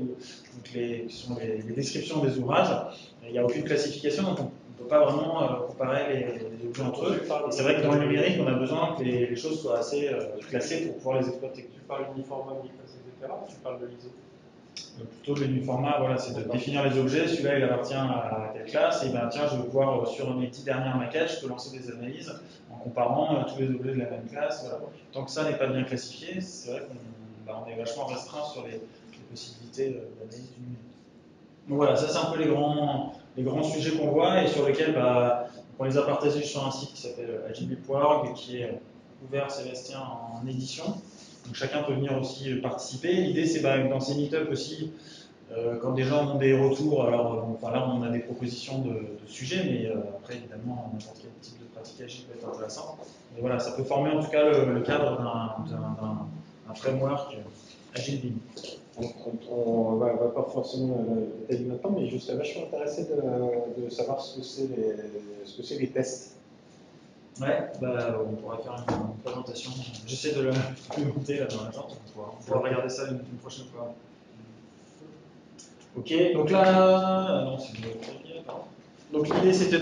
qui sont les descriptions des ouvrages, il n'y a aucune classification, donc on ne peut pas vraiment comparer les objets entre eux. Et c'est vrai que dans le numérique, on a besoin que les choses soient assez classées pour pouvoir les exploiter. Tu parles d'uniforme, etc. Tu parles de l'ISO. Plutôt le format, voilà, c'est de définir les objets. Celui-là, il appartient à telle classe. Et ben tiens, je vais pouvoir, sur mes 10 dernières maquettes, je peux lancer des analyses en comparant tous les objets de la même classe. Voilà. Tant que ça n'est pas bien classifié, c'est vrai qu'on est vachement restreint sur les possibilités d'analyse du numérique. Donc voilà, ça c'est un peu les grands sujets qu'on voit et sur lesquels on les a partagés sur un site qui s'appelle agilbuild.org et qui est ouvert, Sébastien, en édition. Donc chacun peut venir aussi participer. L'idée, c'est dans ces meet-up aussi, quand des gens ont des retours, alors là on a des propositions de sujets, mais après évidemment n'importe quel type de pratique agile peut être intéressant. Mais voilà, ça peut former en tout cas le cadre d'un framework Agile BIM. On va pas forcément détailler maintenant, mais je serais vachement intéressé de savoir ce que c'est les tests. Ouais, on pourra faire une présentation. J'essaie de la monter là dans l'agence, on pourra regarder ça une prochaine fois. Ok, donc là, non, c'est donc l'idée c'était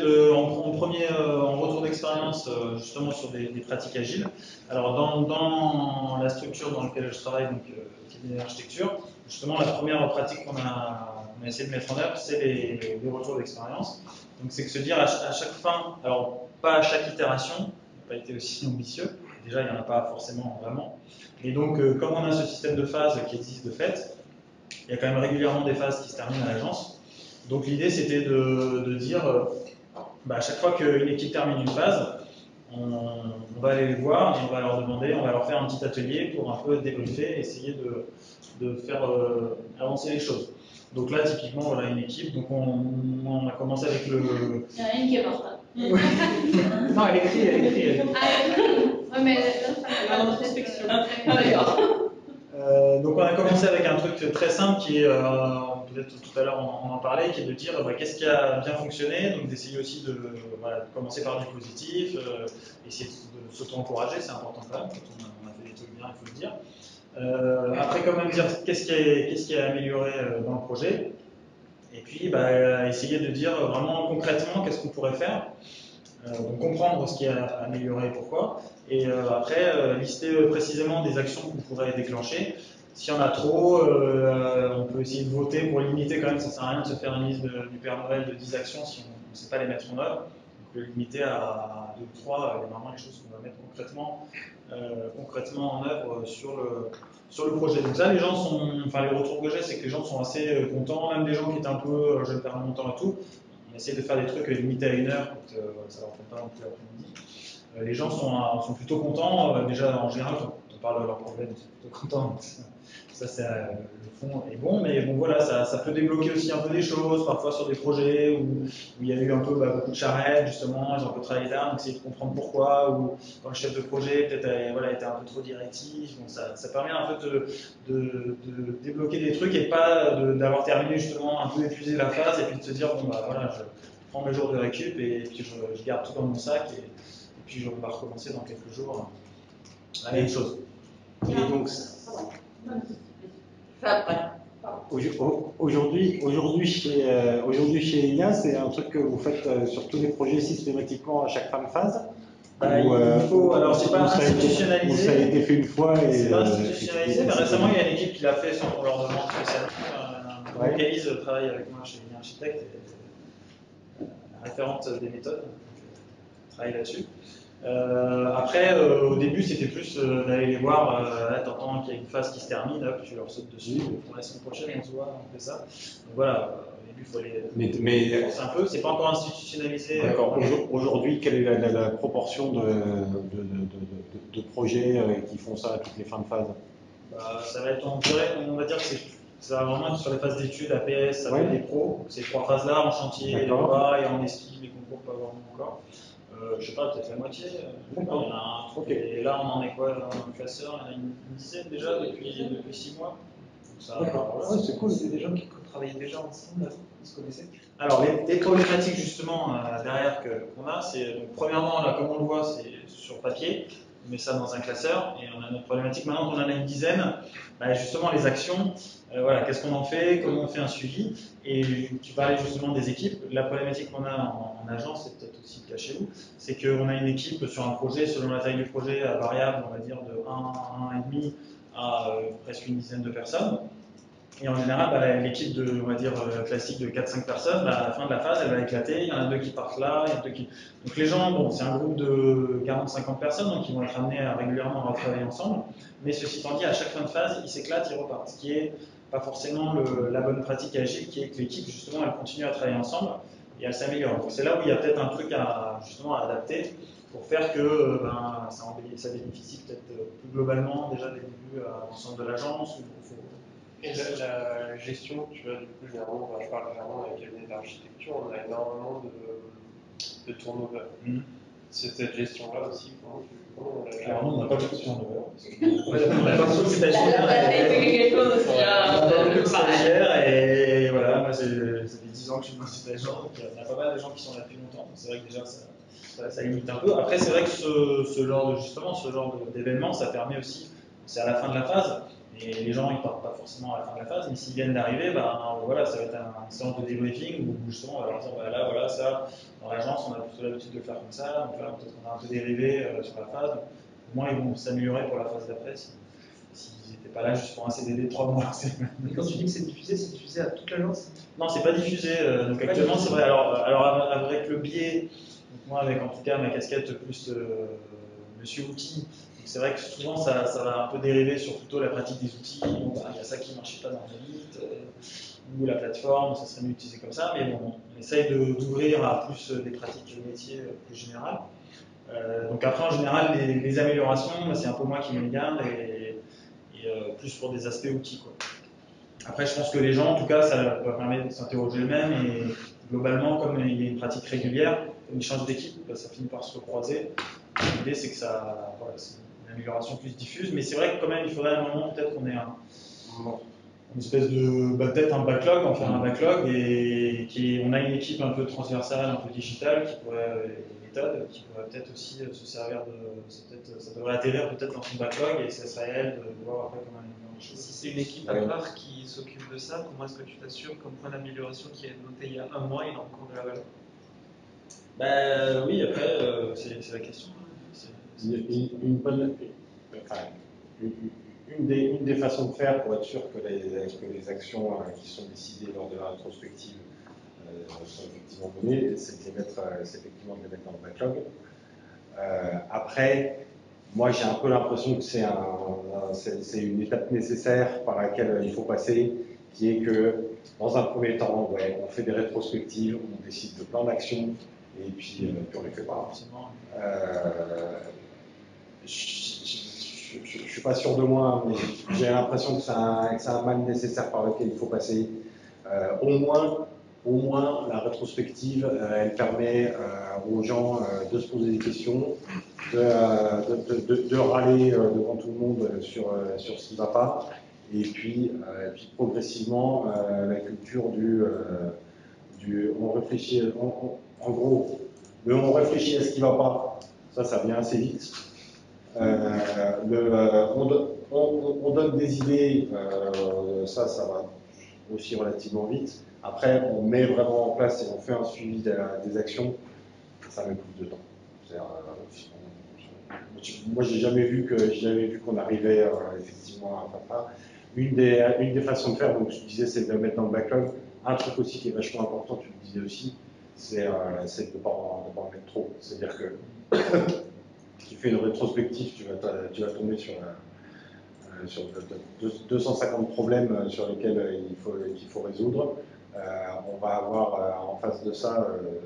en retour d'expérience justement sur des pratiques agiles. Alors dans la structure dans laquelle je travaille, donc cabinet d'architecture, justement la première pratique qu'on a essayé de mettre en œuvre, c'est les retours d'expérience. Donc c'est que se dire à chaque fin, alors pas à chaque itération, on n'a pas été aussi ambitieux, déjà il n'y en a pas forcément vraiment, et donc comme on a ce système de phases qui existe de fait, il y a quand même régulièrement des phases qui se terminent à l'agence. Donc l'idée c'était de dire, à chaque fois qu'une équipe termine une phase, on va aller les voir et on va leur demander, on va leur faire un petit atelier pour un peu débriefer, essayer de faire avancer les choses. Donc là typiquement voilà une équipe, donc on a commencé avec le... Il y en a une qui est morte. Non, elle écrit. Oui, mais pas d'introspection. D'accord. Donc on a commencé avec un truc très simple qui est, peut-être tout à l'heure on en parlait, qui est de dire qu'est-ce qui a bien fonctionné, donc d'essayer aussi de commencer par du positif, essayer de s'auto-encourager, c'est important quand même, quand on a fait des trucs bien, il faut le dire. Après quand même dire qu'est-ce qui est amélioré dans le projet, et puis essayer de dire vraiment concrètement qu'est-ce qu'on pourrait faire. Donc comprendre ce qui a amélioré et pourquoi, et après lister précisément des actions qu'on pourrait déclencher. S'il y en a trop, on peut essayer de voter pour limiter quand même, ça ne sert à rien de se faire une liste du Père Noël de 10 actions si on ne sait pas les mettre en œuvre. On peut limiter à 2 ou 3, vraiment les choses qu'on va mettre concrètement en œuvre sur le projet. Donc ça, les retours que j'ai, c'est que les gens sont assez contents, même des gens qui étaient un peu, je vais perdre mon temps et tout. On essaie de faire des trucs limités à 1 heure, pour que ça ne leur prenne pas non plus l'après-midi. Les gens sont plutôt contents. Déjà, en général, quand on parle de leurs problèmes, ils sont plutôt contents. Ça, le fond est bon. Mais bon, voilà, ça peut débloquer aussi un peu des choses, parfois sur des projets où il y a eu un peu beaucoup de charrettes, justement, ils ont un peu travaillé là, donc essayer de comprendre pourquoi, ou quand le chef de projet peut-être était un peu trop directif. Donc ça permet un peu de débloquer des trucs et pas d'avoir terminé justement un peu épuisé la phase et puis de se dire bon voilà, je prends mes jours de récup et puis je garde tout dans mon sac et puis on va recommencer dans quelques jours la même chose. Et donc, Aujourd'hui chez Elia, c'est un truc que vous faites sur tous les projets systématiquement à chaque fin de phase. Il faut, alors c'est pas institutionnalisé. Ça a été fait une fois. C'est pas institutionnalisé, mais récemment il y a une équipe qui l'a fait sans qu'on leur demande spécialement. Localise travaille avec moi chez Elia Architecte, la référente des méthodes, travaille là-dessus. Après, au début, c'était plus d'aller les voir, là, t'entends qu'il y a une phase qui se termine, hop, tu leur sautes dessus, pour la semaine prochaine, on se voit, on fait ça. Donc voilà, au début, il faut les. Mais c'est un peu, c'est pas encore institutionnalisé. D'accord. Aujourd'hui, quelle est la proportion de projets qui font ça à toutes les fins de phase? Ça va être, on va dire que ça va vraiment être sur les phases d'études, APS, APD Pro, ces trois phases-là, en chantier, et en esquisse, les concours, pas vraiment encore. Je sais pas, peut-être la moitié. Il y en a un truc. Et là, on en est quoi, un classeur? Il y en a une dizaine déjà depuis 6 mois. D'accord. Ouais, c'est cool, c'est des gens qui travaillaient déjà ensemble, ils se connaissaient. Alors, les problématiques justement derrière qu'on a, c'est donc, premièrement, là, comme on le voit, c'est sur papier. On met ça dans un classeur et on a notre problématique. Maintenant qu'on en a une dizaine, justement les actions, voilà, qu'est-ce qu'on en fait, comment on fait un suivi. Et tu parlais justement des équipes. La problématique qu'on a en agence, c'est peut-être aussi le cas chez vous, c'est qu'on a une équipe sur un projet, selon la taille du projet, à variable, on va dire de 1,5 à presque une dizaine de personnes. Et en général, l'équipe on va dire, classique de 4-5 personnes, à la fin de la phase, elle va éclater. Il y en a 2 qui partent là, il y en a 2 qui. Donc les gens, bon, c'est un groupe de 40-50 personnes, donc ils vont être amenés régulièrement à travailler ensemble. Mais ceci étant dit, à chaque fin de phase, ils s'éclatent, ils repartent. Ce qui n'est pas forcément la bonne pratique agile, qui est que l'équipe, justement, elle continue à travailler ensemble et elle s'améliore. Donc c'est là où il y a peut-être un truc justement à adapter pour faire que ça bénéficie peut-être plus globalement déjà dès le début à l'ensemble de l'agence. Et la gestion, tu vois, du coup, généralement, je parle généralement avec les cabinets d'architecture, on a énormément de turnover. Cette gestion-là aussi, comment on la gère? Alors nous, on n'a pas beaucoup de turnover. On n'a pas beaucoup de stagiaires. On n'a pas beaucoup de stagiaires et voilà, moi ça fait 10 ans que je suis dans cette agence, donc il y a pas mal de gens qui sont là depuis longtemps, donc c'est vrai que déjà ça limite un peu. Après, c'est vrai que ce genre d'événement, ça permet aussi, c'est à la fin de la phase. Et les gens, ils partent pas forcément à la fin de la phase, mais s'ils viennent d'arriver, voilà, ça va être un séance de débriefing où justement on va leur dire, là, voilà, ça, dans l'agence, on a plutôt l'habitude de le faire comme ça, donc là, peut-être qu'on a un peu dérivé sur la phase. Au moins, ils vont s'améliorer pour la phase d'après s'ils n'étaient pas là juste pour un CDD de 3 mois. Mais quand tu dis que c'est diffusé à toute l'agence? Non, c'est pas diffusé. Donc actuellement, c'est vrai. Alors avec le biais, donc moi, avec en tout cas ma casquette plus monsieur outil. C'est vrai que souvent ça va un peu dériver sur plutôt la pratique des outils. Il y a ça qui ne marchait pas dans Revit, ou la plateforme, ça serait mieux utilisé comme ça. Mais bon, on essaye d'ouvrir à plus des pratiques métiers plus générales. Donc après, en général, les améliorations, c'est un peu moi qui me les garde et plus pour des aspects outils, quoi. Après, je pense que les gens, en tout cas, ça leur permet de s'interroger eux-mêmes et globalement, comme il y a une pratique régulière, comme ils changent d'équipe, ça finit par se recroiser. L'idée, c'est que c'est une amélioration plus diffuse, mais c'est vrai que quand même, il faudrait à un moment peut-être qu'on ait une espèce de, peut-être un backlog, en faire un backlog, et on a une équipe un peu transversale, un peu digitale, qui pourrait, une méthode, qui pourrait peut-être aussi se servir ça devrait atterrir peut-être dans son backlog, et ça serait à elle de voir après comment améliorer les choses. Si c'est une équipe à part qui s'occupe de ça, comment est-ce que tu t'assures qu'un point d'amélioration qui est noté il y a 1 mois, il a encore de la valeur? Oui, après, c'est la question. Une des façons de faire pour être sûr que les actions qui sont décidées lors de la rétrospective sont effectivement données, c'est effectivement de les mettre dans le backlog. Après, moi j'ai un peu l'impression que c'est une étape nécessaire par laquelle il faut passer, qui est que dans un premier temps, on fait des rétrospectives, on décide de plans d'action, et puis on ne les fait pas. Je ne suis pas sûr de moi, mais j'ai l'impression que c'est un mal nécessaire par lequel il faut passer. Au moins, la rétrospective, elle permet aux gens de se poser des questions, de râler devant tout le monde sur ce qui ne va pas, et puis progressivement, la culture on réfléchit, en gros, on réfléchit à ce qui ne va pas, ça vient assez vite. On donne des idées, ça va aussi relativement vite. Après, on met vraiment en place et on fait un suivi des actions, ça met plus de temps. Moi, j'ai jamais vu qu'on arrivait effectivement à faire ça. Une des façons de faire, donc je disais, c'est de le mettre dans le backlog. Un truc aussi qui est vachement important, tu le disais aussi, c'est de ne pas en mettre trop. C'est-à-dire que tu fais une rétrospective, tu vas tomber sur 250 problèmes sur lesquels qu'il faut résoudre. On va avoir en face de ça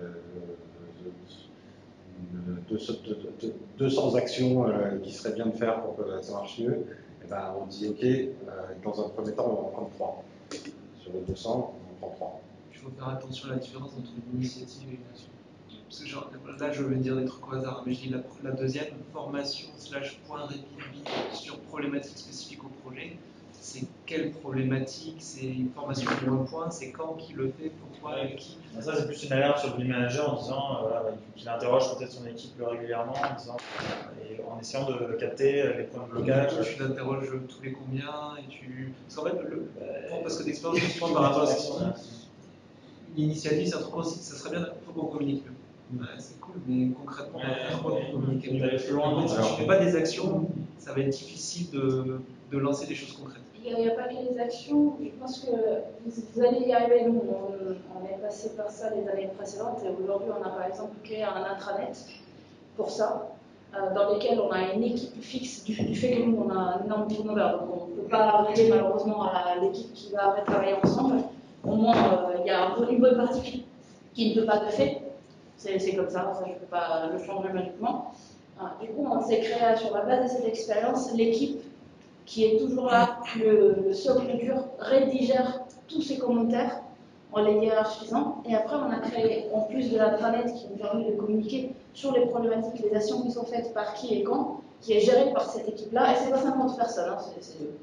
200 actions qui seraient bien de faire pour que ça marche mieux. Et ben, on dit OK, dans un premier temps, on va en prendre 3. Sur les 200, on en prend 3. Il faut faire attention à la différence entre une initiative et une action. Parce que genre, là, je vais dire des trucs au hasard, mais je dis la deuxième, formation / point rapide sur problématiques spécifiques au projet. C'est quelle problématique? C'est une formation pour un point? C'est quand? Qui le fait? Pourquoi? Avec qui? Ça, c'est plus une alerte sur le BIM manager en disant qu'il interroge peut-être son équipe plus régulièrement, en essayant de capter les points de blocage. Tu l'interroges tous les combien? Parce qu'en fait, parce que d'expérience, je pense par rapport à ce l'initiative, c'est un truc aussi, ça serait bien, il faut qu'on communique mieux. Ouais, c'est cool, mais concrètement, on va communiquer mieux. Si tu ne fais pas des actions, ça va être difficile de lancer des choses concrètes. Il n'y a pas que les actions, je pense que vous allez y arriver. Nous, on est passé par ça les années précédentes et aujourd'hui, on a par exemple créé un intranet pour ça, dans lequel on a une équipe fixe du fait que nous, on a un énorme turnover. Donc, on ne peut pas arriver malheureusement à l'équipe qui va après travailler ensemble. Au moins, il y a une bonne partie qui ne peut pas de fait. C'est comme ça, je ne peux pas le changer magiquement. Du coup, on s'est créé sur la base de cette expérience l'équipe qui est toujours là, le socle dur, rédigère tous ces commentaires en les hiérarchisant. Et après, on a créé, en plus de l'intranet qui nous permet de communiquer sur les problématiques, les actions qui sont faites par qui et quand, qui est gérée par cette équipe-là. Et c'est pas 50 personnes, hein, c'est deux.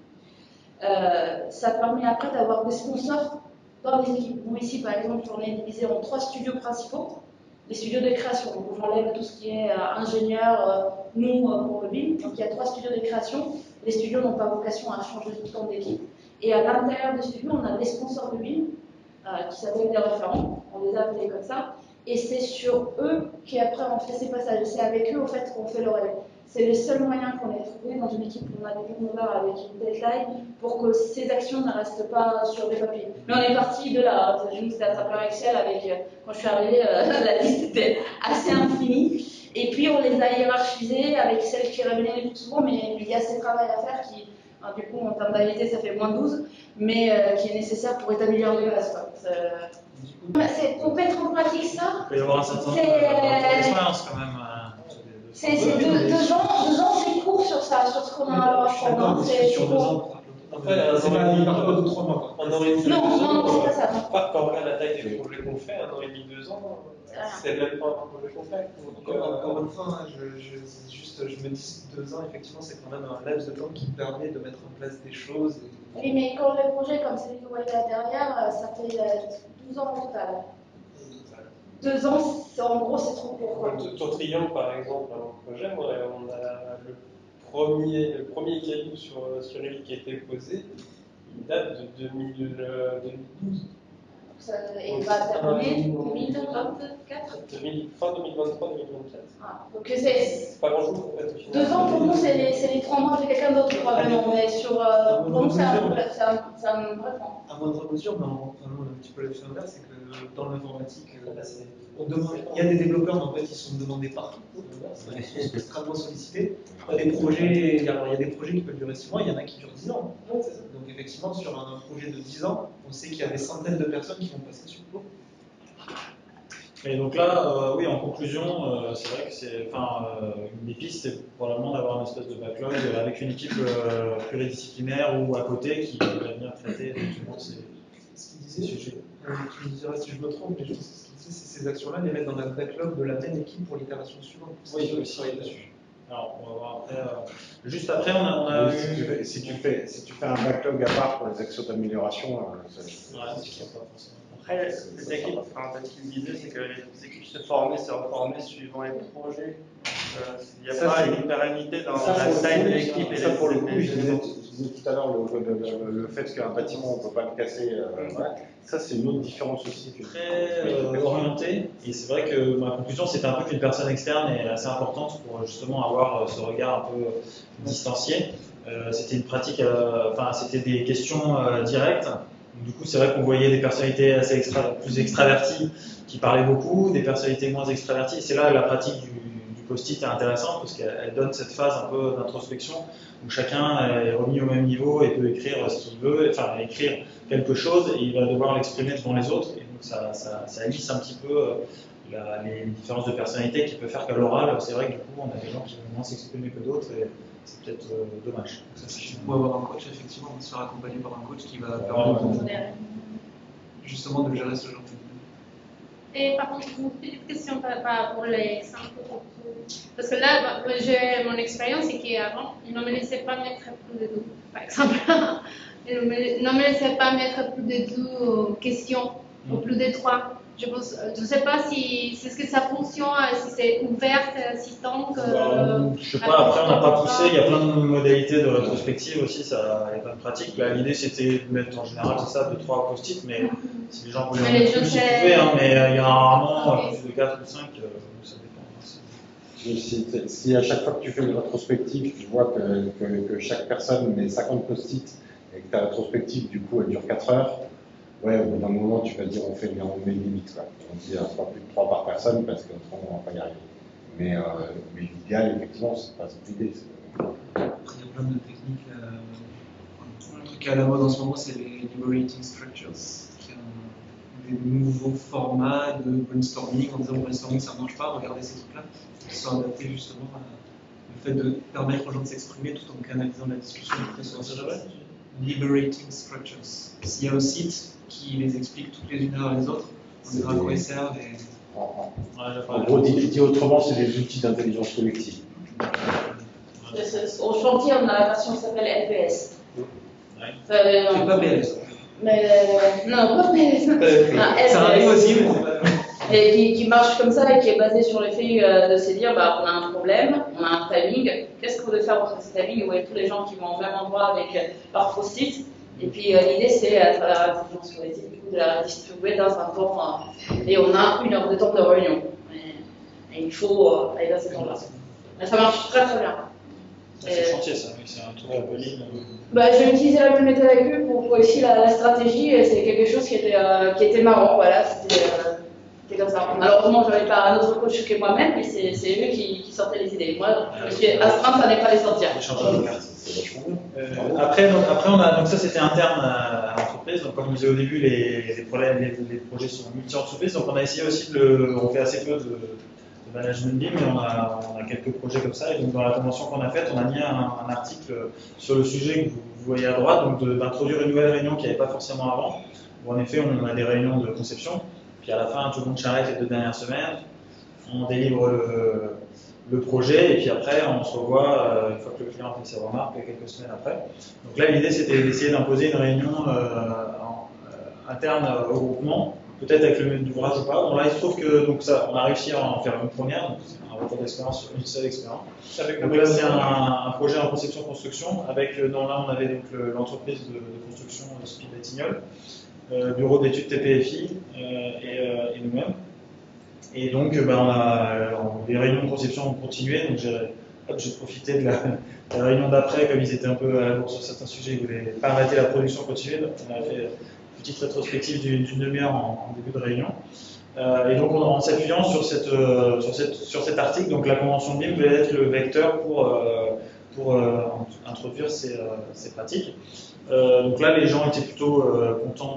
Ça permet après d'avoir des sponsors dans les équipes. Nous, ici, par exemple, on est divisé en 3 studios principaux. Les studios de création, donc j'enlève tout ce qui est ingénieur, nous pour le BIM. Donc il y a 3 studios de création. Les studios n'ont pas vocation à changer tout le temps d'équipe. Et à l'intérieur des studios, on a des sponsors de BIM qui s'appellent des référents. On les a appelés comme ça. Et c'est sur eux qu'après on fait ces passages. C'est avec eux au fait qu'on fait le relais. C'est le seul moyen qu'on ait trouvé dans une équipe où on a des turnovers avec une deadline pour que ces actions ne restent pas sur des papiers. Mais on est parti de là. C'était un tableur Excel avec, quand je suis arrivée, la liste était assez infinie. Et puis on les a hiérarchisées avec celles qui revenaient le plus souvent, mais il y a ce travail à faire qui, du coup, en termes d'agilité, ça fait moins 12, mais qui est nécessaire pour établir les bases. C'est pour mettre en pratique ça. Il peut y avoir un certain nombre d'expérience quand même. C'est 2 ans, c'est court sur ça, sur ce qu'on a à apprendre. C'est court. Après, c'est pas mis par contre 3 mois. Un an et demi, 2 ans. Non, c'est pas ça. Quand on regarde la taille des projets qu'on fait, 1 an et demi, 2 ans, c'est même pas un projet qu'on fait. Encore une fois, hein, je me dis 2 ans, effectivement, c'est quand même un laps de temps qui permet de mettre en place des choses. Oui, mais quand le projet, comme celui que vous voyez là derrière, ça fait 12 ans au total. 2 ans, en gros, c'est trop court. Ton triangle, par exemple, un projet, on a le premier caillou sur l'île qui a été posé, il date de 2012. Et il va terminer 2024 fin 2023-2024. Donc c'est pas grand chose en fait. 2 ans pour nous, c'est les 3 mois de quelqu'un d'autre probablement. Mais sur pour nous, c'est un vrai point. À moindre mesure, mais on a un petit peu la vision inverse, c'est que dans l'informatique, il y a des développeurs en fait, qui sont demandés partout, ils sont extrêmement sollicités. Il y a des projets qui peuvent durer 6 mois, il y en a qui durent 10 ans. Donc effectivement, sur un projet de 10 ans, on sait qu'il y a des centaines de personnes qui vont passer sur le lot. Et donc là, oui, en conclusion, c'est vrai que une des pistes, c'est probablement d'avoir une espèce de backlog avec une équipe pluridisciplinaire ou à côté qui va venir traiter effectivement ces sujets. Tu me diras si je me trompe, mais je pense que ce qu'il disait, c'est ces actions-là, les mettre dans la backlog de la même équipe pour l'itération suivante. Oui, aussi dessus. Alors, on va voir après. Juste après, on a eu. Si tu fais un backlog à part pour les actions d'amélioration, Après, les équipes, ce qu'il disait, c'est que les équipes se formaient, se reformaient suivant les projets. Il n'y a pas une pérennité dans la taille de l'équipe et ça, pour le coup, disais tout à l'heure, le fait qu'un bâtiment, on ne peut pas le casser, voilà. Ça, c'est une autre différence aussi. Très orienté, et c'est vrai que ma conclusion, c'était un peu qu'une personne externe est assez importante pour justement avoir ce regard un peu distancié. C'était une pratique, enfin, c'était des questions directes. Du coup, c'est vrai qu'on voyait des personnalités assez plus extraverties qui parlaient beaucoup, des personnalités moins extraverties. C'est là la pratique du post-it est intéressante parce qu'elle donne cette phase un peu d'introspection où chacun est remis au même niveau et peut écrire ce qu'il veut, enfin écrire quelque chose et il va devoir l'exprimer devant les autres. Et donc ça lisse un petit peu les différences de personnalité qui peut faire qu'à l'oral, c'est vrai que du coup on a des gens qui vont moins s'exprimer que d'autres et c'est peut-être dommage. Tu peux avoir un coach, effectivement, se faire accompagner par un coach qui va permettre justement de gérer ce genre de... Et par contre, une petite question pour l'exemple. Parce que là, j'ai mon expérience, c'est qu'avant, ils ne me laissaient pas mettre plus de 2, par exemple. Ils ne me laissaient pas mettre plus de 2 questions, ou plus de 3. Je ne sais pas si c'est ce que ça fonctionne, si c'est ouvert, si tant que... je sais pas, après on n'a pas poussé, il y a plein de modalités de rétrospective aussi, il y a plein de pratiques. L'idée c'était de mettre en général c'est ça, 2-3 post-it, mais si les gens voulaient en mettre plus, ils pouvaient, hein, mais il y a rarement plus de 4 ou 5, ça dépend. Si à chaque fois que tu fais une rétrospective, tu vois que chaque personne met 50 post-it et que ta rétrospective du coup elle dure 4 heures, ouais, au bout d'un moment, tu vas dire on met une limite. Quoi. On dit pas plus de 3 par personne parce qu'autrement, on ne va pas y arriver. Mais l'idéal, effectivement, c'est pas cette idée. Après, il y a plein de techniques. Un truc qui est à la mode en ce moment, c'est les liberating structures, qui est des nouveaux formats de brainstorming. En disant brainstorming, ça ne marche pas, regardez ces trucs-là, qui sont adaptés justement au fait de permettre aux gens de s'exprimer tout en canalisant la discussion. Liberating structures. Il y a un site qui les explique toutes les unes à les autres, on verra à quoi ils servent. En gros, dit autrement, c'est des outils d'intelligence collective. Au chantier, on a la version qui s'appelle LPS. C'est pas BLS. Non, pas BLS. Ça arrive aussi, et qui marche comme ça et qui est basé sur le fait de se dire bah, on a un problème, on a un timing, qu'est-ce qu'on veut faire pour ce timing? Vous voyez tous les gens qui vont au même endroit avec leur post-it. Et puis l'idée c'est à travers l'intelligence collective de la distribuer dans un temps et on a 1 heure de temps de réunion. Et il faut aller dans ce temps-là. Mais ça marche très très bien. C'est chantier ça, c'est un truc un peu libre. Bah, j'ai utilisé la même méthode avec eux pour aussi la stratégie et c'est quelque chose qui était marrant. Voilà, c'était comme ça. Malheureusement, je n'avais pas un autre coach que moi-même, mais c'est eux qui sortaient les idées. Moi, je suis astreinte à ne pas les sortir. Après, on a, donc ça c'était interne à l'entreprise. Donc comme je disais au début, les projets sont multi-entreprises. Donc on a essayé aussi on fait assez peu de management BIM, mais on a quelques projets comme ça. Et donc dans la convention qu'on a faite, on a mis un article sur le sujet que vous voyez à droite, donc d'introduire une nouvelle réunion qu'il n'y avait pas forcément avant. Où en effet, on a des réunions de conception. Puis à la fin, tout le monde charrette les 2 dernières semaines, on délivre le projet, et puis après, on se revoit une fois que le client a fait ses remarques, quelques semaines après. Donc là, l'idée, c'était d'essayer d'imposer une réunion interne au groupement, peut-être avec le maître d'ouvrage ou pas. Bon, là, il se trouve que donc ça, on a réussi à en faire une première, donc c'est un retour d'expérience sur une seule expérience. Donc là, c'est un projet en conception-construction, avec, là, on avait donc l'entreprise de construction Speed Batignolles, bureau d'études TPFI et nous-mêmes. Et donc, les réunions de conception ont continué. Donc, j'ai profité de la réunion d'après, comme ils étaient un peu à la bourre sur certains sujets, ils ne voulaient pas arrêter la production continue. Donc, on a fait une petite rétrospective d'une demi-heure en début de réunion. Et donc, en s'appuyant sur cet article, donc la convention BIM peut être le vecteur pour introduire ces pratiques. Donc là, les gens étaient plutôt contents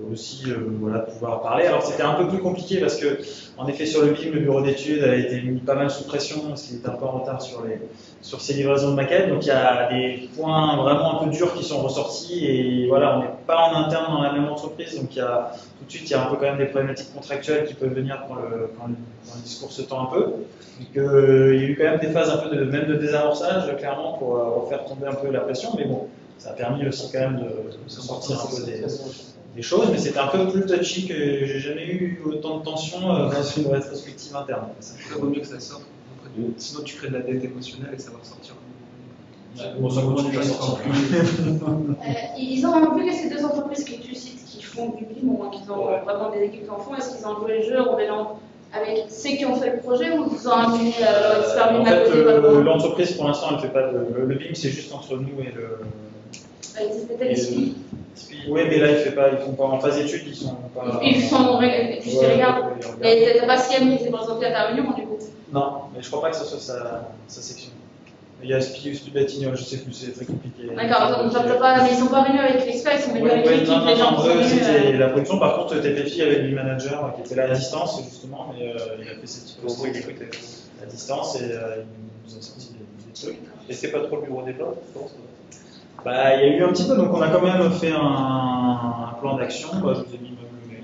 de pouvoir parler. Alors c'était un peu plus compliqué parce que, en effet, sur le BIM, le bureau d'études a été mis pas mal sous pression parce qu'il était un peu en retard sur ses livraisons de maquettes. Donc il y a des points vraiment un peu durs qui sont ressortis et voilà, on n'est pas en interne dans la même entreprise. Donc tout de suite, il y a un peu quand même des problématiques contractuelles qui peuvent venir quand le discours se tend un peu. Donc il y a eu quand même des phases un peu même de désamorçage, clairement, pour refaire tomber un peu la pression. Mais bon, ça a permis aussi quand même de sortir un peu des choses, mais c'était un peu plus touchy que j'ai jamais eu autant de tension dans une rétrospective interne. Ça vaut mieux que ça sorte. Sinon, tu crées de la dette émotionnelle et ça va ressortir. Bon, ça continue à sortir. Ils ont vu que ces deux entreprises que tu cites qui font du BIM, ou qui ont vraiment des équipes qui en font, est-ce qu'ils ont joué le jeu en mêlant avec ceux qui ont fait le projet ou ils ont amené leur expert BIM à côté? L'entreprise pour l'instant elle ne fait pas le BIM, c'est juste entre nous et le. C'était peut-être SPI. Oui, mais là ils font pas en phase d'études, ils sont pas. Ils sont juste regarde. Et t'as pas Siam qui s'est présenté à ta réunion du coup? Non, mais je crois pas que ce soit sa section. Il y a SPI ou SPI Batignolles, je sais plus, c'est très compliqué. D'accord, donc mais ils sont pas venus avec l'expert, ils sont venus avec l'équipe. C'était la production. Par contre, TPFI avait le manager qui était là à distance, justement, mais il a fait ses petits posts à distance et il nous a sorti des trucs. Et c'est pas trop le bureau des plans, je pense. Bah, il y a eu un petit peu, donc on a quand même fait un plan d'action. Bah, je vous ai mis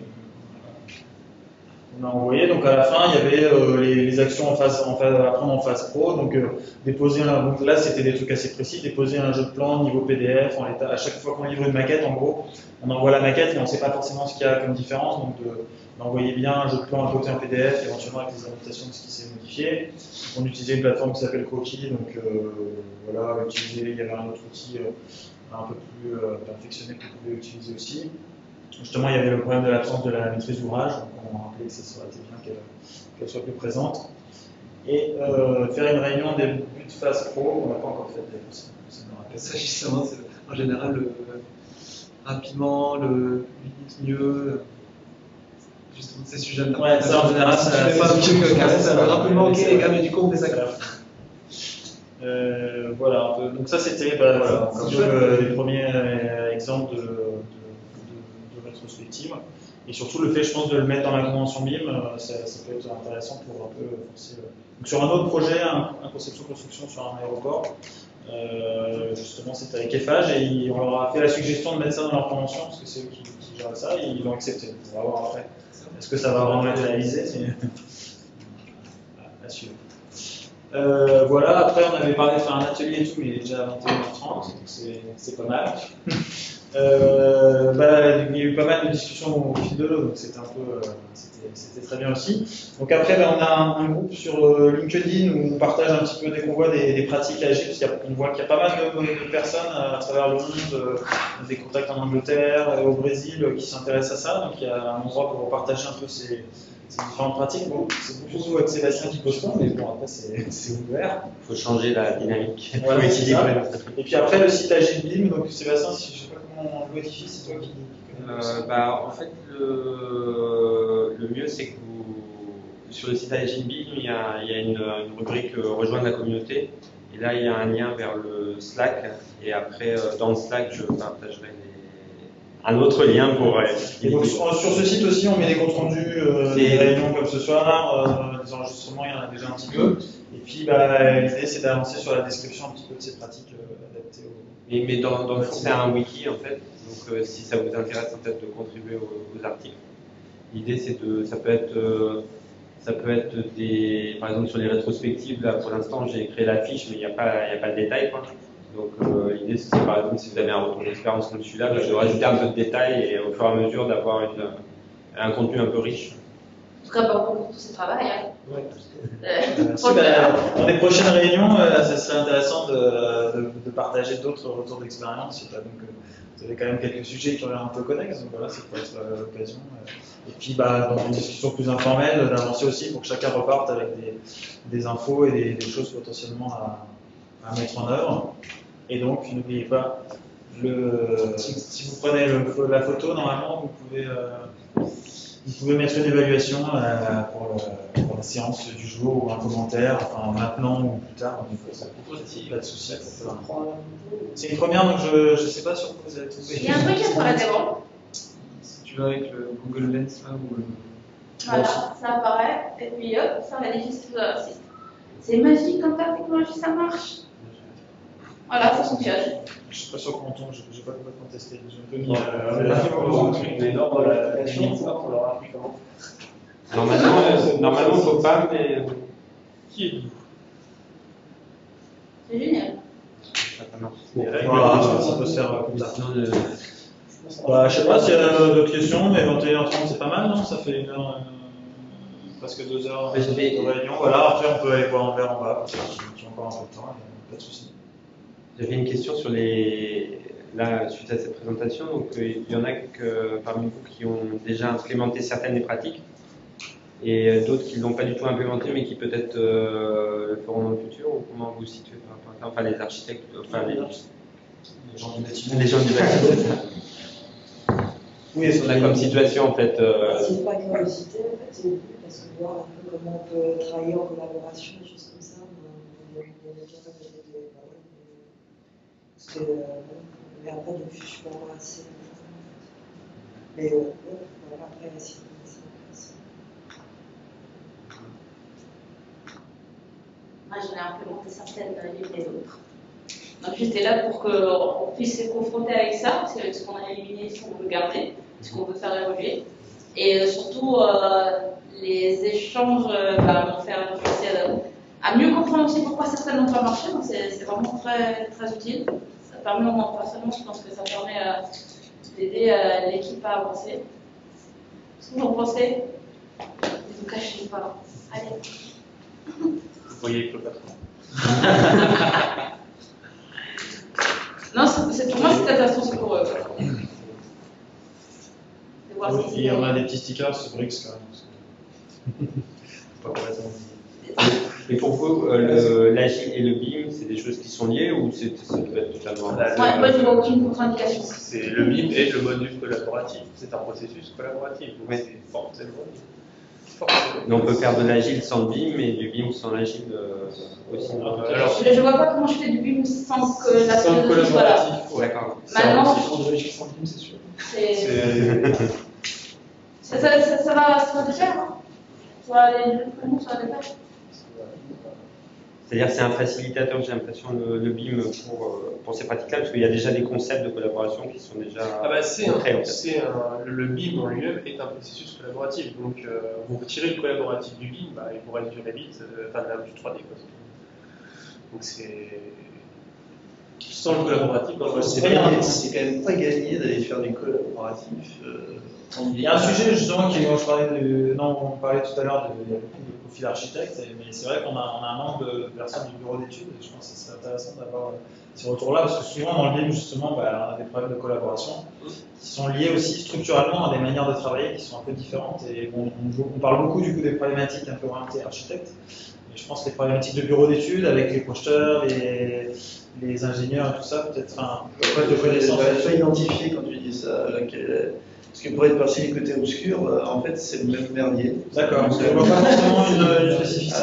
on a envoyé, donc à la fin il y avait les actions à prendre en phase pro, donc déposer donc là c'était des trucs assez précis, déposer un jeu de plan niveau PDF en l'état. À chaque fois qu'on livre une maquette, en gros, on envoie la maquette mais on ne sait pas forcément ce qu'il y a comme différence, donc d'envoyer bien un jeu de plan à côté en PDF, éventuellement avec les adaptations de ce qui s'est modifié. On utilisait une plateforme qui s'appelle Croquis, donc voilà, il y avait un autre outil un peu plus perfectionné qu'on pouvait utiliser aussi. Justement, il y avait le problème de l'absence de la maîtrise d'ouvrage, donc on rappelait que ça aurait été bien qu'elle soit plus présente. Et faire une réunion début de phase pro, on n'a pas encore fait d'ailleurs. Ça, justement, c'est en général rapidement, le vite, mieux, justement ces sujets de ouais, ça en général, ça fait pas un truc carré, ça va rapidement, ok les gars, mais du coup on fait ça. Voilà, un peu. Donc ça c'était les premiers exemples de rétrospective. Et surtout le fait, je pense, de le mettre dans la convention BIM, ça peut être intéressant pour un peu forcer. Donc sur un autre projet, un conception-construction sur un aéroport, justement c'était avec Eiffage et on leur a fait la suggestion de mettre ça dans leur convention parce que c'est eux qui gèrent ça et ils ont accepté. On va voir après. Est-ce que ça va vraiment être réalisé? À suivre. Voilà, après on avait parlé de faire un atelier et tout, mais il est déjà à 21h30, donc c'est pas mal. Il y a eu pas mal de discussions au fil de l'eau, donc c'était c'était très bien aussi. Donc après, on a un groupe sur LinkedIn où on partage un petit peu dès qu'on voit des pratiques agiles, parce qu'on voit qu'il y a pas mal de personnes à travers le monde, des contacts en Angleterre, au Brésil, qui s'intéressent à ça. Donc il y a un endroit pour partager un peu ces différentes pratiques. Bon, c'est beaucoup avec Sébastien qui postons, mais bon, après c'est ouvert. Il faut changer la dynamique. Voilà, et puis après, le site Agile BIM, donc Sébastien, si je sais pas comment on le modifie, c'est toi qui en fait, le mieux, c'est que sur le site Agile BIM, il y a une rubrique rejoindre la communauté. Et là, il y a un lien vers le Slack. Et après, dans le Slack, je partagerai un autre lien pour. Et donc, sur ce site aussi, on met des comptes rendus des réunions comme ce soir, des enregistrements, il y en a déjà un petit peu. Et puis, l'idée, c'est d'avancer sur la description un petit peu de ces pratiques adaptées aux. Mais dans le fond, c'est un wiki en fait. Donc, si ça vous intéresse, peut-être de contribuer aux articles. L'idée, c'est ça peut être par exemple, sur les rétrospectives. Là, pour l'instant, j'ai créé la fiche, mais il n'y a pas de détails, quoi. Donc, l'idée, c'est par exemple, si vous avez un retour d'expérience comme celui-là, de rajouter un peu de détails et au fur et à mesure d'avoir un contenu un peu riche. En tout cas, bravo pour tout ce travail. Hein. Dans les prochaines réunions, ce serait intéressant de partager d'autres retours d'expérience. Vous avez quand même quelques sujets qui ont l'air un peu connexes, donc voilà, ça peut être l'occasion. Et puis, dans une discussion plus informelle, d'avancer aussi pour que chacun reparte avec des infos et des choses potentiellement à mettre en œuvre. Et donc, n'oubliez pas, si vous prenez la photo, normalement, vous pouvez mettre une évaluation pour la séance du jour ou un commentaire, enfin maintenant ou plus tard. Pas de souci. C'est une première, donc je ne sais pas sur quoi vous allez trouver. Il y a un truc qui apparaît devant. Si tu vas avec le Google Lens là ou. Voilà, ça apparaît, et puis hop, ça va diffuser sur le site. C'est magique comme la technologie, ça marche. Voilà, ça fonctionne. Je ne suis pas sûr qu'on tombe, je n'ai pas complètement testé. J'ai un peu mis mais non, l'application, on leur a appris comment. Normalement, il ne faut pas, mais. Qui êtes-vous? C'est génial. Ça marche. Ça peut se faire comme ça. Je ne sais pas s'il y a d'autres questions, mais 21h30 c'est pas mal, non? Ça fait une heure, presque 2 heures de réunion. Voilà, après on peut aller voir en vert en bas, parce qu'il y a encore un peu de temps, pas de souci. J'avais une question sur là, suite à cette présentation. Donc, il y en a parmi vous qui ont déjà implémenté certaines des pratiques et d'autres qui ne l'ont pas du tout implémenté, mais qui peut-être le feront dans le futur. Ou comment vous vous situez par rapport à ça? Enfin, les architectes, enfin les gens du bâtiment. Les gens du bâtiment. Oui, est-ce qu'on a comme situation en fait C'est pas curiosité, en fait, c'est parce que voir un peu comment on peut travailler en collaboration, des choses comme ça. On a déjà mais après, depuis, je suis pas assez. Mais voilà, après, c'est Moi, j'en ai implémenté certaines l'une des autres. Donc, j'étais là pour qu'on puisse se confronter avec ça, parce qu'avec ce qu'on a éliminé, ce qu'on veut garder, ce qu'on veut faire évoluer. Et surtout, les échanges vont faire réfléchir à mieux comprendre aussi pourquoi certaines n'ont pas marché. Donc, c'est vraiment très, très utile. Ça permet, au moins personnellement, je pense que ça permet d'aider l'équipe à avancer. Qu'est-ce que vous en pensez? Ne vous cachez pas. Allez. Vous voyez le patron. Non, pour moi, c'est intéressant, c'est pour eux. Et on a des petits stickers sur Brix quand même. Pas complètement. Et pour vous, l'agile et le BIM, c'est des choses qui sont liées ou ça peut être totalement... Moi, je vois aucune contre-indication. C'est le BIM et le module collaboratif. C'est un processus collaboratif. Donc oui. C'est forcément lié. Mais on peut faire de l'agile sans le BIM et du BIM sans l'agile aussi. Alors, je ne vois pas comment je fais du BIM sans que la philosophie soit là. D'accord. Maintenant, sans l'agile sans le BIM, c'est sûr. Ça va de pair. Soit les deux soit de pair. C'est-à-dire que c'est un facilitateur, j'ai l'impression, le BIM pour ces pratiques-là, parce qu'il y a déjà des concepts de collaboration qui sont déjà concrets. En fait. Le BIM en lui-même est un processus collaboratif. Donc, vous retirez le collaboratif du BIM, il vous reste du Revit, même du 3D. Quoi. Donc, c'est... Sans le collaboratif, c'est quand même pas gagné d'aller faire du collaboratif. Il y a un sujet justement on parlait tout à l'heure, il y a beaucoup de profils architectes, mais c'est vrai qu'on a un manque de personnes du bureau d'études, et je pense que c'est intéressant d'avoir ces retours-là, parce que souvent dans le BIM justement, on a des problèmes de collaboration qui sont liés aussi structurellement à des manières de travailler qui sont un peu différentes, et on parle beaucoup du coup des problématiques un peu orientées architectes, mais je pense que les problématiques de bureau d'études avec les projeteurs, les ingénieurs et tout ça, peut-être, de connaissances. Je n'avais pas identifié quand tu dis ça. Parce que pour être passé du côté obscur, en fait, c'est le même merdier. D'accord, parce qu'on ne voit pas forcément une spécificité.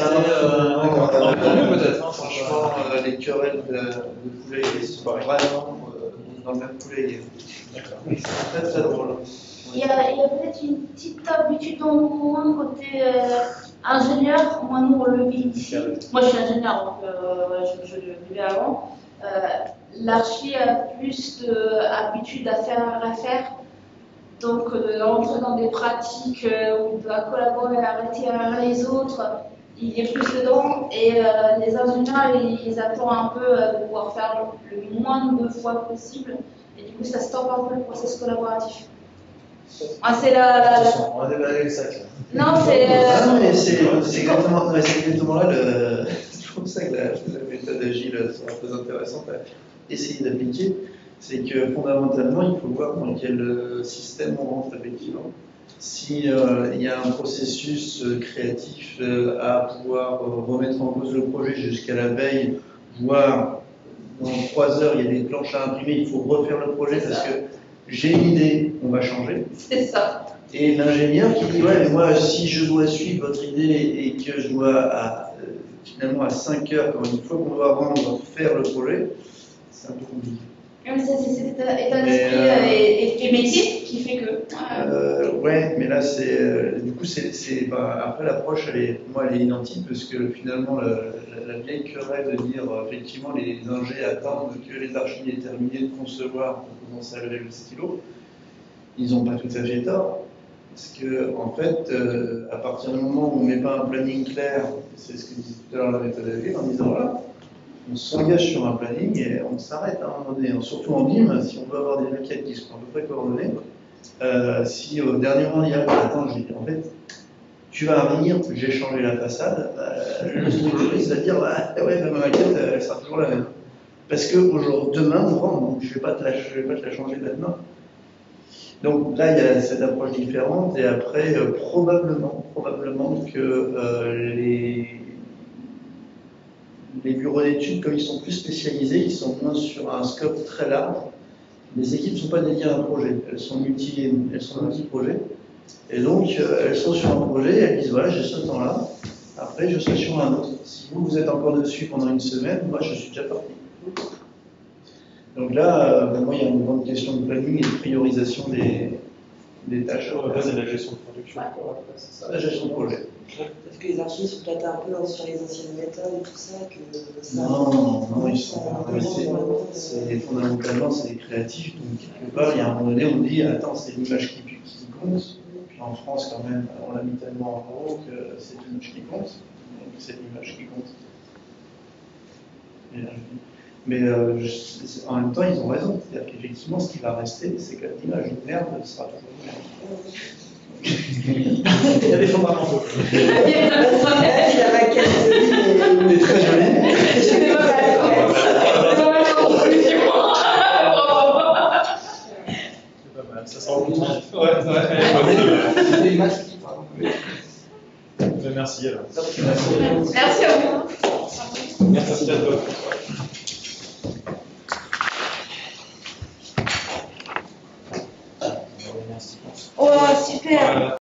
Peut-être. Franchement, les querelles de poulailler sont vraiment dans le même poulailler. D'accord. C'est très très drôle. Il y a peut-être une petite habitude dans le moins côté ingénieur. Moi, nous, on le vit ici. Moi, je suis ingénieur, donc je le vivais avant. L'archi a plus d'habitude à faire un refaire. Donc, d'entrer dans des pratiques où on doit collaborer, arrêter les autres, il y est plus dedans. Et les ingénieurs, ils attendent un peu de pouvoir faire le moins de fois possible. Et du coup, ça stoppe un peu le processus collaboratif. C'est on va déballer le sac. Non, c'est. C'est exactement là. C'est pour ça que la méthode agile sera très intéressante à essayer d'appliquer. C'est que fondamentalement, il faut voir dans quel système on rentre effectivement. Si il y a un processus créatif à pouvoir remettre en cause le projet jusqu'à la veille, voire dans 3 heures, il y a des planches à imprimer, il faut refaire le projet parce que j'ai une idée, on va changer. C'est ça. Et l'ingénieur qui dit ouais, mais moi, si je dois suivre votre idée et que je dois finalement à 5 heures, quand une fois qu'on doit rendre, faire le projet, c'est un peu compliqué. Mais c'est cet état d'esprit et métier qui fait que. Ouais, mais là, du coup, après l'approche, pour moi, elle est identique parce que finalement, la vieille querelle de dire effectivement les ingés attendent que les archives aient terminé de concevoir pour commencer à lever le stylo, ils n'ont pas tout à fait tort. Parce que, en fait, à partir du moment où on ne met pas un planning clair, c'est ce que disait tout à l'heure la méthode agile, en disant voilà, on s'engage sur un planning et on s'arrête à un moment donné. Surtout en BIM, si on veut avoir des maquettes qui sont à peu près coordonnées, si au dernier moment on dit attends, en fait, tu vas venir, j'ai changé la façade, le structuriste va dire ouais, ma maquette, elle sera toujours la même. Parce que demain, on rentre, donc je ne vais pas te la changer maintenant. Donc là, il y a cette approche différente, et après, probablement que les bureaux d'études, comme ils sont plus spécialisés, ils sont moins sur un scope très large. Les équipes ne sont pas dédiées à un projet, elles sont multi-projets. Et donc, elles sont sur un projet, elles disent voilà, j'ai ce temps-là, après je serai sur un autre. Si vous êtes encore dessus pendant une semaine, moi je suis déjà parti. Donc là, moi, il y a une grande question de planning et de priorisation des tâches. Là, c'est la gestion de production. C'est ça, la gestion de projet. Parce que les archives sont peut-être un peu sur les anciennes méthodes et tout ça, que ça... Non, ils sont... Fondamentalement, c'est des créatifs, donc quelque part, il y a un moment donné, on dit, attends, c'est l'image qui compte. Puis en France, quand même, on l'a mis tellement en gros que c'est l'image qui compte. Donc c'est l'image qui compte. Mais en même temps, ils ont raison. C'est-à-dire qu'effectivement, ce qui va rester, c'est que l'image de merde sera toujours une merde. Il y a des fondamentaux. Il y a la maquette de mais très jolie. Ça sera au bout. C'est des images qui parlent. Merci alors. Merci à vous. Merci à toi. Oh, super.